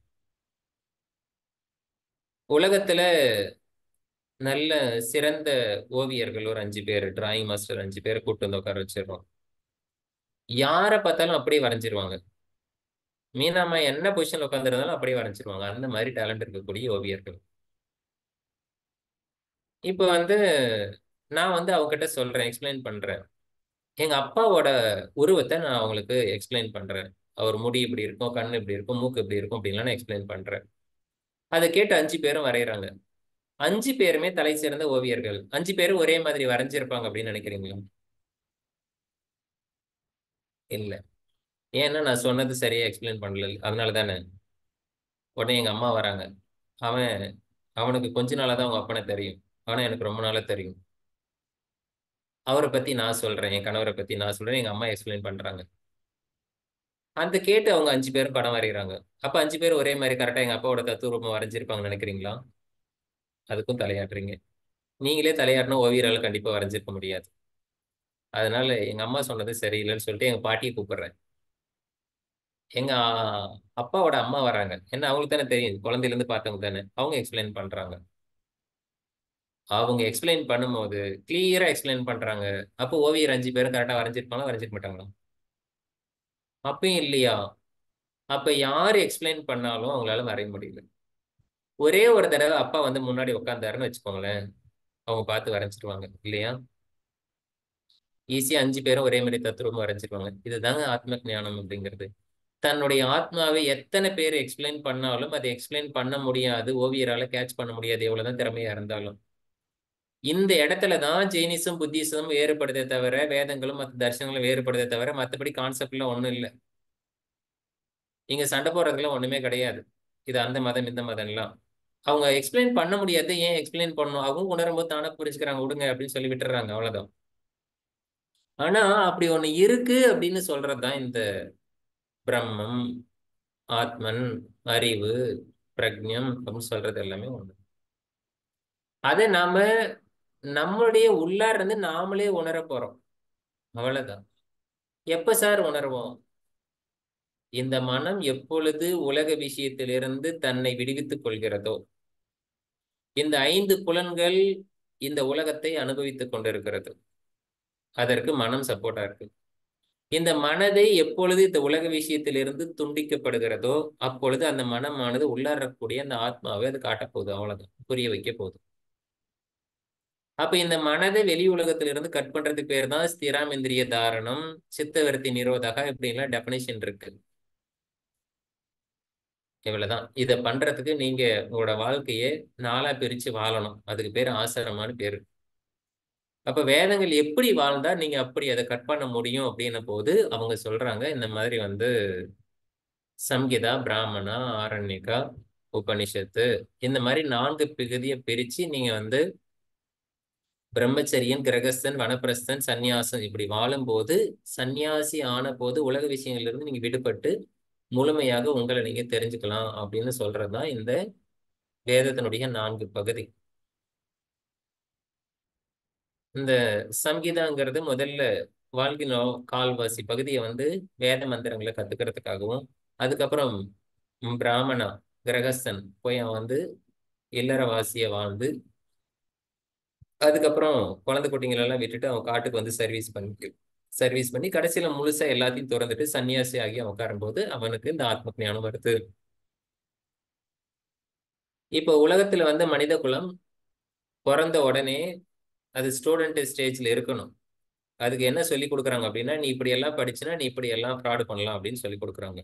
உலகத்துல நல்ல சிறந்த ஓவியர்கள் ஒரு அஞ்சு பேர், டிராயிங் மாஸ்டர் அஞ்சு பேர் கூட்டு வந்து உட்கார வச்சிடறோம். யாரை பார்த்தாலும் அப்படியே வரைஞ்சிருவாங்க. மீனாமா என்ன பொசிஷன்ல உட்காந்துருந்தாலும் அப்படியே வரைஞ்சிருவாங்க. அந்த மாதிரி டேலண்ட் இருக்கக்கூடிய ஓவியர்கள். இப்போ வந்து நான் வந்து அவங்ககிட்ட சொல்றேன், எக்ஸ்பிளைன் பண்றேன். எங்க அப்பாவோட உருவத்தை நான் அவங்களுக்கு எக்ஸ்பிளைன் பண்றேன். அவர் முடி இப்படி இருக்கும், கண்ணு இப்படி இருக்கும், மூக்கு இப்படி இருக்கும் அப்படின்லாம் நான் எக்ஸ்பிளைன் பண்றேன். அதை கேட்டு அஞ்சு பேரும் வரைகிறாங்க. அஞ்சு பேருமே தலை சிறந்த ஓவியர்கள். அஞ்சு பேரும் ஒரே மாதிரி வரைஞ்சிருப்பாங்க அப்படின்னு நினைக்கிறீங்களா? இல்ல. ஏன்னா நான் சொன்னது சரியா எக்ஸ்பிளைன் பண்ணல, அதனால தானே. உடனே எங்க அம்மா வராங்க. அவன் அவனுக்கு கொஞ்ச நாளா தான் அவங்க அப்பனை தெரியும். ஆனா எனக்கு ரொம்ப நாளா தெரியும். அவரை பத்தி நான் சொல்றேன், என் கணவரை பத்தி நான் சொல்றேன், எங்க அம்மா எக்ஸ்பிளைன் பண்றாங்க. அந்த கேட்டு அவங்க அஞ்சு பேரும் படம் வரைகிறாங்க. அப்ப அஞ்சு பேர் ஒரே மாதிரி கரெக்டா எங்க அப்பாவோட தத்துவரூபம் வரைஞ்சிருப்பாங்கன்னு நினைக்கிறீங்களா? அதுக்கும் தலையாட்டுறீங்க. நீங்களே தலையாட்டினா ஓவியரால கண்டிப்பா வரைஞ்சிருக்க முடியாது. அதனால எங்க அம்மா சொன்னது சரியில்லைன்னு சொல்லிட்டு எங்க பாட்டியை கூப்பிடுறேன். எங்க ஆ- அப்பாவோட அம்மா வராங்க. என்ன அவங்களுக்கு தானே தெரியும், குழந்தையில இருந்து பார்த்தவங்க தானே. அவங்க எக்ஸ்பிளைன் பண்றாங்க. அவங்க எக்ஸ்பிளைன் பண்ணும்போது கிளியரா எக்ஸ்பிளைன் பண்றாங்க. அப்போ ஓவியர் அஞ்சு பேரும் கரெக்டா வரைஞ்சிருப்பாங்களா, வரைஞ்சிருக்க மாட்டாங்களா? அப்பயும் இல்லையா? அப்ப யாரு எக்ஸ்பிளைன் பண்ணாலும் அவங்களால வரைய முடியல. ஒரே ஒரு தடவை அப்பா வந்து முன்னாடி உட்காந்தாருன்னு வச்சுக்கோங்களேன், அவங்க பார்த்து வரைஞ்சிருவாங்க இல்லையா? ஈஸியா அஞ்சு பேரும் ஒரே மாதிரி தத்துவமா வரைஞ்சிருவாங்க. இதுதாங்க ஆத்ம ஞானம் அப்படிங்கிறது. தன்னுடைய ஆத்மாவை எத்தனை பேர் எக்ஸ்பிளைன் பண்ணாலும் அதை எக்ஸ்பிளைன் பண்ண முடியாது, ஓவியரால கேட்ச் பண்ண முடியாது, எவ்வளவுதான் திறமையா இருந்தாலும். இந்த இடத்துல தான் ஜெயினிசம் புத்திசம் வேறுபடுதே தவிர, வேதங்களும் மற்ற தர்சனங்களும் வேறுபடுதே தவிர, மற்றபடி கான்செப்ட்ல ஒண்ணும் இல்லை. இங்க சண்டை போடுறதுக்குலாம் ஒண்ணுமே கிடையாது. இது அந்த மதம் இந்த மதம் எல்லாம் அவங்க எக்ஸ்பிளைன் பண்ண முடியாது. ஏன் எக்ஸ்பிளைன் பண்ணணும்? அவங்க உணரும் போது தானே புரிஞ்சுக்கிறாங்க, விடுங்க அப்படின்னு சொல்லி விட்டுறாங்க, அவ்வளவுதான். ஆனா அப்படி ஒண்ணு இருக்கு அப்படின்னு சொல்றதுதான் இந்த பிரம்மம், ஆத்மன், அறிவு, பிரக்ஞம் அப்படின்னு சொல்றது எல்லாமே ஒண்ணு. அதை நாம நம்மளுடைய உள்ளார இருந்து நாமளே உணர போறோம், அவ்வளவுதான். எப்ப சார் உணர்வோம்? இந்த மனம் எப்பொழுது உலக விஷயத்திலிருந்து தன்னை விடுவித்துக் கொள்கிறதோ, இந்த ஐந்து புலன்கள் இந்த உலகத்தை அனுபவித்துக் கொண்டிருக்கிறது, அதற்கு மனம் சப்போர்ட்டா இருக்கு. இந்த மனதை எப்பொழுது இந்த உலக விஷயத்திலிருந்து துண்டிக்கப்படுகிறதோ, அப்பொழுது அந்த மனமானது உள்ளாரக்கூடிய அந்த ஆத்மாவை அது காட்ட போகுது, அவ்வளவுதான், புரிய வைக்க போகுது. அப்ப இந்த மனதை வெளி உலகத்திலிருந்து கட் பண்றதுக்கு பேர் தான் ஸ்திராம் இந்திரிய தாரணம், சித்தவருத்தி நிரோதகா, இப்படிலாம் டெபினிஷன் இருக்கு. இவ்வளவுதான். இதை பண்றதுக்கு நீங்க உங்களோட வாழ்க்கையை நாலா பிரிச்சு வாழணும். அதுக்கு பேர் ஆசிரமான்னு பேரு. அப்ப வேதங்கள் எப்படி வாழ்ந்தா நீங்க அப்படி அதை கட் பண்ண முடியும் அப்படின்ன போது அவங்க சொல்றாங்க, இந்த மாதிரி வந்து சம்ஹிதா, பிராமணா, ஆரண்யகா, உபனிஷத்து, இந்த மாதிரி நான்கு பகுதியை பிரிச்சு நீங்க வந்து பிரம்மச்சரியன், கிரகஸ்தன், வனப்பிரஸ்தன், சந்நியாசம் இப்படி வாழும்போது, சந்நியாசி ஆன போது உலக விஷயங்கள்ல இருந்து நீங்க விடுபட்டு முழுமையாக உங்களை நீங்க தெரிஞ்சுக்கலாம் அப்படின்னு சொல்றதுதான் இந்த வேதத்தினுடைய நான்கு பகுதி. இந்த சம்ஹிதாங்கிறது முதல்ல வாழ்கினோ கால்வாசி பகுதியை வந்து வேத மந்திரங்களை கத்துக்கிறதுக்காகவும், அதுக்கப்புறம் பிராமணா, கிரகஸ்தன் போய் அவன் வந்து இல்லறவாசிய வாழ்ந்து, அதுக்கப்புறம் குழந்தை குட்டிங்களெல்லாம் விட்டுட்டு அவன் காட்டுக்கு வந்து சர்வீஸ் பண்ணி சர்வீஸ் பண்ணி கடைசியில முழுசா எல்லாத்தையும் திறந்துட்டு சன்னியாசி ஆகி உட்காரும் போது அவனுக்கு இந்த ஆத்ம ஞானம் வருது. இப்போ உலகத்துல வந்து மனித குலம் பிறந்த உடனே அது ஸ்டூடெண்ட் ஸ்டேஜ்ல இருக்கணும். அதுக்கு என்ன சொல்லி கொடுக்குறாங்க அப்படின்னா, நீ இப்படி எல்லாம் படிச்சுனா நீ இப்படி எல்லாம் ஃப்ராடு பண்ணலாம் அப்படின்னு சொல்லி கொடுக்குறாங்க.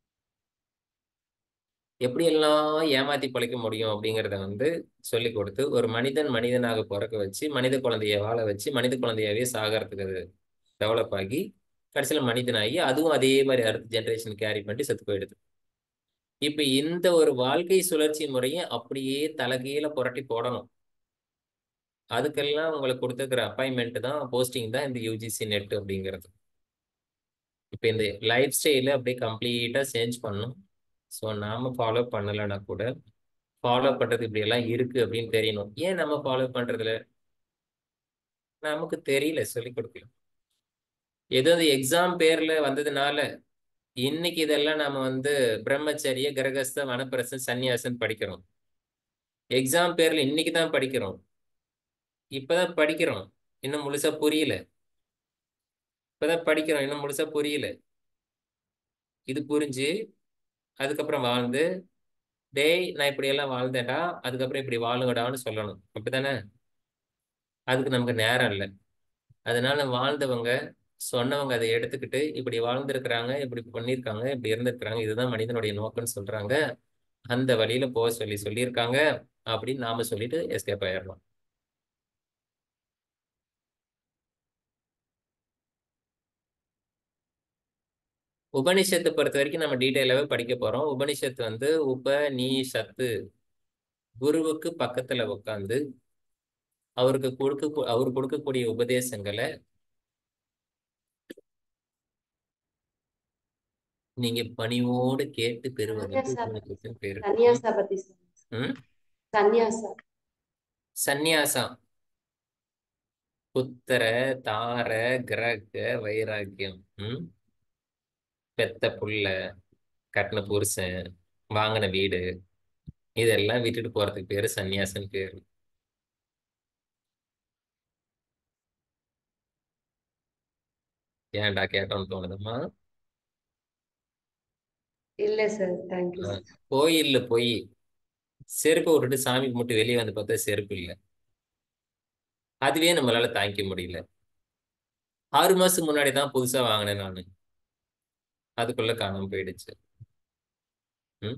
எப்படி எல்லாம் ஏமாத்தி பிழைக்க முடியும் அப்படிங்கிறத வந்து சொல்லி கொடுத்து, ஒரு மனிதன் மனிதனாக பிறக்க வச்சு, மனித குழந்தைய வாழ வச்சு, மனித குழந்தையாவே சாகிறதுக்கு டெவலப் ஆகி கடைசியில மனிதனாகி அதுவும் அதே மாதிரி அடுத்த ஜென்ரேஷன் கேரி பண்ணி செத்து போயிடுது. இப்ப இந்த ஒரு வாழ்க்கை சுழற்சி முறையை அப்படியே தலைகீழ புரட்டி போடணும். அதுக்கெல்லாம் உங்களுக்கு கொடுத்துருக்கிற அப்பாயின்மெண்ட் தான், போஸ்டிங் தான் இந்த யூஜிசி நெட் அப்படிங்கிறது. இப்போ இந்த லைஃப் ஸ்டைல அப்படியே கம்ப்ளீட்டா சேஞ்ச் பண்ணும். ஸோ நாம ஃபாலோ பண்ணலைன்னா கூட ஃபாலோ பண்றது இப்படி எல்லாம் இருக்கு அப்படின்னு தெரியணும். ஏன் நம்ம ஃபாலோ பண்றதுல நமக்கு தெரியல, சொல்லி கொடுக்கல. ஏதோ இந்த எக்ஸாம் பேர்ல வந்ததுனால இன்னைக்கு இதெல்லாம் நாம வந்து பிரம்மச்சரிய, கிரகஸ்த, வனப்பிரஸ்தன், சன்னியாசன் படிக்கிறோம். எக்ஸாம் பேர்ல இன்னைக்கு தான் படிக்கிறோம், இப்பதான் படிக்கிறோம், இன்னும் முழுசா புரியல. இப்பதான் படிக்கிறோம், இன்னும் முழுசா புரியல. இது புரிஞ்சு அதுக்கப்புறம் வாழ்ந்து, டேய் நான் இப்படி எல்லாம் வாழ்ந்தேன்டா, அதுக்கப்புறம் இப்படி வாழுங்கடான்னு சொல்லணும், அப்படித்தானே? அதுக்கு நமக்கு நேரம் இல்லை. அதனால வாழ்ந்தவங்க சொன்னவங்க அதை எடுத்துக்கிட்டு இப்படி வாழ்ந்திருக்கிறாங்க, இப்படி பண்ணியிருக்காங்க, இப்படி இருந்திருக்கிறாங்க, இதுதான் மனிதனுடைய நோக்கம்னு சொல்றாங்க, அந்த வழியில போக சொல்லி சொல்லியிருக்காங்க அப்படின்னு நாம சொல்லிட்டு எஸ்கேப் ஆயிடலாம். உபனிஷத்தை பொறுத்த வரைக்கும் நம்ம டீட்டெயிலாவே படிக்க போறோம். உபனிஷத்து வந்து உப நீ சத்து, குருவுக்கு பக்கத்துல உட்காந்து அவருக்கு கொடுக்க அவர் கொடுக்கக்கூடிய உபதேசங்களை நீங்க பணிவோடு கேட்டு பெறுவதற்கு சந்நியாசா பத்தி உபனிஷத்தின் பேரு. சந்நியாசா பத்தி சொல்லுங்க. ம் சந்நியாசா சந்நியாசம் புத்திர தார கிரக வைராக்கியம். ம் பெத்த புள்ள, கட்டின புருஷன், வாங்கின வீடு, இதெல்லாம் விட்டுட்டு போறதுக்கு பேரு சந்நியாசம் பேரு. ஏன்டா கேட்டோம்னு தோணுதம்மா? இல்ல சார், தேங்க்யூ ஆ, சார். கோயில்ல போய் செருப்பை விட்டுட்டு சாமி கும்பிட்டு வெளியே வந்து பார்த்தா செருப்பு இல்லை. அதுவே நம்மளால தாங்கிக்க முடியல. ஆறு மாசத்துக்கு முன்னாடி தான் புதுசா வாங்கினேன் நானு, அதுக்குள்ள காணாம போயிடுச்சு. ம்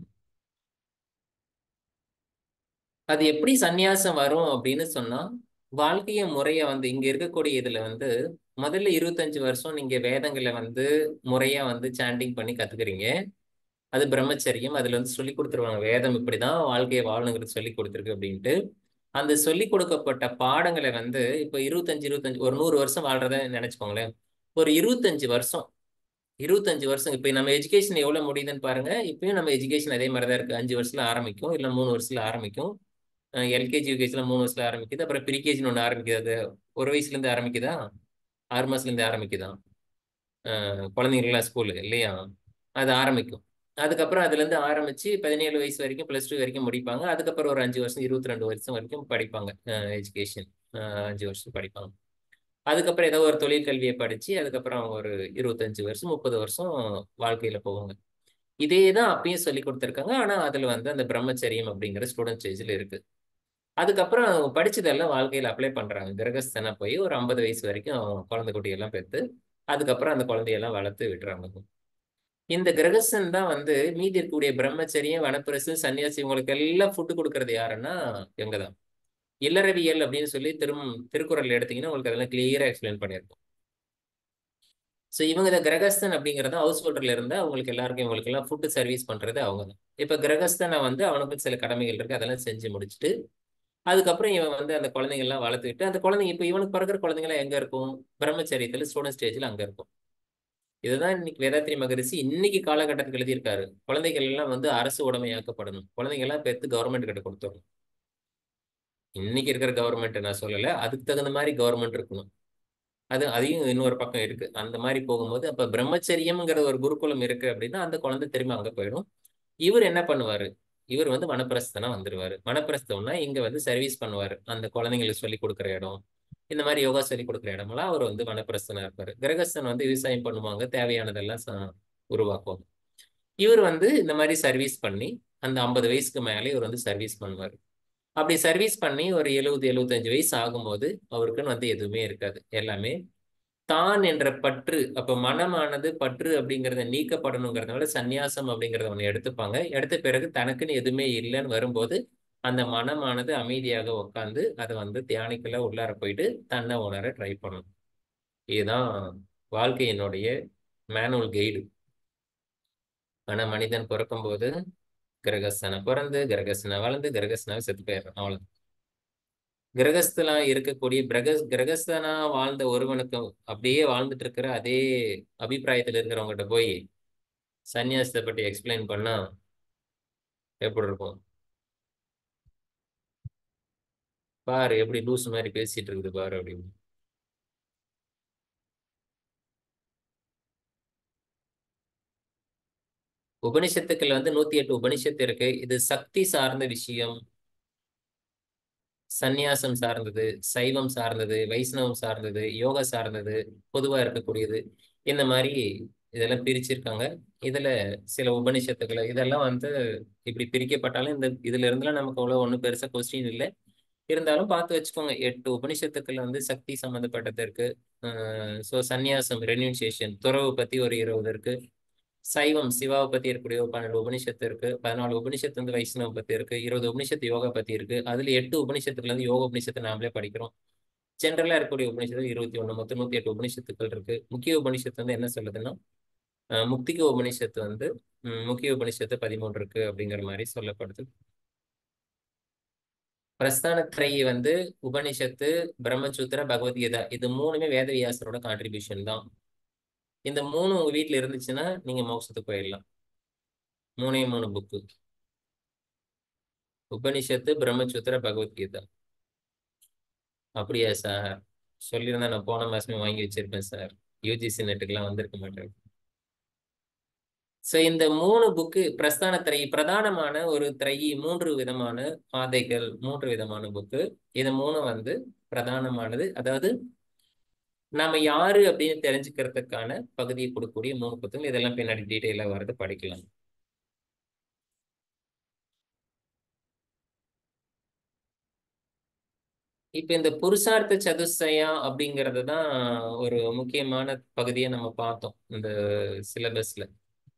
அது எப்படி சந்நியாசம் வரும் அப்படின்னு சொன்னா, வாழ்க்கைய முறைய வந்து இங்க இருக்கக்கூடிய இதுல வந்து முதல்ல இருபத்தஞ்சு வருஷம் நீங்க வேதங்களை வந்து முறையா வந்து சாண்டிங் பண்ணி கத்துக்கிறீங்க. அது பிரம்மச்சரியம். அதுல வந்து சொல்லி கொடுத்துருவாங்க, வேதம் இப்படிதான் வாழ்க்கையை வாழணுங்கிறது சொல்லி கொடுத்துருக்கு அப்படின்ட்டு. அந்த சொல்லி கொடுக்கப்பட்ட பாடங்களை வந்து இப்ப இருபத்தஞ்சு இருபத்தஞ்சு ஒரு நூறு வருஷம் வாழ்றத நினைச்சுக்கோங்களேன். ஒரு இருபத்தஞ்சு வருஷம் இருபத்தஞ்சு வருஷம் இப்ப நம்ம எஜுகேஷன் எவ்வளவு முடியுதுன்னு பாருங்க. இப்பயும் நம்ம எஜுகேஷன் அதே மாதிரிதான் இருக்கு. அஞ்சு வருஷத்துல ஆரம்பிக்கும், இல்ல மூணு வருஷத்துல ஆரம்பிக்கும். எல்கேஜி யூகேஜில மூணு வயசுல ஆரம்பிக்குது. அப்புறம் ப்ரீகேஜின்னு ஒண்ணு ஆரம்பிக்குது. அது ஒரு வயசுல இருந்து ஆரம்பிக்குதா, ஆறு மாசத்துல இருந்து ஆரம்பிக்குதா? அஹ் குழந்தைங்களாம் ஸ்கூலு இல்லையா, அது ஆரம்பிக்கும். அதுக்கப்புறம் அதுல இருந்து ஆரம்பிச்சு பதினேழு வயசு வரைக்கும் பிளஸ் டூ வரைக்கும் முடிப்பாங்க. அதுக்கப்புறம் ஒரு அஞ்சு வருஷம் இருபத்தி ரெண்டு வருஷம் வரைக்கும் படிப்பாங்க. எஜுகேஷன் அஞ்சு வருஷம் படிப்பாங்க. அதுக்கப்புறம் ஏதோ ஒரு தொழில் கல்வியை படிச்சு அதுக்கப்புறம் அவங்க ஒரு இருபத்தஞ்சு வருஷம் முப்பது வருஷம் வாழ்க்கையில போவாங்க. இதே தான் அப்பயும் சொல்லி கொடுத்துருக்காங்க. ஆனா அதுல வந்து அந்த பிரம்மச்சரியம் அப்படிங்கிற ஸ்டூடெண்ட் ஸ்டேஜ்ல இருக்கு. அதுக்கப்புறம் அவங்க படிச்சதெல்லாம் வாழ்க்கையில அப்ளை பண்றாங்க. கிரகஸ்தனா போய் ஒரு ஐம்பது வயசு வரைக்கும் குழந்தை குட்டியெல்லாம் பெற்று அதுக்கப்புறம் அந்த குழந்தையெல்லாம் வளர்த்து விட்டுறாங்க. இந்த கிரகஸ்தன் தான் வந்து மீதி இருக்கக்கூடிய பிரம்மச்சரியம், வனப்பிரசு, சன்னியாசி இவங்களுக்கு எல்லாம் ஃபுட்டு கொடுக்கறது யாருன்னா இவங்க தான். இல்லறவியல் அப்படின்னு சொல்லி திரும் திருக்குறள் எடுத்தீங்கன்னா உங்களுக்கு அதெல்லாம் கிளியரா எக்ஸ்பிளைன் பண்ணியிருக்கும். ஸோ இவங்க இந்த கிரகஸ்தன் அப்படிங்கிறத ஹவுஸ் ஹோல்டர்ல இருந்தா அவங்களுக்கு எல்லாருக்கும் இவங்களுக்கு எல்லாம் ஃபுட்டு சர்வீஸ் பண்றது அவங்க தான். இப்ப கிரகஸ்தனை வந்து அவனுக்கு சில கடமைகள் இருக்கு, அதெல்லாம் செஞ்சு முடிச்சுட்டு அதுக்கப்புறம் இவன் வந்து அந்த குழந்தைங்க எல்லாம் வளர்த்துக்கிட்டு அந்த குழந்தைங்க இப்ப இவனுக்கு பிறகுற குழந்தைங்களாம் எங்க இருக்கும்? பிரம்மச்சரியத்துல ஸ்டூடெண்ட் ஸ்டேஜ்ல அங்க இருக்கும். இதுதான் இன்னைக்கு வேதாத்ரி மகரிஷி இன்னைக்கு காலகட்டத்துக்கு எழுதியிருக்காரு. குழந்தைகள் எல்லாம் வந்து அரசு உடைமையாக்கப்படணும், குழந்தைங்க எல்லாம் பெற்று கவர்மெண்ட் கிட்ட கொடுத்துடணும். இன்னைக்கு இருக்கிற கவர்மெண்ட் நான் சொல்லல, அதுக்கு தகுந்த மாதிரி கவர்மெண்ட் இருக்கணும். அது அதையும் இன்னொரு பக்கம் இருக்கு. அந்த மாதிரி போகும்போது அப்ப பிரம்மச்சரியம்ங்கிற ஒரு குருகுலம் இருக்கு அப்படின்னா அந்த குழந்தை திரும்ப அங்க போயிடும். இவர் என்ன பண்ணுவாரு? இவர் வந்து வனப்பிரஸ்தனா வந்துருவாரு. வனப்பிரஸ்தம்னா இங்க வந்து சர்வீஸ் பண்ணுவாரு. அந்த குழந்தைங்களுக்கு சொல்லி கொடுக்குற இடம், இந்த மாதிரி யோகா சொல்லி கொடுக்குற இடமெல்லாம் அவர் வந்து வனப்பிரஸ்தனா இருப்பாரு. கிரகஸ்தன் வந்து விவசாயம் பண்ணுவாங்க, தேவையானதெல்லாம் ச- உருவாக்குவாங்க. இவர் வந்து இந்த மாதிரி சர்வீஸ் பண்ணி அந்த ஐம்பது வயசுக்கு மேலே இவர் வந்து சர்வீஸ் பண்ணுவார். அப்படி சர்வீஸ் பண்ணி ஒரு எழுபது எழுபத்தஞ்சு வயசு ஆகும்போது அவருக்குன்னு வந்து எதுவுமே இருக்காது. எல்லாமே தான் என்ற பற்று, அப்ப மனமானது பற்று அப்படிங்கிறத நீக்கப்படணுங்கிறதுனால சந்நியாசம் அப்படிங்கிறத ஒண்ணு எடுத்துப்பாங்க. எடுத்த பிறகு தனக்குன்னு எதுவுமே இல்லைன்னு வரும்போது அந்த மனமானது அமைதியாக உட்காந்து அதை வந்து தியானிக்கல உள்ளார போயிட்டு தன்னை உணர ட்ரை பண்ணணும். இதுதான் வாழ்க்கையினுடைய மேனுவல் கைடு. ஆனா மனிதன் பிறக்கும் போது கிரகஸ்தனை பிறந்து கிரகஸ்தனை வளர்ந்து கிரகஸ்தனாவை செத்து போயிடுறான், அவ்வளவு. கிரகஸ்தனா இருக்கக்கூடிய பிரகஸ் கிரகஸ்தனா வாழ்ந்த ஒருவனுக்கு அப்படியே வாழ்ந்துட்டு இருக்கிற அதே அபிப்பிராயத்துல இருக்கிறவங்ககிட்ட போய் சன்னியாசத்தை பற்றி எக்ஸ்பிளைன் பண்ணா எப்படி இருக்கும்? பாரு எப்படி லூஸ் மாதிரி பேசிட்டு இருக்குது பாரு அப்படின்னு. உபனிஷத்துக்கள் வந்து நூத்தி எட்டு உபனிஷத்து இருக்கு. இது சக்தி சார்ந்த விஷயம், சந்நியாசம் சார்ந்தது, சைவம் சார்ந்தது, வைஷ்ணவம் சார்ந்தது, யோகா சார்ந்தது, பொதுவா இருக்கக்கூடியது. இந்த மாதிரி இதெல்லாம் பிரிச்சிருக்காங்க. இதுல சில உபனிஷத்துக்களை இதெல்லாம் வந்து இப்படி பிரிக்கப்பட்டாலும் இந்த இதுல இருந்தெல்லாம் நமக்கு அவ்வளவு ஒன்றும் பெருசா கொஸ்டின் இல்லை. இருந்தாலும் பார்த்து வச்சுக்கோங்க. எட்டு உபனிஷத்துக்கள் வந்து சக்தி சம்பந்தப்பட்டது இருக்கு. ஸோ சந்நியாசம் ரெனியூன்சியேஷன் துறவு பத்தி ஒரு இருபது இருக்கு. சைவம் சிவாவை பத்தி இருக்கக்கூடிய ஒரு பன்னெண்டு உபனிஷத்து இருக்கு. பதினாலு உபனிஷத்து வந்து வைஷ்ணவ பத்தி இருக்கு. இருபது உபனிஷத்து யோகா பத்தி இருக்கு. அதுல எட்டு உபனிஷத்துக்குள்ள இருந்து யோக உபனிஷத்தை நாமளே படிக்கிறோம். ஜென்ரலா இருக்கக்கூடிய உபனிஷத்து இருபத்தி ஒண்ணு, மொத்தம் நூத்தி எட்டு உபனிஷத்துக்கள் இருக்கு. முக்கிய உபனிஷத்து வந்து என்ன சொல்லுதுன்னா அஹ் முக்திக உபனிஷத்து வந்து உம் முக்கிய உபனிஷத்து பதிமூன்று இருக்கு அப்படிங்கிற மாதிரி சொல்லப்படுது. பிரஸ்தானத்திரையை வந்து உபனிஷத்து, பிரம்மசூத்திர, பகவத்கீதா இது மூணுமே வேதவியாசரோட கான்ட்ரிபியூஷன் தான். இந்த மூணு உங்க வீட்டுல இருந்துச்சுன்னா நீங்க மோட்சத்துக்கு போயிடலாம். மூணே மூணு புக்கு, உபனிஷத்து, பிரம்மசூத்திர, பகவத்கீதா. அப்படியா சார்? சொல்லியிருந்தா நான் போன மாசமே வாங்கி வச்சிருப்பேன் சார். யூஜிசி நெட்டுக்கெல்லாம் வந்திருக்க மாட்டேன். ஸோ இந்த மூணு புக்கு பிரஸ்தான திரை பிரதானமான ஒரு திரை, மூன்று விதமான பாதைகள், மூன்று விதமான புக்கு. இது மூணு வந்து பிரதானமானது. அதாவது நாம யாரு அப்படின்னு தெரிஞ்சுக்கிறதுக்கான பகுதியை கொடுக்கக்கூடிய மூணு புத்தகங்கள். இதெல்லாம் பின்னாடி டீட்டெயிலாக வர்றது படிக்கலாம். இப்ப இந்த புருஷார்த்த சதுஷ்டயா அப்படிங்கிறது தான் ஒரு முக்கியமான பகுதியை நம்ம பார்த்தோம் இந்த சிலபஸ்ல.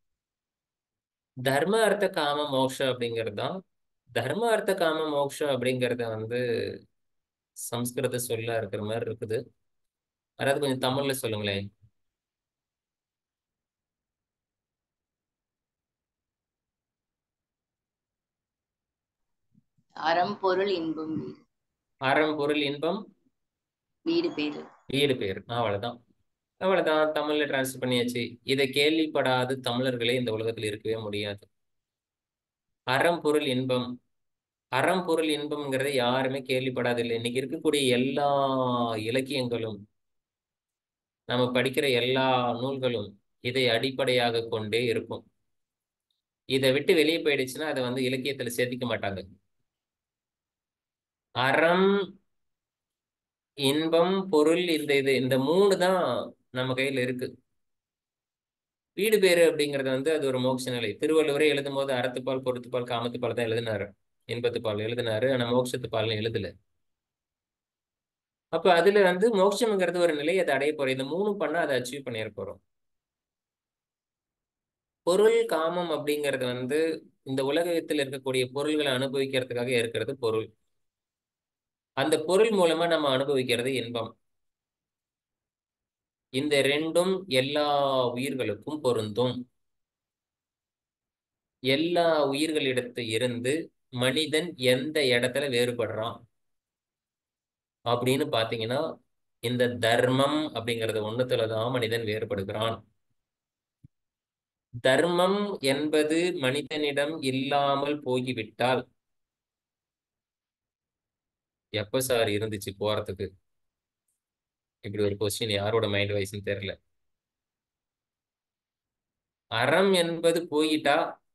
தர்ம அர்த்த காம மோக்ஷ அப்படிங்கிறது தான். தர்ம அர்த்த காம மோக்ஷ அப்படிங்கிறத வந்து சம்ஸ்கிருத சொல்ல இருக்கிற மாதிரி இருக்குது. அதாவது கொஞ்சம் தமிழ்ல சொல்லுங்களேன். அறம் பொருள் இன்பம் வீடு. அறம் பொருள் இன்பம் வீடு பேரு. வீடு பேரு. அவ்வளவுதான் அவ்வளவுதான் தமிழ்ல டிரான்ஸ்லேட் பண்ணியாச்சு. இதை கேள்விப்படாத தமிழர்களே இந்த உலகத்துல இருக்கவே முடியாது. அறம் பொருள் இன்பம், அறம் பொருள் இன்பம்ங்கிறத யாருமே கேள்விப்படாதில்லை. இன்னைக்கு இருக்கக்கூடிய எல்லா இலக்கியங்களும், நம்ம படிக்கிற எல்லா நூல்களும் இதை அடிப்படையாக கொண்டே இருக்கும். இதை விட்டு வெளியே போயிடுச்சுன்னா அதை வந்து இலக்கியத்துல சேர்த்திக்க மாட்டாங்க. அறம், இன்பம், பொருள், இந்த இது இந்த மூணு தான் நம்ம கையில இருக்கு. வீடு பேரு அப்படிங்கிறது வந்து அது ஒரு மோட்ச நிலை. திருவள்ளுவரே எழுதும் போது அறத்துப்பால், பொருத்துப்பால், காமத்துப்பால் தான் எழுதினாரு. இன்பத்துப்பால் எழுதினாரு. ஆனா மோட்சத்துப்பால்னு எழுதல. அப்ப அதுல வந்து மோட்சம்ங்கிறது ஒரு நிலை, அதை அடைய போறோம். இந்த மூணு பண்ணா அதை அச்சீவ் பண்ணிட போறோம். பொருள், காமம் அப்படிங்கிறது வந்து இந்த உலகத்தில் இருக்கக்கூடிய பொருள்களை அனுபவிக்கிறதுக்காக இருக்கிறது பொருள். அந்த பொருள் மூலமா நம்ம அனுபவிக்கிறது இன்பம். இந்த ரெண்டும் எல்லா உயிர்களுக்கும் பொருந்தும். எல்லா உயிர்களிடத்து இருந்து மனிதன் எந்த இடத்துல வேறுபடுறான் அப்படின்னு பாத்தீங்கன்னா, இந்த தர்மம் அப்படிங்கறது ஒண்ணுத்துலதான் மனிதன் வேறுபடுகிறான். தர்மம் என்பது மனிதனிடம் இல்லாமல் போய்விட்டால், எப்ப சார் இருந்துச்சு போறதுக்கு? இப்படி ஒரு கொஸ்டின் யாரோட மைண்ட் வைஸ்ன்னு தெரியல. அறம் என்பது போயிட்டா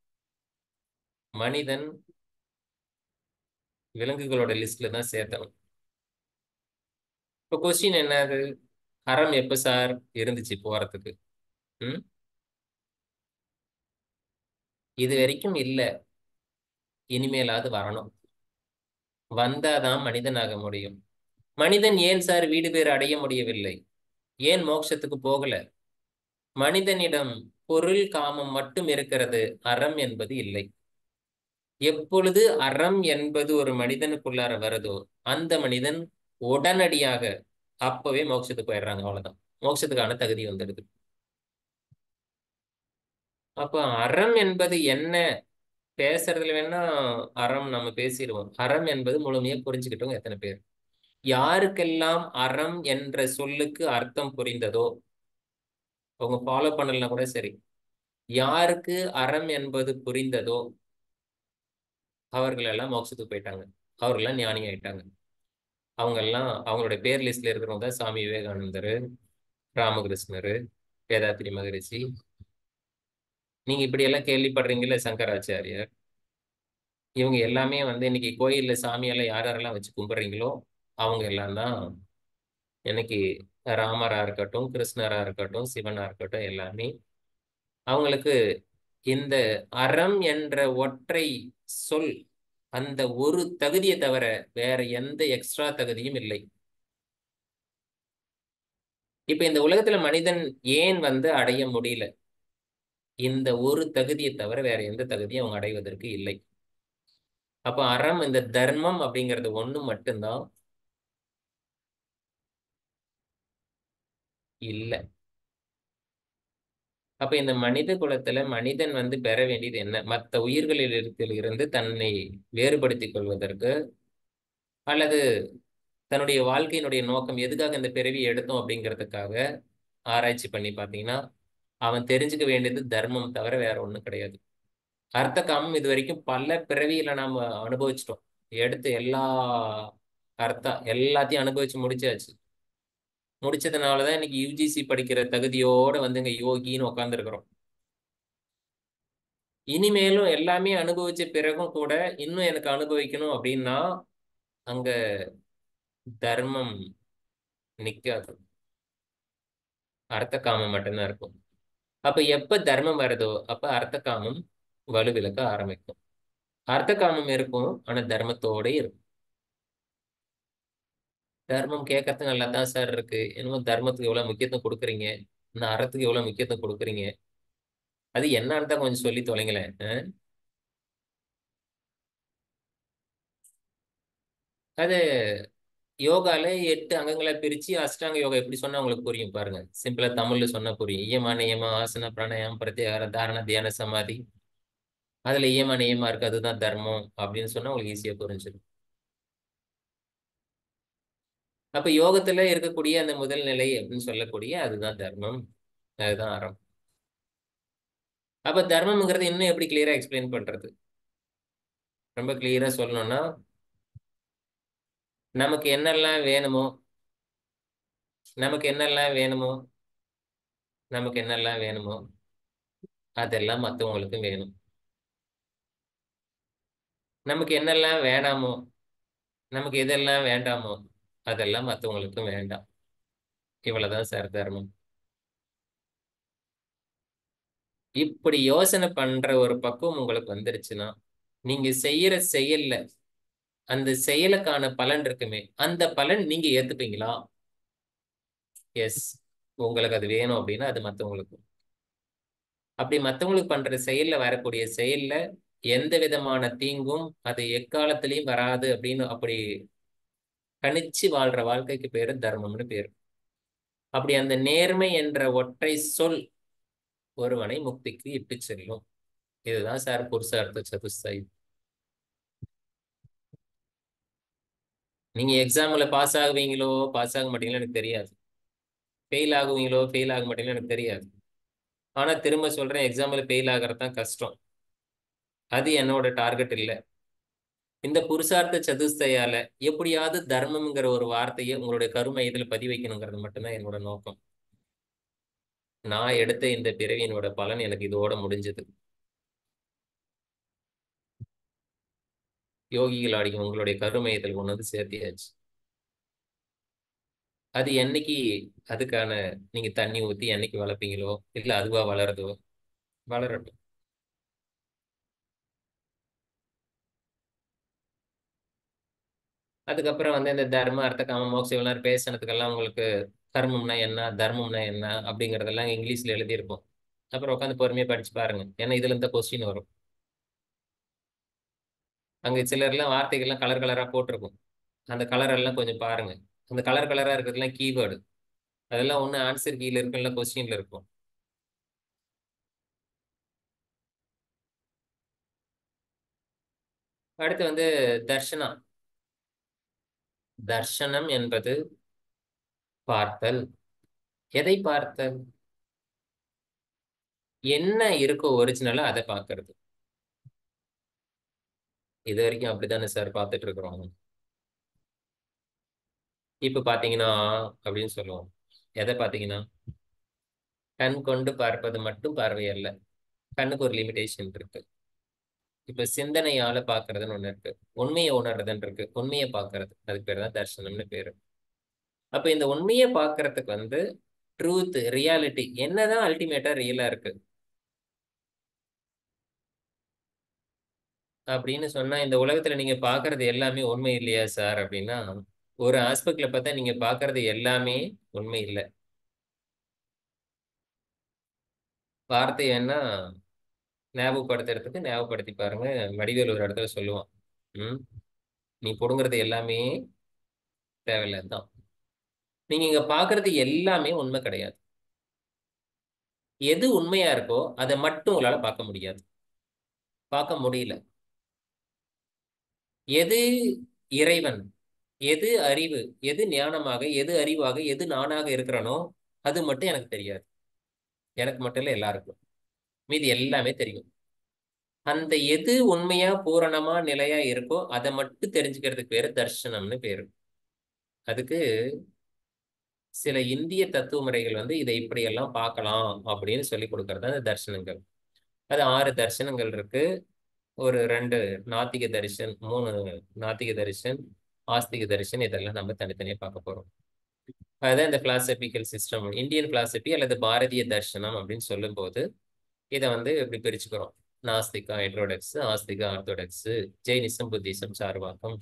மனிதன் விலங்குகளோட லிஸ்ட்ல தான் சேர்த்தணும். இப்ப கொஸ்டின் என்னது? அறம் எப்ப சார் இருந்துச்சு போறதுக்கு? ம் இது வரைக்கும் இல்ல, இனிமேலாவது வரணும். வந்தாதான் மனிதனாக முடியும். மனிதன் ஏன் சார் வீடு பேர் அடைய முடியவில்லை? ஏன் மோட்சத்துக்கு போகல? மனிதனிடம் பொருள், காமம் மட்டும் இருக்கிறது, அறம் என்பது இல்லை. எப்பொழுது அறம் என்பது ஒரு மனிதனுக்குள்ளார வருதோ அந்த மனிதன் உடனடியாக அப்பவே மோட்சத்துக்கு போயிடுறாங்க. அவ்வளவுதான், மோட்சத்துக்கான தகுதி வந்துடுது. அப்ப அறம் என்பது என்ன? பேசுறதுல வேணா அறம் நம்ம பேசிடுவோம். அறம் என்பது முழுமையா புரிஞ்சுக்கிட்டவங்க எத்தனை பேர்? யாருக்கெல்லாம் அறம் என்ற சொல்லுக்கு அர்த்தம் புரிந்ததோ, அவங்க ஃபாலோ பண்ணலன்னா கூட சரி, யாருக்கு அறம் என்பது புரிந்ததோ அவர்கள் எல்லாம் மோட்சத்துக்கு போயிட்டாங்க. அவர்கள்லாம் ஞானி ஆயிட்டாங்க. அவங்க எல்லாம் அவங்களுடைய பேர் லிஸ்ட்ல இருக்கிறவங்க தான் சுவாமி விவேகானந்தர், ராமகிருஷ்ணர், வேதாத்திரி மகரிஷி. நீங்க இப்படி எல்லாம் கேள்விப்படுறீங்கல்ல, சங்கராச்சாரியார், இவங்க எல்லாமே வந்து இன்னைக்கு கோயில்ல சாமியெல்லாம் யார் யாரெல்லாம் வச்சு கும்பிடுறீங்களோ அவங்க எல்லாம் தான் இன்னைக்கு ராமரா இருக்கட்டும், கிருஷ்ணரா இருக்கட்டும், சிவனா இருக்கட்டும், எல்லாமே அவங்களுக்கு இந்த அறம் என்ற ஒற்றை சொல், அந்த ஒரு தகுதியை தவிர வேற எந்த எக்ஸ்ட்ரா தகுதியும் இல்லை. இப்ப இந்த உலகத்துல மனிதன் ஏன் வந்து அடைய முடியல? இந்த ஒரு தகுதியை தவிர வேற எந்த தகுதியும் அவங்க அடைவதற்கு இல்லை. அப்ப அறம், இந்த தர்மம் அப்படிங்கிறது ஒண்ணு மட்டும்தான் இல்லை. அப்ப இந்த மனித குலத்துல மனிதன் வந்து பெற வேண்டியது என்ன? மற்ற உயிர்களிடத்தில் இருந்து தன்னை வேறுபடுத்திக் கொள்வதற்கு அல்லது தன்னுடைய வாழ்க்கையினுடைய நோக்கம் எதுக்காக இந்த பிறவியை எடுத்தோம் அப்படிங்கிறதுக்காக ஆராய்ச்சி பண்ணி பார்த்தீங்கன்னா அவன் தெரிஞ்சுக்க வேண்டியது தர்மம் தவிர வேற ஒண்ணும் கிடையாது. அர்த்த காமம் இது வரைக்கும் பல பிறவியில நாம அனுபவிச்சிட்டோம். எடுத்து எல்லா அர்த்தா எல்லாத்தையும் அனுபவிச்சு முடிச்சாச்சு. முடிச்சதுனாலதான் இன்னைக்கு யூஜிசி படிக்கிற தகுதியோட வந்து இங்க யோகின்னு உட்காந்துருக்கிறோம். இனிமேலும் எல்லாமே அனுபவிச்ச பிறகும் கூட இன்னும் எனக்கு அனுபவிக்கணும் அப்படின்னா அங்க தர்மம் நிக்காது, அர்த்த காமம் மட்டும்தான் இருக்கும். அப்ப எப்ப தர்மம் வருதோ அப்ப அர்த்த காமம் வலுவிலக்க ஆரம்பிக்கும். அர்த்த காமம் இருக்கும் ஆனா தர்மத்தோட இருக்கும். தர்மம் கேட்கறதுக்கு நல்லா தான் சார் இருக்கு, என்னமோ தர்மத்துக்கு எவ்வளவு முக்கியத்துவம் கொடுக்குறீங்க, இந்த அறத்துக்கு எவ்வளவு முக்கியத்துவம் கொடுக்குறீங்க, அது என்னன்னு தான் கொஞ்சம் சொல்லி தொலைங்களேன். அஹ்? அது யோகால எட்டு அங்கங்களை பிரிச்சு அஷ்டாங்க யோகா எப்படி சொன்னா உங்களுக்கு புரியும் பாருங்க. சிம்பிளா தமிழ்ல சொன்னா புரியும். இயமா நியமா ஆசன பிராணாயாமம் பிரத்யாகார தாரண தியான சமாதி, அதுல இயமா நியமா இருக்கு, அதுதான் தர்மம் அப்படின்னு சொன்னா உங்களுக்கு ஈஸியா புரிஞ்சிடும். அப்ப யோகத்துல இருக்கக்கூடிய அந்த முதல் நிலை அப்படின்னு சொல்லக்கூடிய அதுதான் தர்மம், அதுதான் அறம். அப்ப தர்மம்ங்கிறது இன்னும் எப்படி கிளியரா எக்ஸ்பிளைன் பண்றது? ரொம்ப கிளியரா சொல்லணும்னா நமக்கு என்னெல்லாம் வேணுமோ நமக்கு என்னெல்லாம் வேணுமோ நமக்கு என்னெல்லாம் வேணுமோ அதெல்லாம் மற்றவங்களுக்கும் வேணும். நமக்கு என்னெல்லாம் வேணாமோ நமக்கு எதெல்லாம் வேண்டாமோ அதெல்லாம் மற்றவங்களுக்கும் வேண்டாம். இவ்வளவுதான் சார் தர்மம். இப்படி யோசனை பண்ற ஒரு பக்குவம் உங்களுக்கு வந்துருச்சுன்னா நீங்க செய்யற செயல்ல அந்த செயலுக்கான பலன் இருக்குமே, அந்த பலன் நீங்க ஏத்துப்பீங்களா? எஸ், உங்களுக்கு அது வேணும் அப்படின்னா அது மற்றவங்களுக்கு. அப்படி மற்றவங்களுக்கு பண்ற செயல்ல வரக்கூடிய செயல்ல எந்த விதமான தீங்கும் அது எக்காலத்திலையும் வராது அப்படின்னு அப்படி கணிச்சு வாழ்ற வாழ்க்கைக்கு பேரு தர்மம்னு பேரு. அப்படி அந்த நேர்மை என்ற ஒற்றை சொல் ஒருவனை முக்திக்கு இட்டு செல்லும். இதுதான் சார் புருஷார்த்த சதுஸ்தாயி. நீங்க எக்ஸாம்ல பாஸ் ஆகுவீங்களோ பாஸ் ஆக மாட்டீங்களோ எனக்கு தெரியாது, ஃபெயில் ஆகுவீங்களோ ஃபெயில் ஆக மாட்டீங்களோ எனக்கு தெரியாது. ஆனா திரும்ப சொல்றேன், எக்ஸாம்ல ஃபெயில் ஆகிறது தான் கஷ்டம். அது என்னோட டார்கெட் இல்லை. இந்த புருஷார்த்த சதுஸ்தயால எப்படியாவது தர்மம்ங்கிற ஒரு வார்த்தையை உங்களுடைய கருமை இதுல பதிவு வைக்கணுங்கிறது மட்டும்தான் என்னோட நோக்கம். நான் எடுத்த இந்த பிறவியினோட பலன் எனக்கு இதோட முடிஞ்சது. யோகிகள் ஆடிக்கும் உங்களுடைய கருமையத்தில் கொண்டு வந்து சேர்த்தியாச்சு. அது என்னைக்கு அதுக்கான நீங்க தண்ணி ஊத்தி என்னைக்கு வளர்ப்பீங்களோ இல்ல அதுவா வளருதோ வளரட்டும். அதுக்கப்புறம் வந்து இந்த தர்ம அர்த்த காம மோட்சம் இவ்வளவு பேசினதுக்கெல்லாம் உங்களுக்கு கர்மம்னா என்ன தர்மம்னா என்ன அப்படிங்கறதெல்லாம் இங்கிலீஷ்ல எழுதியிருக்கும். அப்புறம் உட்காந்து பொறுமையா படிச்சு பாருங்க, ஏன்னா இதுல இந்த கொஸ்டின் வரும். அங்க சிலர்லாம் வார்த்தைகள்லாம் கலர் கலரா போட்டிருக்கும். அந்த கலர் எல்லாம் கொஞ்சம் பாருங்க. அந்த கலர் கலரா இருக்கிறதுலாம் கீவேர்டு. அதெல்லாம் ஒண்ணு ஆன்சர் கீழ இருக்கும் இல்ல கொஸ்டின்ல இருக்கும். அடுத்து வந்து தர்ஷனா. தர்ஷனம் என்பது பார்த்தல். எதை பார்த்தல்? என்ன இருக்கோ ஒரிஜினலா அதை பார்க்கறது. இது வரைக்கும் அப்படித்தானே சார் பார்த்துட்டு இருக்கிறோம். இப்ப பாத்தீங்கன்னா அப்படின்னு சொல்லுவோம். எதை பாத்தீங்கன்னா கண் கொண்டு பார்ப்பது மட்டும் பார்வை அல்ல, கண்ணுக்கு ஒரு லிமிடேஷன் இருக்கு. இப்ப சிந்தனையால பாக்குறதுன்னு ஒண்ணு இருக்கு, உண்மையை உணர்றதுன்னு இருக்கு, உண்மையை பாக்குறது, அதுக்கு பேர் தான் தர்ஷனம்னு பேரு. அப்ப இந்த உண்மையை பாக்குறதுக்கு வந்து ட்ரூத் ரியாலிட்டி என்னதான் அல்டிமேட்டா ரியலா இருக்கு அப்படின்னு சொன்னா, இந்த உலகத்துல நீங்க பாக்குறது எல்லாமே உண்மை இல்லையா சார் அப்படின்னா, ஒரு ஆஸ்பெக்ட்ல பார்த்தா நீங்க பாக்குறது எல்லாமே உண்மை இல்லை. வார்த்தை வேணா ஞாபகப்படுத்துறதுக்கு ஞாபகப்படுத்தி பாருங்க. வடிவேல் ஒரு இடத்துல சொல்லுவான், ம் நீ புடுங்கிறது எல்லாமே தேவையில்லைதான். நீங்க இங்க பாக்குறது எல்லாமே உண்மை கிடையாது. எது உண்மையா இருக்கோ அதை மட்டும் உங்களால பார்க்க முடியாது, பார்க்க முடியல. எது இறைவன் எது அறிவு, எது ஞானமாக, எது அறிவாக, எது நானாக இருக்கிறனோ அது மட்டும் எனக்கு தெரியாது. எனக்கு மட்டும் இல்ல, எல்லாருக்கும். மீதி எல்லாமே தெரியும். அந்த எது உண்மையா பூரணமா நிலையா இருக்கோ அதை மட்டும் தெரிஞ்சுக்கிறதுக்கு பேரு தர்சனம்னு பேரு. அதுக்கு சில இந்திய தத்துவ முறைகள் வந்து இதை இப்படியெல்லாம் பார்க்கலாம் அப்படின்னு சொல்லி கொடுக்கறது அந்த தர்சனங்கள். அது ஆறு தர்சனங்கள் இருக்கு. ஒரு ரெண்டு நாத்திக தரிசன், மூணு நாத்திக தரிசன், ஆஸ்திக தரிசன், இதெல்லாம் நம்ம தனித்தனியா பார்க்க போறோம். அதுதான் இந்த பிலாசபிக்கல் சிஸ்டம், இந்தியன் பிலாசபி அல்லது பாரதிய தர்சனம் அப்படின்னு சொல்லும் போது இதை வந்து இப்படி பிரிச்சுக்கிறோம். Nastika heterodox, Astika orthodox, Jainism, Buddhism, சார்வாக்கம்.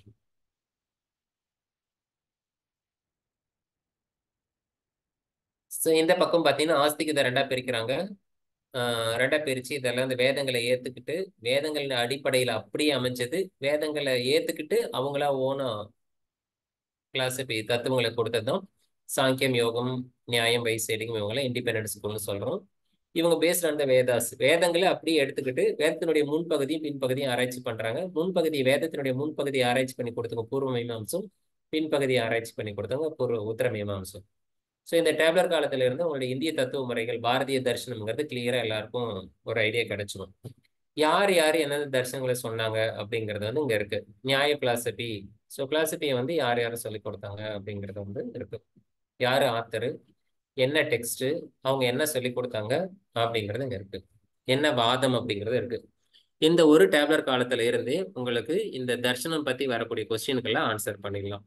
ஸோ இந்த பக்கம் பார்த்தீங்கன்னா ஆஸ்திகத்தை ரெண்டா பிரிக்கிறாங்க. ஆஹ் ரெண்டா பிரிச்சு இதெல்லாம் இந்த வேதங்களை ஏத்துக்கிட்டு வேதங்களின் அடிப்படையில் அப்படியே அமைஞ்சது, வேதங்களை ஏத்துக்கிட்டு அவங்களா ஓனா பிலாசபி தத்துவங்களை கொடுத்ததும் சாங்கியம், யோகம், நியாயம், வைசேடிகம், இவங்களை இண்டிபெண்டன்ட் ஸ்கூல்னு சொல்றோம். இவங்க பேஸ்ட் ஆன் த வேதாஸ், வேதங்களை அப்படியே எடுத்துக்கிட்டு வேதத்தினுடைய முன்பகுதியும் பின்பகுதியும் ஆராய்ச்சி பண்றாங்க. முன்பகுதி வேதத்தினுடைய முன்பகுதியை ஆராய்ச்சி பண்ணி கொடுத்தவங்க பூர்வ மீமாம்சம், பின்பகுதியை ஆராய்ச்சி பண்ணி கொடுத்தவங்க பூர்வ உத்தர மீமாம்சம். ஸோ இந்த டேப்லர் காலத்துல இருந்து உங்களுடைய இந்திய தத்துவ முறைகள், பாரதிய தர்சனம்ங்கிறது கிளியரா எல்லாருக்கும் ஒரு ஐடியா கிடைச்சிடும். யார் யார் எந்தெந்த தர்சனங்களை சொன்னாங்க அப்படிங்கிறது வந்து இங்க இருக்கு. நியாய பிலாசபி, ஸோ பிலாசபியை வந்து யார் யாரும் சொல்லி கொடுத்தாங்க அப்படிங்கிறது வந்து இருக்கு. யாரு ஆத்தரு, என்ன டெக்ஸ்ட், அவங்க என்ன சொல்லி கொடுத்தாங்க அப்படிங்கிறது இங்க இருக்கு. என்ன வாதம் அப்படிங்கிறது இருக்கு. இந்த ஒரு டேப்லர் காலத்துல இருந்து உங்களுக்கு இந்த தர்சனம் பத்தி வரக்கூடிய கொஸ்டினுக்கெல்லாம் ஆன்சர் பண்ணிடலாம்.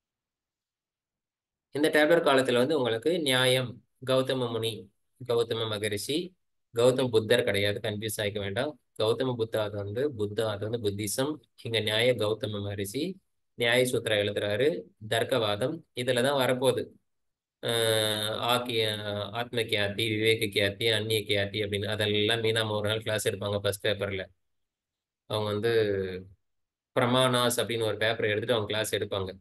இந்த டேப்லர் காலத்துல வந்து உங்களுக்கு நியாயம் கௌதம முனி, கௌதம மகரிஷி, கௌதம் புத்தர் கிடையாது, கன்ஃபியூஸ் ஆகிக்க வேண்டாம். கௌதம புத்தா அது வந்து புத்தா, அது வந்து புத்திசம். இங்க நியாய கௌதம மகரிஷி நியாய சூத்திரா எழுதுறாரு. தர்க்கவாதம் இதுலதான் வரப்போகுது. ஆஹ் ஆக்கிய ஆத்ம கியாத்தி, விவேக கியாத்தி, அந்நிய கியாத்தி அப்படின்னு அதெல்லாம் மீனாம ஒரு நாள் கிளாஸ் எடுப்பாங்க ஃபர்ஸ்ட் பேப்பர்ல. அவங்க வந்து பிரமாணாஸ் அப்படின்னு ஒரு பேப்பர் எடுத்துட்டு அவங்க கிளாஸ் எடுப்பாங்க.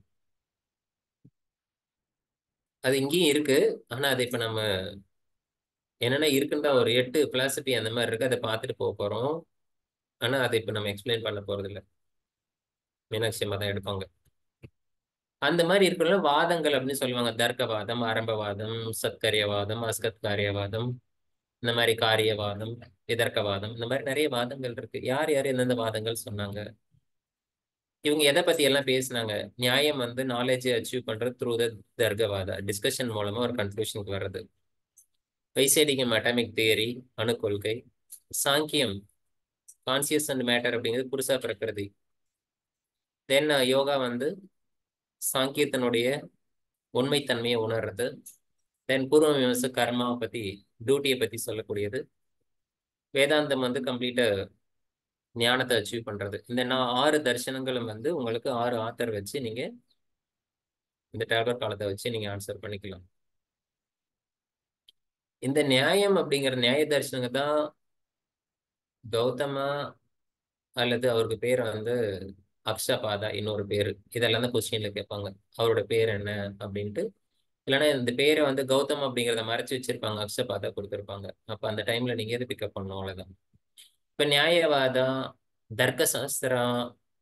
அது இங்கேயும் இருக்கு. ஆனா அது இப்ப நம்ம என்னென்ன இருக்குன்னு ஒரு எட்டு பிலாசபி அந்த மாதிரி இருக்கு, அதை பார்த்துட்டு போக போறோம். ஆனா அதை இப்ப நம்ம எக்ஸ்பிளைன் பண்ண போறது இல்லை, மீனாட்சியமா தான் எடுப்பாங்க. அந்த மாதிரி இருக்கிற வாதங்கள் அப்படின்னு சொல்லுவாங்க. தர்க்கவாதம், ஆரம்பவாதம், சத்கரியவாதம், அஸ்கத்காரியவாதம், இந்த மாதிரி காரியவாதம், இதர்க்கவாதம், இந்த மாதிரி நிறைய வாதங்கள் இருக்கு. யார் யார் எந்தெந்த வாதங்கள் சொன்னாங்க, இவங்க எதை பத்தி எல்லாம் பேசினாங்க. நியாயம் வந்து நாலேஜை அச்சீவ் பண்றது த்ரூ த தர்க்கவாத டிஸ்கஷன் மூலமா ஒரு கன்க்ளூஷனுக்கு வர்றது. வைசேடிகம் அட்டாமிக் தியரி, அணு கொள்கை. சாங்கியம் கான்சியஸ் அண்ட் மேட்டர் அப்படிங்கிறது புருஷா பிரகிருதி. தென் யோகா வந்து சாங்கியத்தினுடைய உண்மைத்தன்மையை உணர்றது. தென் பூர்வ மீமாம்சை கர்மாவை பத்தி, டியூட்டியை பத்தி சொல்லக்கூடியது. வேதாந்தம் வந்து கம்ப்ளீட்டா ஞானத்தை அச்சீவ் பண்றது. இந்த நான் ஆறு தர்சனங்களும் வந்து உங்களுக்கு ஆறு ஆத்தர் வச்சு நீங்க இந்த டேப்லர் காலத்தை வச்சு நீங்க ஆன்சர் பண்ணிக்கலாம். இந்த நியாயம் அப்படிங்கிற நியாய தர்சனங்க தான் கௌதமா அல்லது அவருக்கு பேர் வந்து அக்ஷபாதா இன்னொரு பேரு, இதெல்லாம் தான் கொஸ்டின்ல கேட்பாங்க. அவரோட பேர் என்ன அப்படின்ட்டு. இல்லைன்னா இந்த பேரை வந்து கௌதம் அப்படிங்கிறத மறைச்சு வச்சிருப்பாங்க, அக்ஷபாதா கொடுத்துருப்பாங்க. அப்ப அந்த டைம்ல நீங்க எது பிக்கப் பண்ணணும், அவ்வளவுதான். இப்ப நியாயவாதம், தர்க்க சாஸ்திரம்,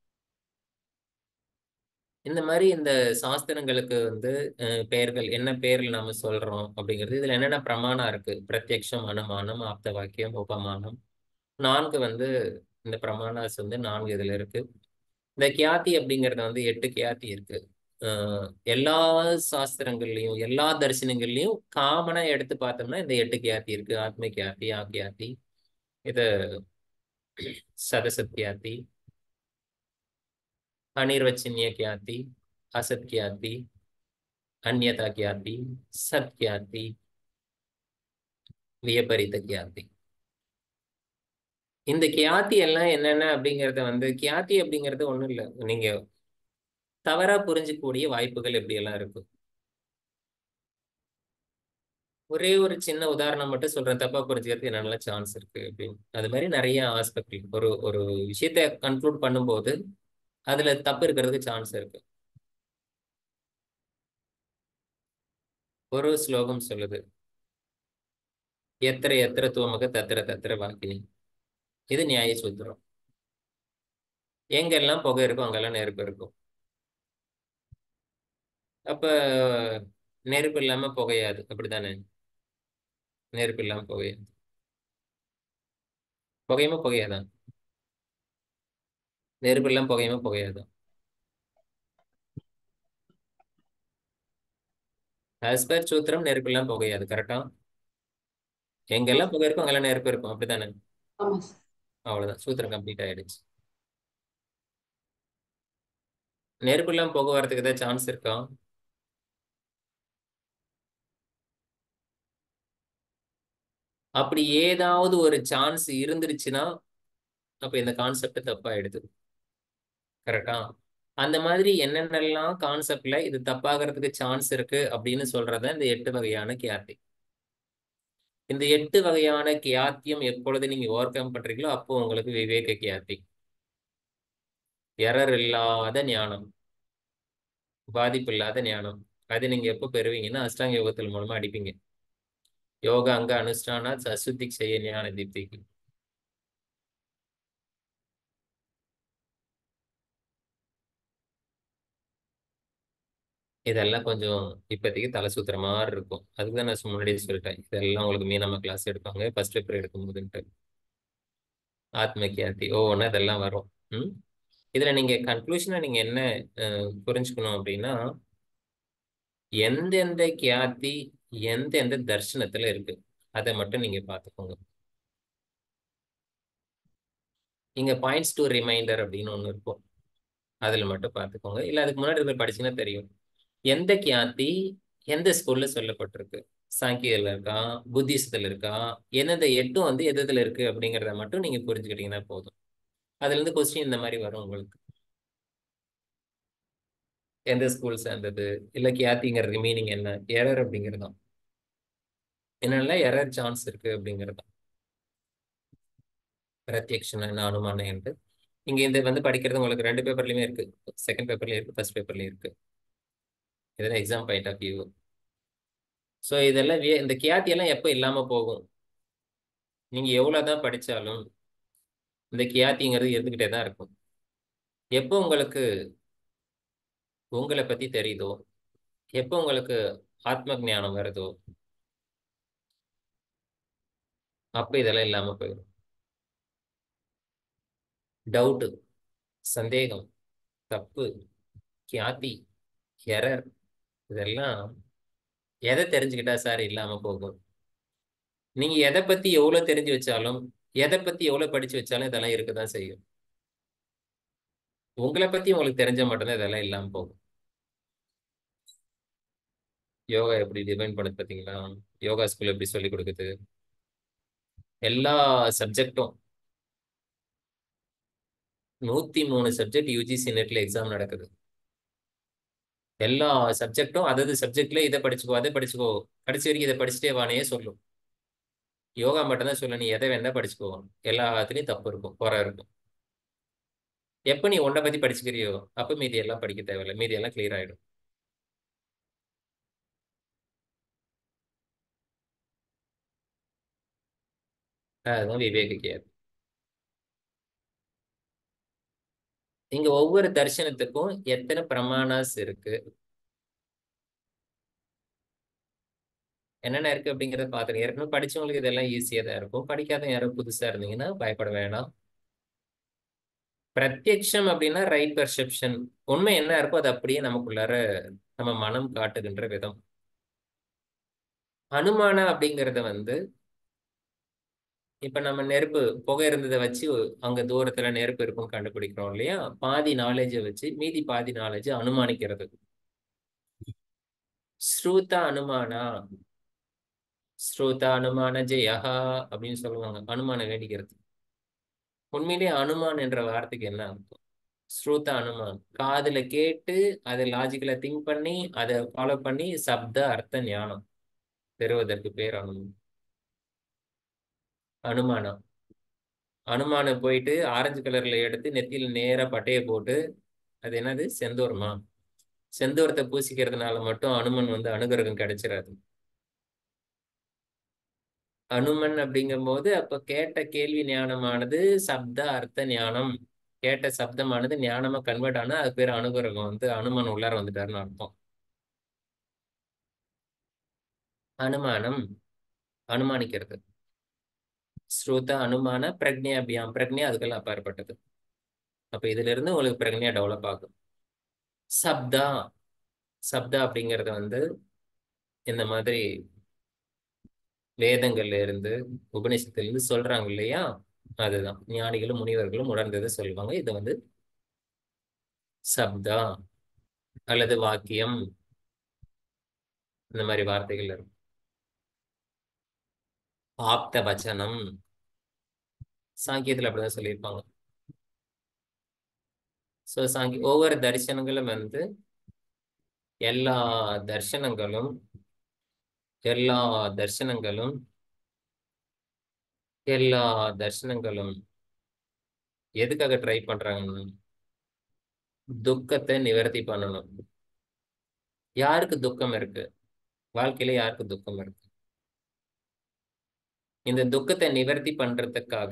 இந்த மாதிரி இந்த சாஸ்திரங்களுக்கு வந்து பெயர்கள் என்ன பேர்ல நாம சொல்றோம் அப்படிங்கிறது. இதுல என்னென்ன பிரமாணம் இருக்கு, பிரத்யக்ஷம், அனுமானம், ஆப்த வாக்கியம், உபமானம். நான்கு வந்து இந்த பிரமாணாஸ் வந்து நான்கு இதுல இருக்கு. இந்த கியாத்தி அப்படிங்கறது வந்து எட்டு கியாத்தி இருக்கு. ஆஹ் எல்லா சாஸ்திரங்கள்லயும் எல்லா தரிசனங்கள்லயும் காமனா எடுத்து பார்த்தோம்னா இந்த எட்டு கியாத்தி இருக்கு. ஆத்ம கியாத்தி, ஆக்கியாத்தி, இது சதசத்யாத்தி, அனிர்வச்சன்ய கியாத்தி, அசத் கியாத்தி, அந்யதா கியாத்தி, சத் கியாத்தி, வியபரித கியாத்தி. இந்த கியாத்தி எல்லாம் என்னென்ன அப்படிங்கறத வந்து, கியாத்தி அப்படிங்கிறது ஒண்ணும் இல்லை, நீங்க தவறா புரிஞ்சுக்கூடிய வாய்ப்புகள் எப்படி எல்லாம் இருக்கு. ஒரே ஒரு சின்ன உதாரணம் மட்டும் சொல்றேன், தப்பா புரிஞ்சுக்கிறதுக்கு நல்ல சான்ஸ் இருக்கு அப்படின்னு. அது மாதிரி நிறைய ஆஸ்பெக்ட் இருக்கு. ஒரு ஒரு விஷயத்த கன்க்ளூட் பண்ணும்போது அதுல தப்பு இருக்கிறதுக்கு சான்ஸ் இருக்கு. ஒரு ஸ்லோகம் சொல்லுது, எத்திர எத்திர தூமக தத்திர தத்திர வாக்கினி. இது நியாய சூத்திரம். எங்கெல்லாம் புகை இருக்கும் அங்கெல்லாம் நெருப்பு இருக்கும். அப்ப நெருப்பு இல்லாம புகையாது, அப்படித்தானே? நெருப்பு இல்லாம புகையாது. புகையுமா புகையாதான்? நெருப்பு இல்லாம புகையுமா புகையாதான்? ஆஸ் பர் சூத்திரம் நெருப்பு இல்லாம புகையாது. கரெக்டா? எங்கெல்லாம் புகை இருக்கும் அங்கெல்லாம் நெருப்பு இருக்கும், அப்படித்தானே? ஆமா சார். அவ்வளவுதான், சூத்திரம் கம்ப்ளீட் ஆயிடுச்சு. நெருப்பு இல்லாம புகை வரதுக்கு ஏதாவது சான்ஸ் இருக்கா? அப்படி ஏதாவது ஒரு சான்ஸ் இருந்துருச்சுன்னா அப்ப இந்த கான்செப்ட் தப்பாயிடுது. கரெக்டா? அந்த மாதிரி என்னென்னலாம் கான்செப்ட்ல இது தப்பாகிறதுக்கு சான்ஸ் இருக்கு அப்படின்னு சொல்றத இந்த எட்டு வகையான கியாத்தி. இந்த எட்டு வகையான கியாத்தியம் எப்பொழுது நீங்க ஓவர் கம் பண்றீங்களோ அப்போ உங்களுக்கு விவேக கியாத்தி, எரர் இல்லாத ஞானம், பாதிப்பு இல்லாத ஞானம். அது நீங்க எப்போ பெறுவீங்கன்னா அஷ்டாங்க யோகத்தில் மூலமா அடிப்பீங்க. யோகா அங்க அனுஷ்டானா அசுத்தி செய்ய ஞான தீப்திக்கு. இதெல்லாம் கொஞ்சம் இப்போதைக்கு தலை சுத்துற மாதிரி இருக்கும். அதுக்கு தான் நான் முன்னாடியே சொல்லிட்டேன், இதெல்லாம் உங்களுக்கு மீனம்மா கிளாஸ் எடுப்பாங்க ஃபர்ஸ்ட் பேப்பர் எடுக்கும் போதுன்ட்டு. ஆத்ம கியாத்தி ஒவ்வொன்றா இதெல்லாம் வரும். ம் இதுல நீங்க கன்க்ளூஷனா நீங்க என்ன அஹ், புரிஞ்சுக்கணும் அப்படின்னா, எந்தெந்த கியாத்தி எந்தெந்த தர்ஷனத்துல இருக்கு அதை மட்டும் நீங்க பார்த்துக்கோங்க. இங்க பாயிண்ட்ஸ் டு ரிமைண்டர் அப்படின்னு ஒண்ணு இருக்கும், அதுல மட்டும் பார்த்துக்கோங்க. இல்ல அதுக்கு முன்னாடி இருக்கிற படிச்சீங்கன்னா தெரியும் எந்த கியாத்தி எந்த ஸ்கூல்ல சொல்லப்பட்டிருக்கு. சாங்கியத்துல இருக்கா, புத்திசத்துல இருக்கா, எந்தெந்த எட்டும் வந்து எது எதுல இருக்கு அப்படிங்கிறத மட்டும் நீங்க புரிஞ்சுக்கிட்டீங்கன்னா போதும். அதுல இருந்து கொஸ்டின் இந்த மாதிரி வரும் உங்களுக்கு. எந்த ஸ்கூல் சேர்ந்தது, இல்ல கியாத்திங்கிறதுக்கு மீனிங் என்ன, எரர் அப்படிங்கிறது தான். என்னெல்லாம் எரர் சான்ஸ் இருக்கு அப்படிங்கிறது தான் பிரத்யக்ஷன என்ன அனுமானம் என்று. இங்க இந்த வந்து படிக்கிறது உங்களுக்கு ரெண்டு பேப்பர்லயுமே இருக்கு, செகண்ட் பேப்பர்லயும் இருக்கு, ஃபர்ஸ்ட் பேப்பர்லயும் இருக்கு. இதெல்லாம் exam point of view. So இதெல்லாம் வே- இந்த கியாத்தி எல்லாம் எப்போ இல்லாம போகும்? நீங்க எவ்வளவுதான் படிச்சாலும் இந்த கியாத்திங்கிறது இருந்துகிட்டே தான் இருக்கும். எப்போ உங்களுக்கு உங்களை பத்தி தெரியுதோ, எப்போ உங்களுக்கு ஆத்ம ஞானம் வருதோ, அப்ப இதெல்லாம் இல்லாம போயிடும். டவுட்டு, சந்தேகம், தப்பு, கியாத்தி, எரர், இதெல்லாம் எதை தெரிஞ்சுக்கிட்டா சார் இல்லாம போகும்? நீங்க எதை பத்தி எவ்வளவு தெரிஞ்சு வச்சாலும், எதை பத்தி எவ்வளவு படிச்சு வச்சாலும் இதெல்லாம் இருக்கதான் செய்யும். உங்களை பத்தி உங்களுக்கு தெரிஞ்ச மட்டும்தான் இதெல்லாம் இல்லாம போகும். யோகா எப்படி டிஃபைன் பண்ணுது பாத்தீங்களா? யோகா ஸ்கூல் எப்படி சொல்லி கொடுக்குது? எல்லா சப்ஜெக்டும் நூத்தி மூணு சப்ஜெக்ட் யூஜிசி நெட்ல எக்ஸாம் நடக்குது. எல்லா சப்ஜெக்டும் அதாவது சப்ஜெக்ட்ல இதை படிச்சுக்கோ அதை படிச்சுக்கோ கடைசி வரைக்கும் இதை படிச்சுட்டே வானே சொல்லும். யோகா மட்டும்தான் சொல்ல நீ எதை வேணா படிச்சுக்கோ, எல்லாத்துலயும் தப்பு இருக்கும், குறை இருக்கும். எப்ப நீ உன்னை பத்தி படிச்சுக்கிறியோ அப்ப மீதி எல்லாம் படிக்க தேவையில்லை, மீதி எல்லாம் கிளியர் ஆயிடும். அதுதான் விவேக கியாதி. இங்க ஒவ்வொரு தரிசனத்துக்கும் எத்தனை பிரமாணாஸ் இருக்கு, என்னென்ன இருக்கு அப்படிங்கறத பாத்துருங்க. ஏற்கனவே படிச்சவங்களுக்கு இதெல்லாம் ஈஸியா தான் இருக்கும். படிக்காத யாரும் புதுசா இருந்தீங்கன்னா பயப்பட வேணாம். பிரத்யக்ஷம் அப்படின்னா ரைட் பெர்செப்ஷன், உண்மை என்ன இருக்கோ அது அப்படியே நமக்குள்ளார நம்ம மனம் காட்டுகின்ற விதம். அனுமானம் அப்படிங்கறத வந்து இப்ப நம்ம நெருப்பு புகை இருந்ததை வச்சு அங்க தூரத்துல நெருப்பு இருக்கும் கண்டுபிடிக்கிறோம் இல்லையா? பாதி நாலேஜை வச்சு மீதி பாதி நாலேஜ் அனுமானிக்கிறது. ஸ்ருத அனுமானா, ஸ்ருத அனுமான ஜெயஹா அப்படின்னு சொல்லுவாங்க. அனுமானம் வேண்டிக்கிறது. உண்மையிலேயே அனுமான் என்ற வார்த்தைக்கு என்ன அர்த்தம்? ஸ்ருத அனுமான், காதுல கேட்டு அதை லாஜிக்கலா திங்க் பண்ணி அதை ஃபாலோ பண்ணி சப்த அர்த்த ஞானம் பெறுவதற்கு பேர் அனுமானம். அனுமானம் அனுமானம் போயிட்டு ஆரஞ்சு கலர்ல எடுத்து நெத்தியில நேரா பட்டைய போட்டு அது என்னது செந்தூரமா, செந்தூரத்தை பூசிக்கிறதுனால மட்டும் அனுமன் வந்து அனுகிரகம் கிடைச்சிடாது. அனுமன் அப்படிங்கும் போது அப்ப கேட்ட கேள்வி ஞானமானது சப்த அர்த்த ஞானம், கேட்ட சப்தமானது ஞானமா கன்வெர்ட் ஆனா அது பேர் அனுகிரகம், வந்து அனுமன் உள்ளார வந்துட்டாருன்னு அர்த்தம். அனுமானம் அனுமானிக்கிறது. ஸ்ருத அனுமான பிரக்ஞாபியாம், பிரக்ஞா அதுக்கெல்லாம் அப்பாற்பட்டது. அப்ப இதுல இருந்து உங்களுக்கு பிரக்ஞா டெவலப் ஆகும். சப்தா சப்தா அப்படிங்கிறது வந்து இந்த மாதிரி வேதங்கள்ல இருந்து உபநிஷத்துல இருந்து சொல்றாங்க இல்லையா, அதுதான் ஞானிகளும் முனிவர்களும் உணர்ந்ததை சொல்லுவாங்க. இது வந்து சப்தா அல்லது வாக்கியம், இந்த மாதிரி வார்த்தைகள் இருக்கும். ஆப்த வச்சனம் சாங்கியத்துல அப்படிதான் சொல்லியிருப்பாங்க. ஸோ சாங்கி ஒவ்வொரு தரிசனங்களும் வந்து எல்லா தர்சனங்களும் எல்லா தர்சனங்களும் எல்லா தர்சனங்களும் எதுக்காக ட்ரை பண்றாங்கன்னா துக்கத்தை நிவர்த்தி பண்ணணும். யாருக்கு துக்கம் இருக்கு? வாழ்க்கையில யாருக்கு துக்கம் இருக்கு? இந்த துக்கத்தை நிவர்த்தி பண்றதுக்காக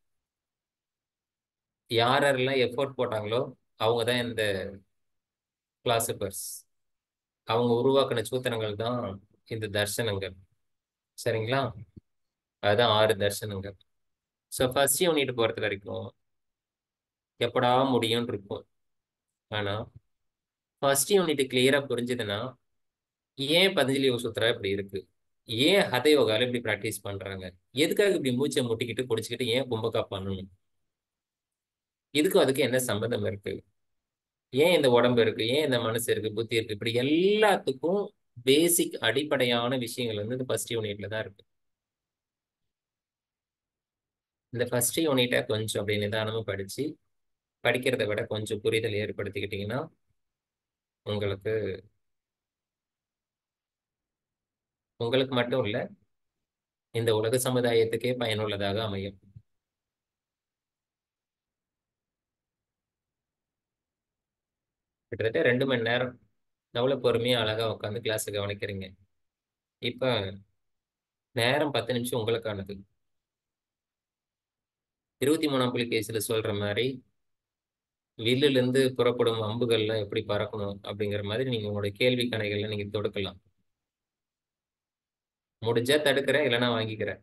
யாரெல்லாம் எஃபோர்ட் போட்டாங்களோ அவங்க தான் இந்த பிலாசபர்ஸ். அவங்க உருவாக்கின சூத்திரங்கள் தான் இந்த தர்சனங்கள். சரிங்களா? அதுதான் ஆறு தர்சனங்கள். ஸோ ஃபர்ஸ்ட் யூனிட் பொறுத்த வரைக்கும் எப்படா முடியும்னு இருக்கும். ஆனா ஃபர்ஸ்ட் யூனிட் கிளியரா புரிஞ்சுதுன்னா ஏன் பதஞ்சலி யோக சூத்திரா இப்படி இருக்கு, ஏன் ஹத யோகால இப்படி ப்ராக்டிஸ் பண்றாங்க, எதுக்காக இப்படி மூச்சை முட்டிக்கிட்டு குடிச்சுக்கிட்டு ஏன் கும்பகா பண்ணணும், இதுக்கும் அதுக்கு என்ன சம்பந்தம் இருக்கு, ஏன் இந்த உடம்பு இருக்கு, ஏன் இந்த மனசு இருக்கு, புத்தி இருக்கு, இப்படி எல்லாத்துக்கும் பேசிக் அடிப்படையான விஷயங்கள் வந்து இந்த ஃபர்ஸ்ட் யூனிட்ல தான் இருக்கு. இந்த ஃபர்ஸ்ட் யூனிட்டை கொஞ்சம் அப்படி நிதானமா படிச்சு படிக்கிறத விட கொஞ்சம் புரிதல் ஏற்படுத்திக்கிட்டீங்கன்னா உங்களுக்கு உங்களுக்கு மட்டும் இல்ல, இந்த உலக சமுதாயத்துக்கே பயனுள்ளதாக அமையும். கிட்டத்தட்ட ரெண்டு மணி நேரம் எவ்வளவு பொறுமையா அழகா உட்காந்து கிளாஸ் கவனிக்கிறீங்க. இப்ப நேரம் பத்து நிமிஷம் உங்களுக்கானது. இருபத்தி மூணாம் புலிகேசில சொல்ற மாதிரி வில்லுல இருந்து புறப்படும் அம்புகள்லாம் எப்படி பறக்கணும் அப்படிங்கிற மாதிரி நீங்க உங்களுடைய கேள்வி கணைகள்ல நீங்க தொடுக்கலாம். முடிஞ்சா தடுக்கிறேன், இல்லைன்னா வாங்கிக்கிறேன்.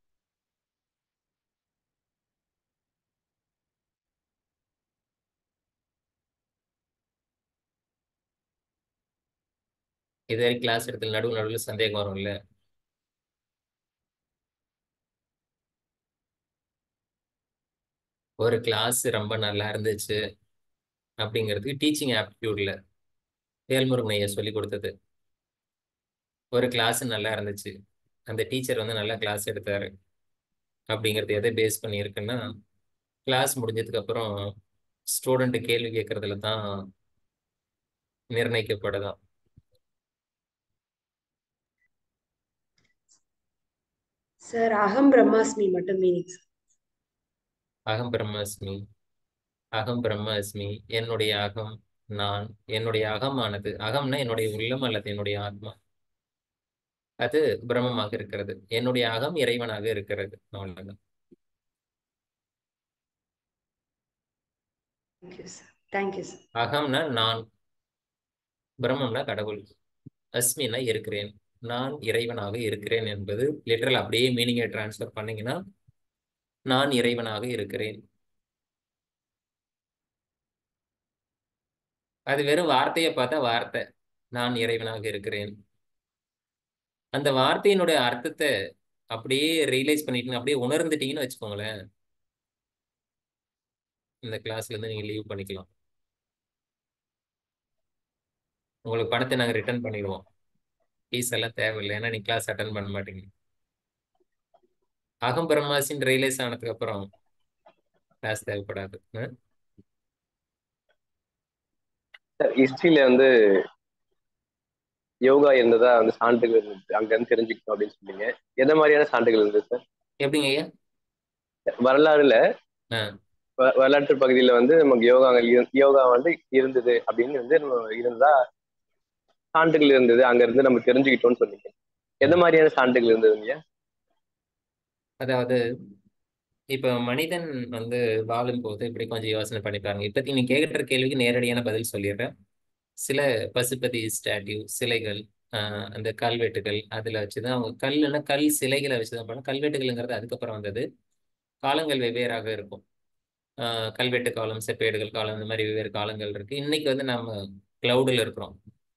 இதே கிளாஸ் இடத்துல நடுவு நடுவில் சந்தேகம் வரும்ல. ஒரு கிளாஸ் ரொம்ப நல்லா இருந்துச்சு அப்படிங்கிறதுக்கு டீச்சிங் ஆப்டிடியூட்ல வேல்முருகன் ஐயா சொல்லி கொடுத்தது. ஒரு கிளாஸ் நல்லா இருந்துச்சு, அந்த டீச்சர் வந்து நல்லா கிளாஸ் எடுத்தாரு அப்படிங்கிறது எதை பேஸ் பண்ணி இருக்குன்னா கிளாஸ் முடிஞ்சதுக்கு அப்புறம் ஸ்டூடெண்ட் கேள்வி கேட்கறதுல தான் நிர்ணயிக்கப்படுதான். சார் அகம் பிரம்மாஸ்மி மட்டும் மீனிங். அகம் பிரம்மாஸ்மி, அகம் பிரம்மாஸ்மி, என்னுடைய அகம் நான், என்னுடைய அகமானது, அகம்னா என்னுடைய உள்ளம் அல்லது என்னுடைய ஆத்மா, அது பிரம்மமாக இருக்கிறது. என்னுடைய அகம் இறைவனாக இருக்கிறது. அவ்வளவுதான். Thank you sir. Thank you sir. அகம்னா நான், பிரம்மம்னா கடவுள், அஸ்மினா இருக்கிறேன், நான் இறைவனாக இருக்கிறேன் என்பது லிட்டரல் அப்படியே மீனிங்கை டிரான்ஸ்ஃபர் பண்ணீங்கன்னா நான் இறைவனாக இருக்கிறேன். அது வெறும் வார்த்தையை பார்த்தா வார்த்தை நான் இறைவனாக இருக்கிறேன். அந்த வார்த்தையினுடைய அர்த்தத்தை அப்படியே ரியலைஸ் பண்ணிட்டு அப்படியே உணர்ந்துட்டீங்கன்னு வச்சுக்கோங்களேன், இந்த கிளாஸ்ல இருந்து நீங்க லீவ் பண்ணிக்கலாம். உங்களுக்கு பணத்தை நாங்க ரிட்டர்ன் பண்ணிடுவோம். ஃபீஸ் எல்லாம் தேவையில்லை, ஏன்னா நீ கிளாஸ் அட்டன் பண்ண மாட்டீங்க. அகம் பிரம்மாசின்னு ரியலைஸ் ஆனதுக்கு அப்புறம் கிளாஸ் தேவைப்படாது. ஹிஸ்டரியில வந்து யோகா இருந்ததா வந்து சான்றுகள் இருந்துச்சு, அங்க இருந்து தெரிஞ்சுக்கணும் அப்படின்னு சொன்னீங்க. எந்த மாதிரியான சான்றுகள் இருந்தது சார்? எப்படிங்க ஐயா? வரலாறுல வரலாற்று பகுதியில வந்து நமக்கு யோகா யோகா வந்து இருந்தது அப்படின்னு வந்து இருந்தா சான்றுகள் இருந்தது, அங்க இருந்து நம்ம தெரிஞ்சுக்கிட்டோம்னு சொன்னீங்க. எந்த மாதிரியான சான்றுகள் இருந்ததுங்க? அதாவது இப்ப மனிதன் வந்து வாழும் போது இப்படி கொஞ்சம் யோசனை பண்ணி பாருங்க. இப்ப நீங்க கேட்கிற கேள்விக்கு நேரடியான பதில் சொல்லிடுறேன். சில பசுபதி ஸ்டாட்யூ சிலைகள் ஆஹ் அந்த கல்வெட்டுகள் அதுல வச்சுதான் அவங்க கல்லுன்னா கல் சிலைகளை வச்சுதான் பண்ண. கல்வெட்டுகள்ங்கிறது அதுக்கப்புறம் வந்தது. காலங்கள் வெவ்வேறாக இருக்கும். ஆஹ் கல்வெட்டு காலம், செப்பேடுகள் காலம், இந்த மாதிரி வெவ்வேறு காலங்கள் இருக்கு. இன்னைக்கு வந்து நம்ம கிளவுடில் இருக்கிறோம்.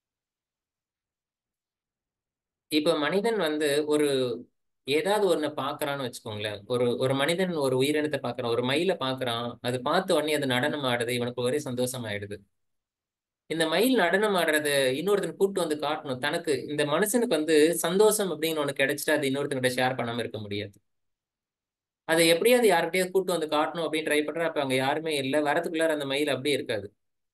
இப்ப மனிதன் வந்து ஒரு ஏதாவது ஒண்ணு பாக்குறான்னு வச்சுக்கோங்களேன். ஒரு ஒரு மனிதன் ஒரு உயிரினத்தை பாக்குறான், ஒரு மயில பாக்குறான். அது பார்த்த உடனே அது நடனம் ஆடுது, இவனுக்கு ஒரே சந்தோஷம் ஆயிடுது. இந்த மயில் நடனம் ஆடுறத இன்னொருத்தன் கூப்பிட்டு வந்து காட்டணும். தனக்கு இந்த மனுஷனுக்கு வந்து சந்தோஷம் அப்படின்னு ஒண்ணு கிடைச்சிட்டு அது இன்னொருத்தங்கிட்ட ஷேர் பண்ணாம இருக்க முடியாது. அதை எப்படியாவது யார்கிட்டயாவது கூப்பிட்டு வந்து காட்டணும் அப்படின்னு ட்ரை பண்றான். அப்ப அங்க யாருமே இல்லை. வரதுக்குள்ளார அந்த மயில் அப்படியே இருக்காது.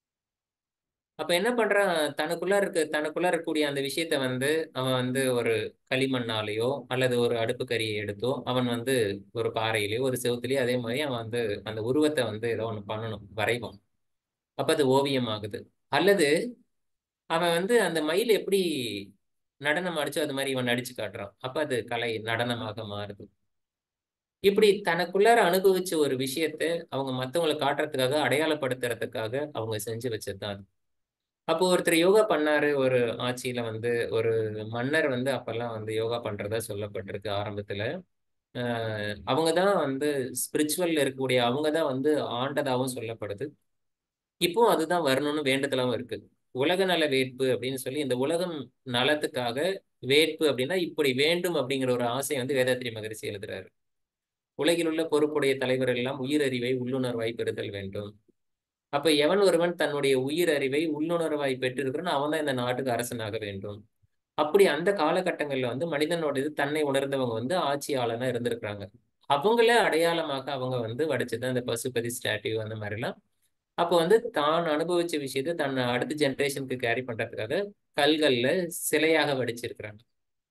அப்ப என்ன பண்றான், தனக்குள்ள இருக்க தனக்குள்ள இருக்கக்கூடிய அந்த விஷயத்த வந்து அவன் வந்து ஒரு களிமண்ணாலேயோ அல்லது ஒரு அடுப்பு கரியை எடுத்தோ அவன் வந்து ஒரு பாறையிலேயோ ஒரு செவுத்துலயோ அதே மாதிரி அவன் வந்து அந்த உருவத்தை வந்து ஏதோ ஒண்ணு பண்ணணும், வரைவான். அப்ப அது ஓவியம் ஆகுது. அல்லது அவன் வந்து அந்த மயில் எப்படி நடனம் அடிச்சோ அது மாதிரி இவன் நடிச்சு காட்டுறான். அப்ப அது கலை நடனமாக மாறுது. இப்படி தனக்குள்ளார அனுபவிச்ச ஒரு விஷயத்த அவங்க மத்தவங்களை காட்டுறதுக்காக, அடையாளப்படுத்துறதுக்காக அவங்க செஞ்சு வச்சதுதான் அது. அப்போ ஒருத்தர் யோகா பண்ணாரு ஒரு ஆட்சியில வந்து ஒரு மன்னர் வந்து அப்பெல்லாம் வந்து யோகா பண்றதா சொல்லப்பட்டிருக்கு ஆரம்பத்துல. ஆஹ் அவங்கதான் வந்து ஸ்பிரிச்சுவல்ல இருக்கக்கூடிய அவங்கதான் வந்து ஆண்டதாகவும் சொல்லப்படுது. இப்போ அதுதான் வரணும்னு வேண்டுதலாவும் இருக்கு. உலக நல வேட்பு அப்படின்னு சொல்லி இந்த உலகம் நலத்துக்காக வேட்பு அப்படின்னா இப்படி வேண்டும் அப்படிங்கிற ஒரு ஆசை வந்து வேதாத்திரி மகரிஷி எழுதுறாரு. உலகில் உள்ள பொறுப்புடைய தலைவர் எல்லாம் உயிரறிவை உள்ளுணர்வாய் பெறுதல் வேண்டும். அப்ப எவன் ஒருவன் தன்னுடைய உயிர் அறிவை உள்ளுணர்வாய் பெற்றிருக்கிறான் அவன் தான் இந்த நாட்டுக்கு அரசனாக வேண்டும். அப்படி அந்த காலகட்டங்கள்ல வந்து மனிதனோட இது தன்னை உணர்ந்தவங்க வந்து ஆட்சியாளனா இருந்திருக்கிறாங்க. அவங்கள அடையாளமாக அவங்க வந்து வடிச்சது அந்த பசுபதி ஸ்டாட்யூ அந்த மாதிரிலாம். அப்போ வந்து தான் அனுபவிச்ச விஷயத்த தன் அடுத்த ஜெனரேஷனுக்கு கேரி பண்றதுக்காக கல்கள்ல சிலையாக வடிச்சிருக்கிறாங்க.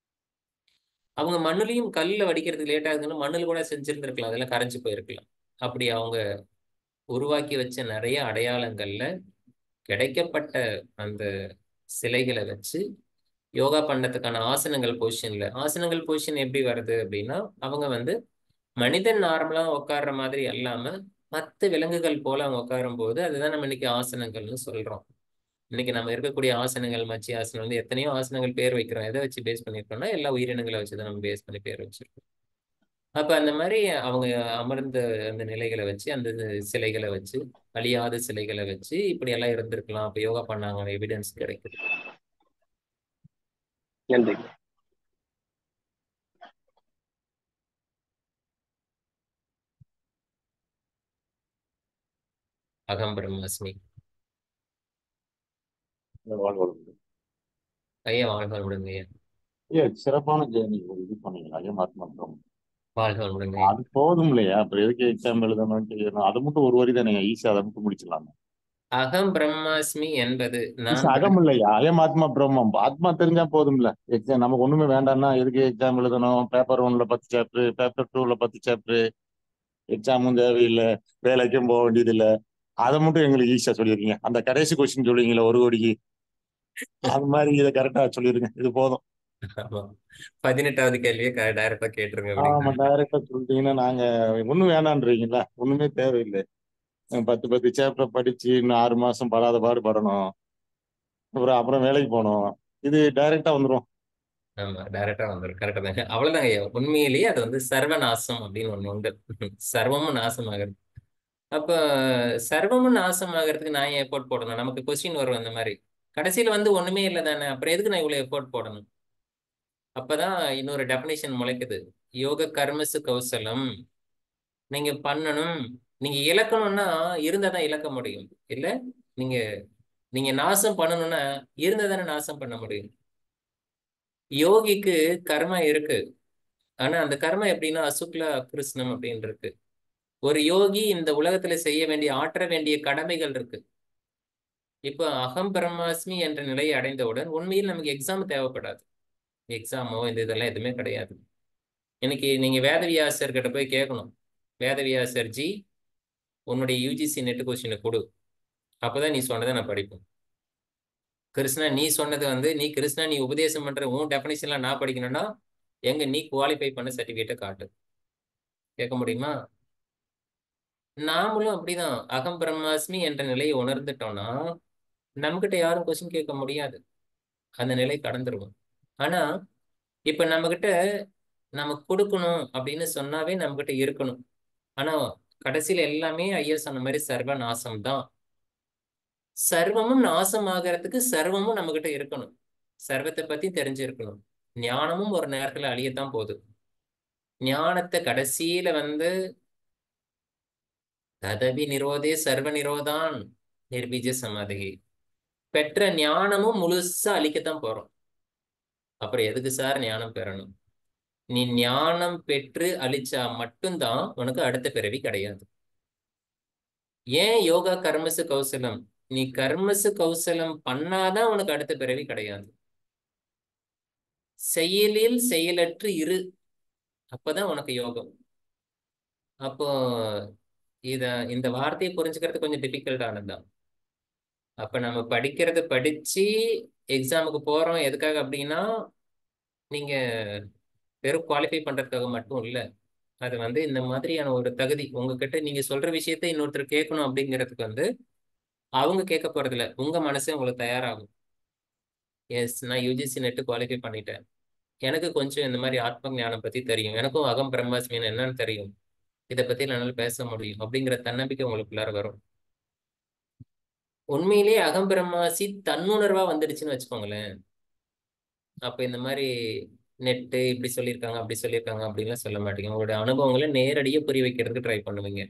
அவங்க மண்ணுலையும் கல்ல வடிக்கிறதுக்கு லேட் ஆகுதுன்னு மண்ணில் கூட செஞ்சிருந்திருக்கலாம், அதெல்லாம் கரைஞ்சு போயிருக்கலாம். அப்படி அவங்க உருவாக்கி வச்ச நிறைய அடையாளங்கள்ல கிடைக்கப்பட்ட அந்த சிலைகளை வச்சு யோகா பண்ணதுக்கான ஆசனங்கள் பொசிஷன்ல ஆசனங்கள் பொசிஷன் எப்படி வருது அப்படின்னா அவங்க வந்து மனிதன் நார்மலா உட்கார்ற மாதிரி அல்லாம மற்ற விலங்குகள் போல அவங்க உட்காரும் போது அதுதான் நம்ம இன்னைக்கு ஆசனங்கள்னு சொல்றோம். இன்னைக்கு நம்ம இருக்கக்கூடிய ஆசனங்கள், மச்சி ஆசனம் வந்து எத்தனையோ ஆசனங்கள் பேர் வைக்கிறோம். எதை வச்சு பேஸ் பண்ணிருக்கோம்னா எல்லா உயிரினங்களை வச்சுதான் நம்ம பேஸ் பண்ணி பேர் வச்சிருக்கோம். அப்ப அந்த மாதிரி அவங்க அமர்ந்த அந்த நிலைகளை வச்சு அந்த சிலைகளை வச்சு அழியாத சிலைகளை வச்சு இப்படி எல்லாம் இருந்திருக்கலாம். அப்ப யோகா பண்ணாங்க, எவிடன்ஸ் கிடைக்குது. நன்றி. அகம் பிரம்மாஸ்மி. வாழ்க வளமுடன். ஐயா வாழ்க வளமுடன் ஐயா. ஐயா சிறப்பான ஜேர்னி ஒரு இது பண்ணீங்களா ஐயா மருத்துவம். வாழ்க வளமுடன். அது போதும் இல்லையா, அப்புறம் எதுக்கு எக்ஸாம் எழுதணும்? அது மட்டும் ஒரு வரி தானே ஈஸியா, அதை மட்டும் முடிச்சிடலாம். அகம் பிரம்மாஸ்மி என்பது நான் அகம் இல்லையா, அயம் ஆத்மா பிரம்மம். ஆத்மா தெரிஞ்சா போதும்ல. எக்ஸாம் நமக்கு ஒண்ணுமே வேண்டாம்னா எதுக்கு எக்ஸாம் எழுதணும்? பேப்பர் ஒன்ல பத்து சாப்டர், பேப்பர் டூல பத்து சாப்டர், எக்ஸாமும் தேவையில்லை, வேலைக்கும் போக வேண்டியது இல்லை. அதை மட்டும் எங்களுக்கு ஈஸியா சொல்லிருக்கீங்க. அந்த கடைசி கொஸ்டின் சொல்லுவீங்களா ஒரு கோடிக்கு, அது மாதிரி இதை கரெக்டா சொல்லிருங்க. இது போதும். பதினெட்டாவது கேள்வியே டைரக்டா கேட்டுருங்க. ஆமா, டைரக்டா சொல்லிட்டீங்கன்னா நாங்க ஒண்ணும் வேணான்றீங்களா? ஒண்ணுமே தேவையில்லை. பத்து பத்து சாப்டர் படிச்சு இன்னும் ஆறு மாசம் படாத பாடு படணும், அப்புறம் அப்புறம் வேலைக்கு போகணும். இது டைரக்டா வந்துடும். ஆமா, டைரக்டா வந்துடும். கரெக்டா தாங்க. அவ்வளவுதாங்க ஐயா. உண்மையிலேயே அது வந்து சர்வநாசம் அப்படின்னு ஒண்ணு உண்டு. சர்வமும் நாசமாகிறது. அப்ப சர்வமும் நாசமாகிறதுக்கு நான் ஏன் எஃபோர்ட் போடணும்? நமக்கு கொஸ்டின் வரும் அந்த மாதிரி. கடைசியில வந்து ஒண்ணுமே இல்லை தானே, அப்புறம் எதுக்கு நான் இவ்வளவு எஃபோர்ட் போடணும்? அப்பதான் இன்னொரு டெபினேஷன் முளைக்குது. யோக கர்மசு கௌசலம். நீங்க பண்ணணும், நீங்க இழக்கணும்னா இருந்தா தான் இழக்க முடியும். இல்ல நீங்க நீங்க நாசம் பண்ணணும்னா இருந்தா தானே நாசம் பண்ண முடியும். யோகிக்கு கர்மா இருக்கு. ஆனா அந்த கர்மா எப்படின்னா அசுக்ல கிருஷ்ணம் அப்படின்னு இருக்கு. ஒரு யோகி இந்த உலகத்துல செய்ய வேண்டிய ஆற்ற வேண்டிய கடமைகள் இருக்கு. இப்ப அகம் பிரம்மாஸ்மி என்ற நிலையை அடைந்தவுடன் உண்மையில் நமக்கு எக்ஸாம் தேவைப்படாது. எக்ஸாமோ இந்த இதெல்லாம் எதுவுமே கிடையாது. இன்னைக்கு நீங்க வேதவியாசர் கிட்ட போய் கேட்கணும், வேதவியாசர் ஜி உன்னுடைய யூஜிசி நெட் கொஸ்டினை கொடு, அப்பதான் நீ சொன்னதை நான் படிப்பேன். கிருஷ்ணா நீ சொன்னது வந்து நீ கிருஷ்ணா நீ உபதேசம் பண்ற உன் டெஃபினிஷன்லாம் நான் படிக்கணும்னா எங்க நீ குவாலிஃபை பண்ண சர்டிபிகேட்டை காட்டு. கேட்க முடியுமா? நாமளும் அப்படிதான் அகம் பிரம்மாஸ்மி என்ற நிலையை உணர்ந்துட்டோம்னா நம்மகிட்ட யாரும் கொஸ்டின் கேட்க முடியாது. அந்த நிலை கடந்துருவோம். ஆனா இப்ப நம்ம கிட்ட நமக்கு கொடுக்கணும் அப்படின்னு சொன்னாவே நம்ம கிட்ட இருக்கணும். ஆனா கடைசியில எல்லாமே ஐயா சொன்ன மாதிரி சர்வ நாசம் தான். சர்வமும் நாசம் ஆகிறதுக்கு சர்வமும் நம்ம கிட்ட இருக்கணும். சர்வத்தை பத்தி தெரிஞ்சிருக்கணும். ஞானமும் ஒரு நேரத்துல அழியத்தான் போகுது. ஞானத்தை கடைசியில வந்து ததவி நிரோதே சர்வ நிரோதான் நிர்பீஜ சமாதி. பெற்ற ஞானமும் முழுசா அழிக்கத்தான் போறோம். அப்புறம் எதுக்கு சார் ஞானம் பெறணும்? நீ ஞானம் பெற்று அழிச்சா மட்டும்தான் உனக்கு அடுத்த பிறவி கிடையாது. ஏன் யோகா கர்மசு கௌசலம்? நீ கர்மசு கௌசலம் பண்ணாதான் உனக்கு அடுத்த பிறவி கிடையாது. செயலில் செயலற்று இரு, அப்பதான் உனக்கு யோகம். அப்போ இத இந்த வார்த்தையை புரிஞ்சுக்கிறது கொஞ்சம் டிஃபிகல்ட்டானதுதான். அப்ப நம்ம படிக்கிறது படிச்சு எக்ஸாமுக்கு போறோம் எதுக்காக அப்படின்னா, நீங்க வெறும் குவாலிஃபை பண்றதுக்காக மட்டும் இல்ல. அது வந்து இந்த மாதிரியான ஒரு தகுதி உங்ககிட்ட நீங்க சொல்ற விஷயத்த இன்னொருத்தர் கேட்கணும் அப்படிங்கிறதுக்கு வந்து அவங்க கேட்க போறது இல்ல, உங்க மனசே உங்களுக்கு தயாராகும். எஸ், நான் யூஜிசி நெட்டு குவாலிஃபை பண்ணிட்டேன், எனக்கு கொஞ்சம் இந்த மாதிரி ஆத்ம ஞானம் பத்தி தெரியும், எனக்கும் அகம் பிரம்மாஸ்மின்னு என்னன்னு தெரியும், இதை பத்தி என்னால பேச முடியும் அப்படிங்கிற தன்னம்பிக்கை உங்களுக்குள்ளார வரும். உண்மையிலேயே அகம் பிரம்மாசி தன்னுணர்வா வந்துடுச்சுன்னு வச்சுக்கோங்களேன், அப்ப இந்த மாதிரி நெட்டு இப்படி சொல்லியிருக்காங்க அப்படி சொல்லியிருக்காங்க அப்படின்லாம் சொல்ல மாட்டீங்க. உங்களுடைய அனுபவங்களை நேரடியாக புரிய வைக்கிறதுக்கு ட்ரை பண்ணுவீங்க.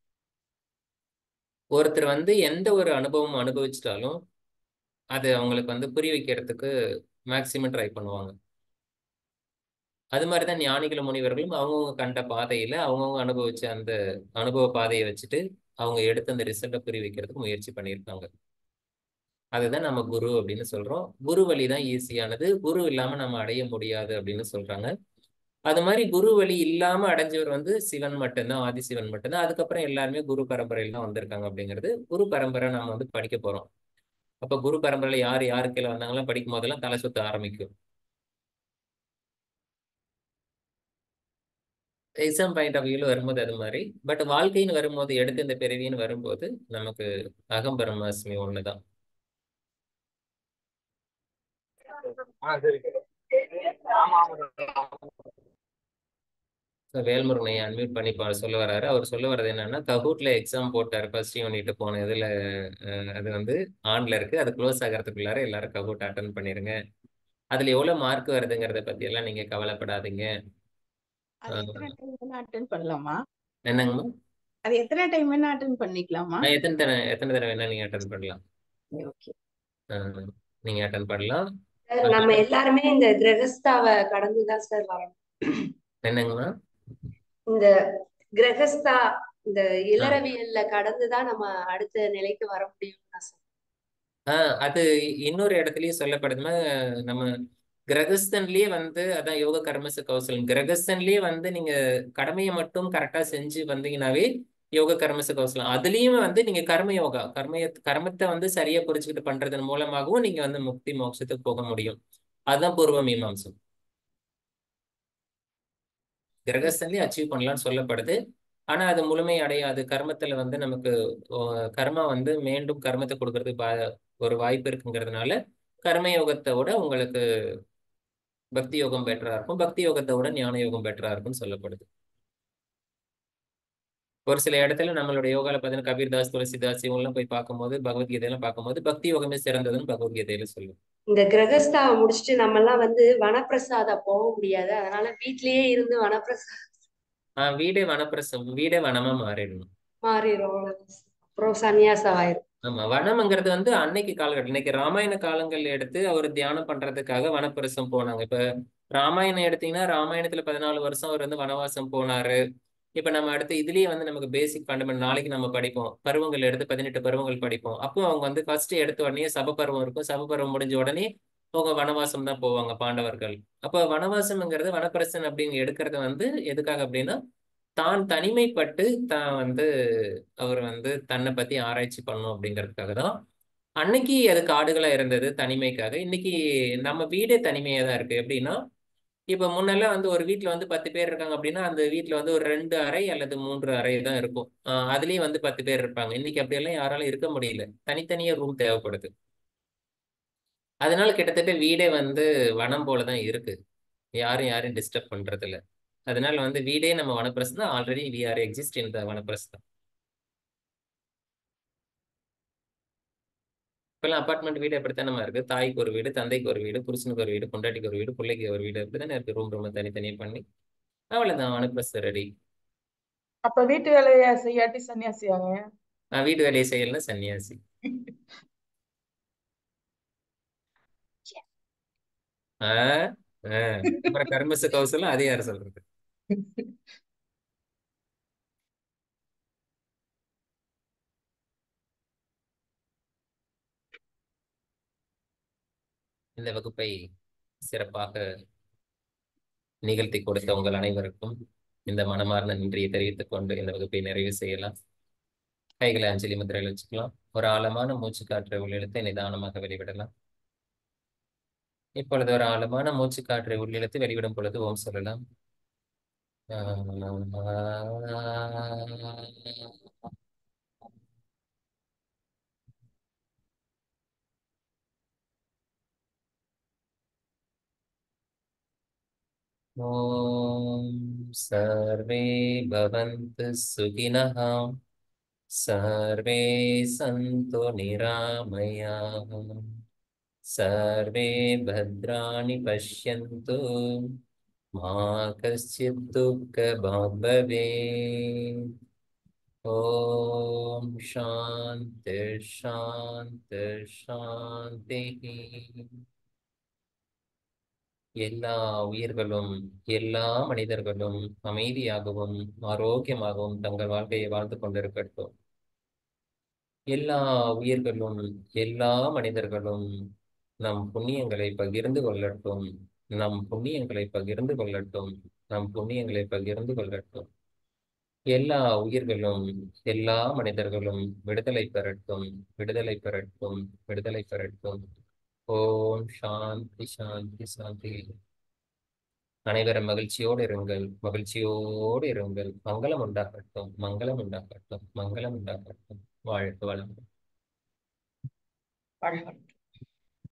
ஒருத்தர் வந்து எந்த ஒரு அனுபவம் அனுபவிச்சிட்டாலும் அது அவங்களுக்கு வந்து புரிய வைக்கிறதுக்கு மேக்சிமம் ட்ரை பண்ணுவாங்க. அது மாதிரிதான் ஞானிகளும் முனிவர்களும் அவங்கவுங்க கண்ட பாதையில அவங்கவுங்க அனுபவிச்ச அந்த அனுபவ பாதையை வச்சுட்டு அவங்க எடுத்து அந்த ரிசல்ட்டை புரிய வைக்கிறதுக்கு முயற்சி பண்ணியிருக்காங்க. அதுதான் நம்ம குரு அப்படின்னு சொல்றோம். குரு வழி தான் ஈஸியானது, குரு இல்லாம நம்ம அடைய முடியாது அப்படின்னு சொல்றாங்க. அது மாதிரி குரு வழி இல்லாம அடைஞ்சவர் வந்து சிவன் மட்டும்தான், ஆதிசிவன் மட்டும்தான். அதுக்கப்புறம் எல்லாருமே குரு பரம்பரையில தான் வந்திருக்காங்க அப்படிங்கிறது. குரு பரம்பரை நம்ம வந்து படிக்க போறோம். அப்ப குரு பரம்பரையில யாரு யாரு கீழே வந்தாங்களாம் படிக்கும் போதெல்லாம் தலை சுத்த ஆரம்பிக்கும். எக்ஸாம் பாயிண்ட் ஆஃப் வியூல வரும்போது அது மாதிரி, பட் வாழ்க்கைன்னு வரும்போது எடுத்து இந்த பிறவின்னு வரும்போது நமக்கு அகம் பிரம்மாஸ்மி ஒண்ணுதான். வேல்முருகனை அன்மியூட் பண்ணி சொல்ல வர்றாரு. அவர் சொல்ல வர்றது என்னன்னா, கஹூட்ல எக்ஸாம் போட்டாரு ஃபர்ஸ்ட் யூனிட் போன இதுல அது வந்து ஆன்ல இருக்கு, அது க்ளோஸ் ஆகிறதுக்குள்ளார எல்லாரும் கஹூட் அட்டன் பண்ணிருங்க, அதுல எவ்வளவு மார்க் வருதுங்கிறத பத்தி எல்லாம் நீங்க கவலைப்படாதீங்க. அது எத்தனை டைம் வேணா அட்டெண்ட் பண்ணலாமா? என்னங்கம்மா? அது எத்தனை டைம் வேணா அட்டெண்ட் பண்ணிக்கலாமா? எத்தனை தடவை எத்தனை தடவை வேணா நீங்க அட்டன் பண்ணலாம். ஓகே, நீங்க அட்டன் பண்ணலாம். நம்ம எல்லாருமே இந்த கிரகஸ்தாவை கடந்துதான் சார் வரணும். என்னங்கம்மா? இந்த கிரகஸ்தா இந்த இளறவியல்ல கடந்துதான் நம்ம அடுத்த நிலைக்கு வர முடியும் சார். ஆஹ் அது இன்னொரு இடத்துலயும் சொல்லப்படுதுன்னா, நம்ம கிரகஸ்தன்லயே வந்து அதான் யோக கர்மச கௌசலம், கிரகஸ்தன்லயே வந்து நீங்க கடமையை மட்டும் கரெக்டா செஞ்சு வந்தீங்கன்னாவே யோக கர்மச கௌசலம். அதுலயும் வந்து நீங்க கர்ம யோகா கர்மய கர்மத்தை வந்து சரியா புரிஞ்சுக்கிட்டு பண்றதன் மூலமாகவும் நீங்க வந்து முக்தி மோட்சத்துக்கு போக முடியும். அதுதான் பூர்வ மீமாம்சம். கிரகஸ்தன்லயே அச்சீவ் பண்ணலாம்னு சொல்லப்படுது. ஆனா அது முழுமை அடையாது. கர்மத்துல வந்து நமக்கு கர்மா வந்து மீண்டும் கர்மத்தை கொடுக்கறதுக்கு ஒரு வாய்ப்பு இருக்குங்கிறதுனால கர்ம யோகத்தை விட உங்களுக்கு பக்தி யோகம் பெட்டரா இருக்கும், பக்தி யோகத்தை விட ஞான யோகம் பெட்டரா இருக்கும்னு சொல்லப்படுது. ஒரு சில இடத்துல நம்மளுடைய யோகால பார்த்தீங்கன்னா கபீர்தாஸ், துளசிதாஸ் இவங்கெல்லாம் போய் பார்க்கும்போது பகவத்கீதையெல்லாம் பார்க்கும்போது பக்தி யோகமே சிறந்ததுன்னு பகவத்கீதையில சொல்லும். இந்த கிரகஸ்தாவை முடிச்சுட்டு நம்ம எல்லாம் வந்து வனப்பிரசாதா போக முடியாது, அதனால வீட்லயே இருந்து வனப்பிரசாத ஆஹ் வீடே வனப்பிரசம் வீடே வனமா மாறிடணும், மாறிடும், அப்புறம் சன்னியாசம் ஆயிரும். ஆமா, வனம்ங்கிறது வந்து அன்னைக்கு காலகட்டம். இன்னைக்கு ராமாயண காலங்கள் எடுத்து அவர் தியானம் பண்றதுக்காக வனப்பிரசம் போனாங்க. இப்ப ராமாயணம் எடுத்தீங்கன்னா ராமாயணத்துல பதினாலு வருஷம் அவர் வந்து வனவாசம் போனாரு. இப்ப நம்ம அடுத்து இதுலயே வந்து நமக்கு பேசிக் ஃபண்டமெண்ட் நாளைக்கு நம்ம படிப்போம், பருவங்கள் எடுத்து பதினெட்டு பருவங்கள் படிப்போம். அப்போ அவங்க வந்து ஃபர்ஸ்ட் எடுத்த உடனே சபபருவம் இருக்கும், சபபருவம் முடிஞ்ச உடனே அவங்க வனவாசம் தான் போவாங்க பாண்டவர்கள். அப்போ வனவாசம்ங்கிறது வனப்பிரசன் அப்படின்னு எடுக்கிறது வந்து எதுக்காக அப்படின்னா, தான் தனிமைப்பட்டு தான் வந்து அவர் வந்து தன்னை பத்தி ஆராய்ச்சி பண்ணும் அப்படிங்கிறதுக்காக தான். அன்னைக்கு அது காடுகளா இருந்தது தனிமைக்காக. இன்னைக்கு நம்ம வீடே தனிமையா தான் இருக்கு. எப்படின்னா, இப்ப முன்னெல்லாம் வந்து ஒரு வீட்டுல வந்து பத்து பேர் இருக்காங்க அப்படின்னா அந்த வீட்டுல வந்து ஒரு ரெண்டு அறை அல்லது மூன்று அறை தான் இருக்கும். ஆஹ் அதுலயும் வந்து பத்து பேர் இருப்பாங்க. இன்னைக்கு அப்படியெல்லாம் யாராலும் இருக்க முடியல, தனித்தனியா ரூம் தேவைப்படுது. அதனால கிட்டத்தட்ட வீடே வந்து வனம் போலதான் இருக்கு. யாரும் யாரையும் டிஸ்டர்ப் பண்றது இல்ல. அதனால வந்து வீடே நம்ம வனப்பிரஸ்தம் தான். Already we are exist in the vanaprastham. இப்பெல்லாம் அபார்ட்மெண்ட் வீடு எப்படித்தான் நம்ம இருக்கு. தாய்க்கு ஒரு வீடு, தந்தைக்கு ஒரு வீடு, புருஷனுக்கு ஒரு வீடு, பொண்டாட்டிக்கு ஒரு வீடு, பிள்ளைக்கு ஒரு வீடு, அப்படித்தானே இருக்கு. ரூம் ரூம் தனித்தனியா பண்ணி அவ்வளவுதான் வனப்பிரஸ்தம் ரெடி. அப்ப வீட்டு வேலையை செய்யாட்டி சன்னியாசியாங்க? நான் வீட்டு வேலையை செய்யலன்னா சன்னியாசி. ஆஹ் ஆஹ் அப்புறம் கர்மச கௌசலம் அது யாரு சொல்றது? இந்த வகுப்பை சிறப்பாக நிகழ்த்தி கொடுத்த உங்கள் அனைவருக்கும் இந்த மனமார்ந்த நன்றியை தெரிவித்துக் கொண்டு இந்த வகுப்பை நிறைவு செய்யலாம். கைகளை அஞ்சலி முத்திரையில் வச்சுக்கலாம். ஒரு ஆழமான மூச்சு காற்றை உள்ளிழுத்து நிதானமாக வெளிவிடலாம். இப்பொழுது ஒரு ஆழமான மூச்சு காற்றை உள்ளிழுத்து வெளிவிடும் பொழுது ஓம் சொல்லலாம். ஓம் சர்வே பவந்து சுகினஹ சர்வே சந்து நிராமயாः சர்வே பத்ராணி பஷ்யந்து மா கஷ்சித் துக்கபாக் பவேத். ஓம் சாந்தி சாந்தி சாந்தி. எல்லா உயிர்களும் எல்லா மனிதர்களும் அமைதியாகவும் ஆரோக்கியமாகவும் தங்கள் வாழ்க்கையை வாழ்ந்து கொண்டிருக்கட்டும். எல்லா உயிர்களும் எல்லா மனிதர்களும் நம் புண்ணியங்களை பகிர்ந்து கொள்ளட்டும். நம் புண்ணியங்களை பகிர்ந்து கொள்ளட்டும். நம் புண்ணியங்களை பகிர்ந்து கொள்ளட்டும். எல்லா உயிர்களும் எல்லா மனிதர்களும் விடுதலை பெறட்டும். விடுதலை பெறட்டும். விடுதலை பெறட்டும். ஓம் சாந்தி சாந்தி சாந்தி. அனைவரும் மகிழ்ச்சியோடு இருங்கள். மகிழ்ச்சியோடு இருங்கள். மங்களம் உண்டாகட்டும். மங்களம் உண்டாகட்டும். மங்களம் உண்டாகட்டும். வாழ்க வளம். வாழ்க.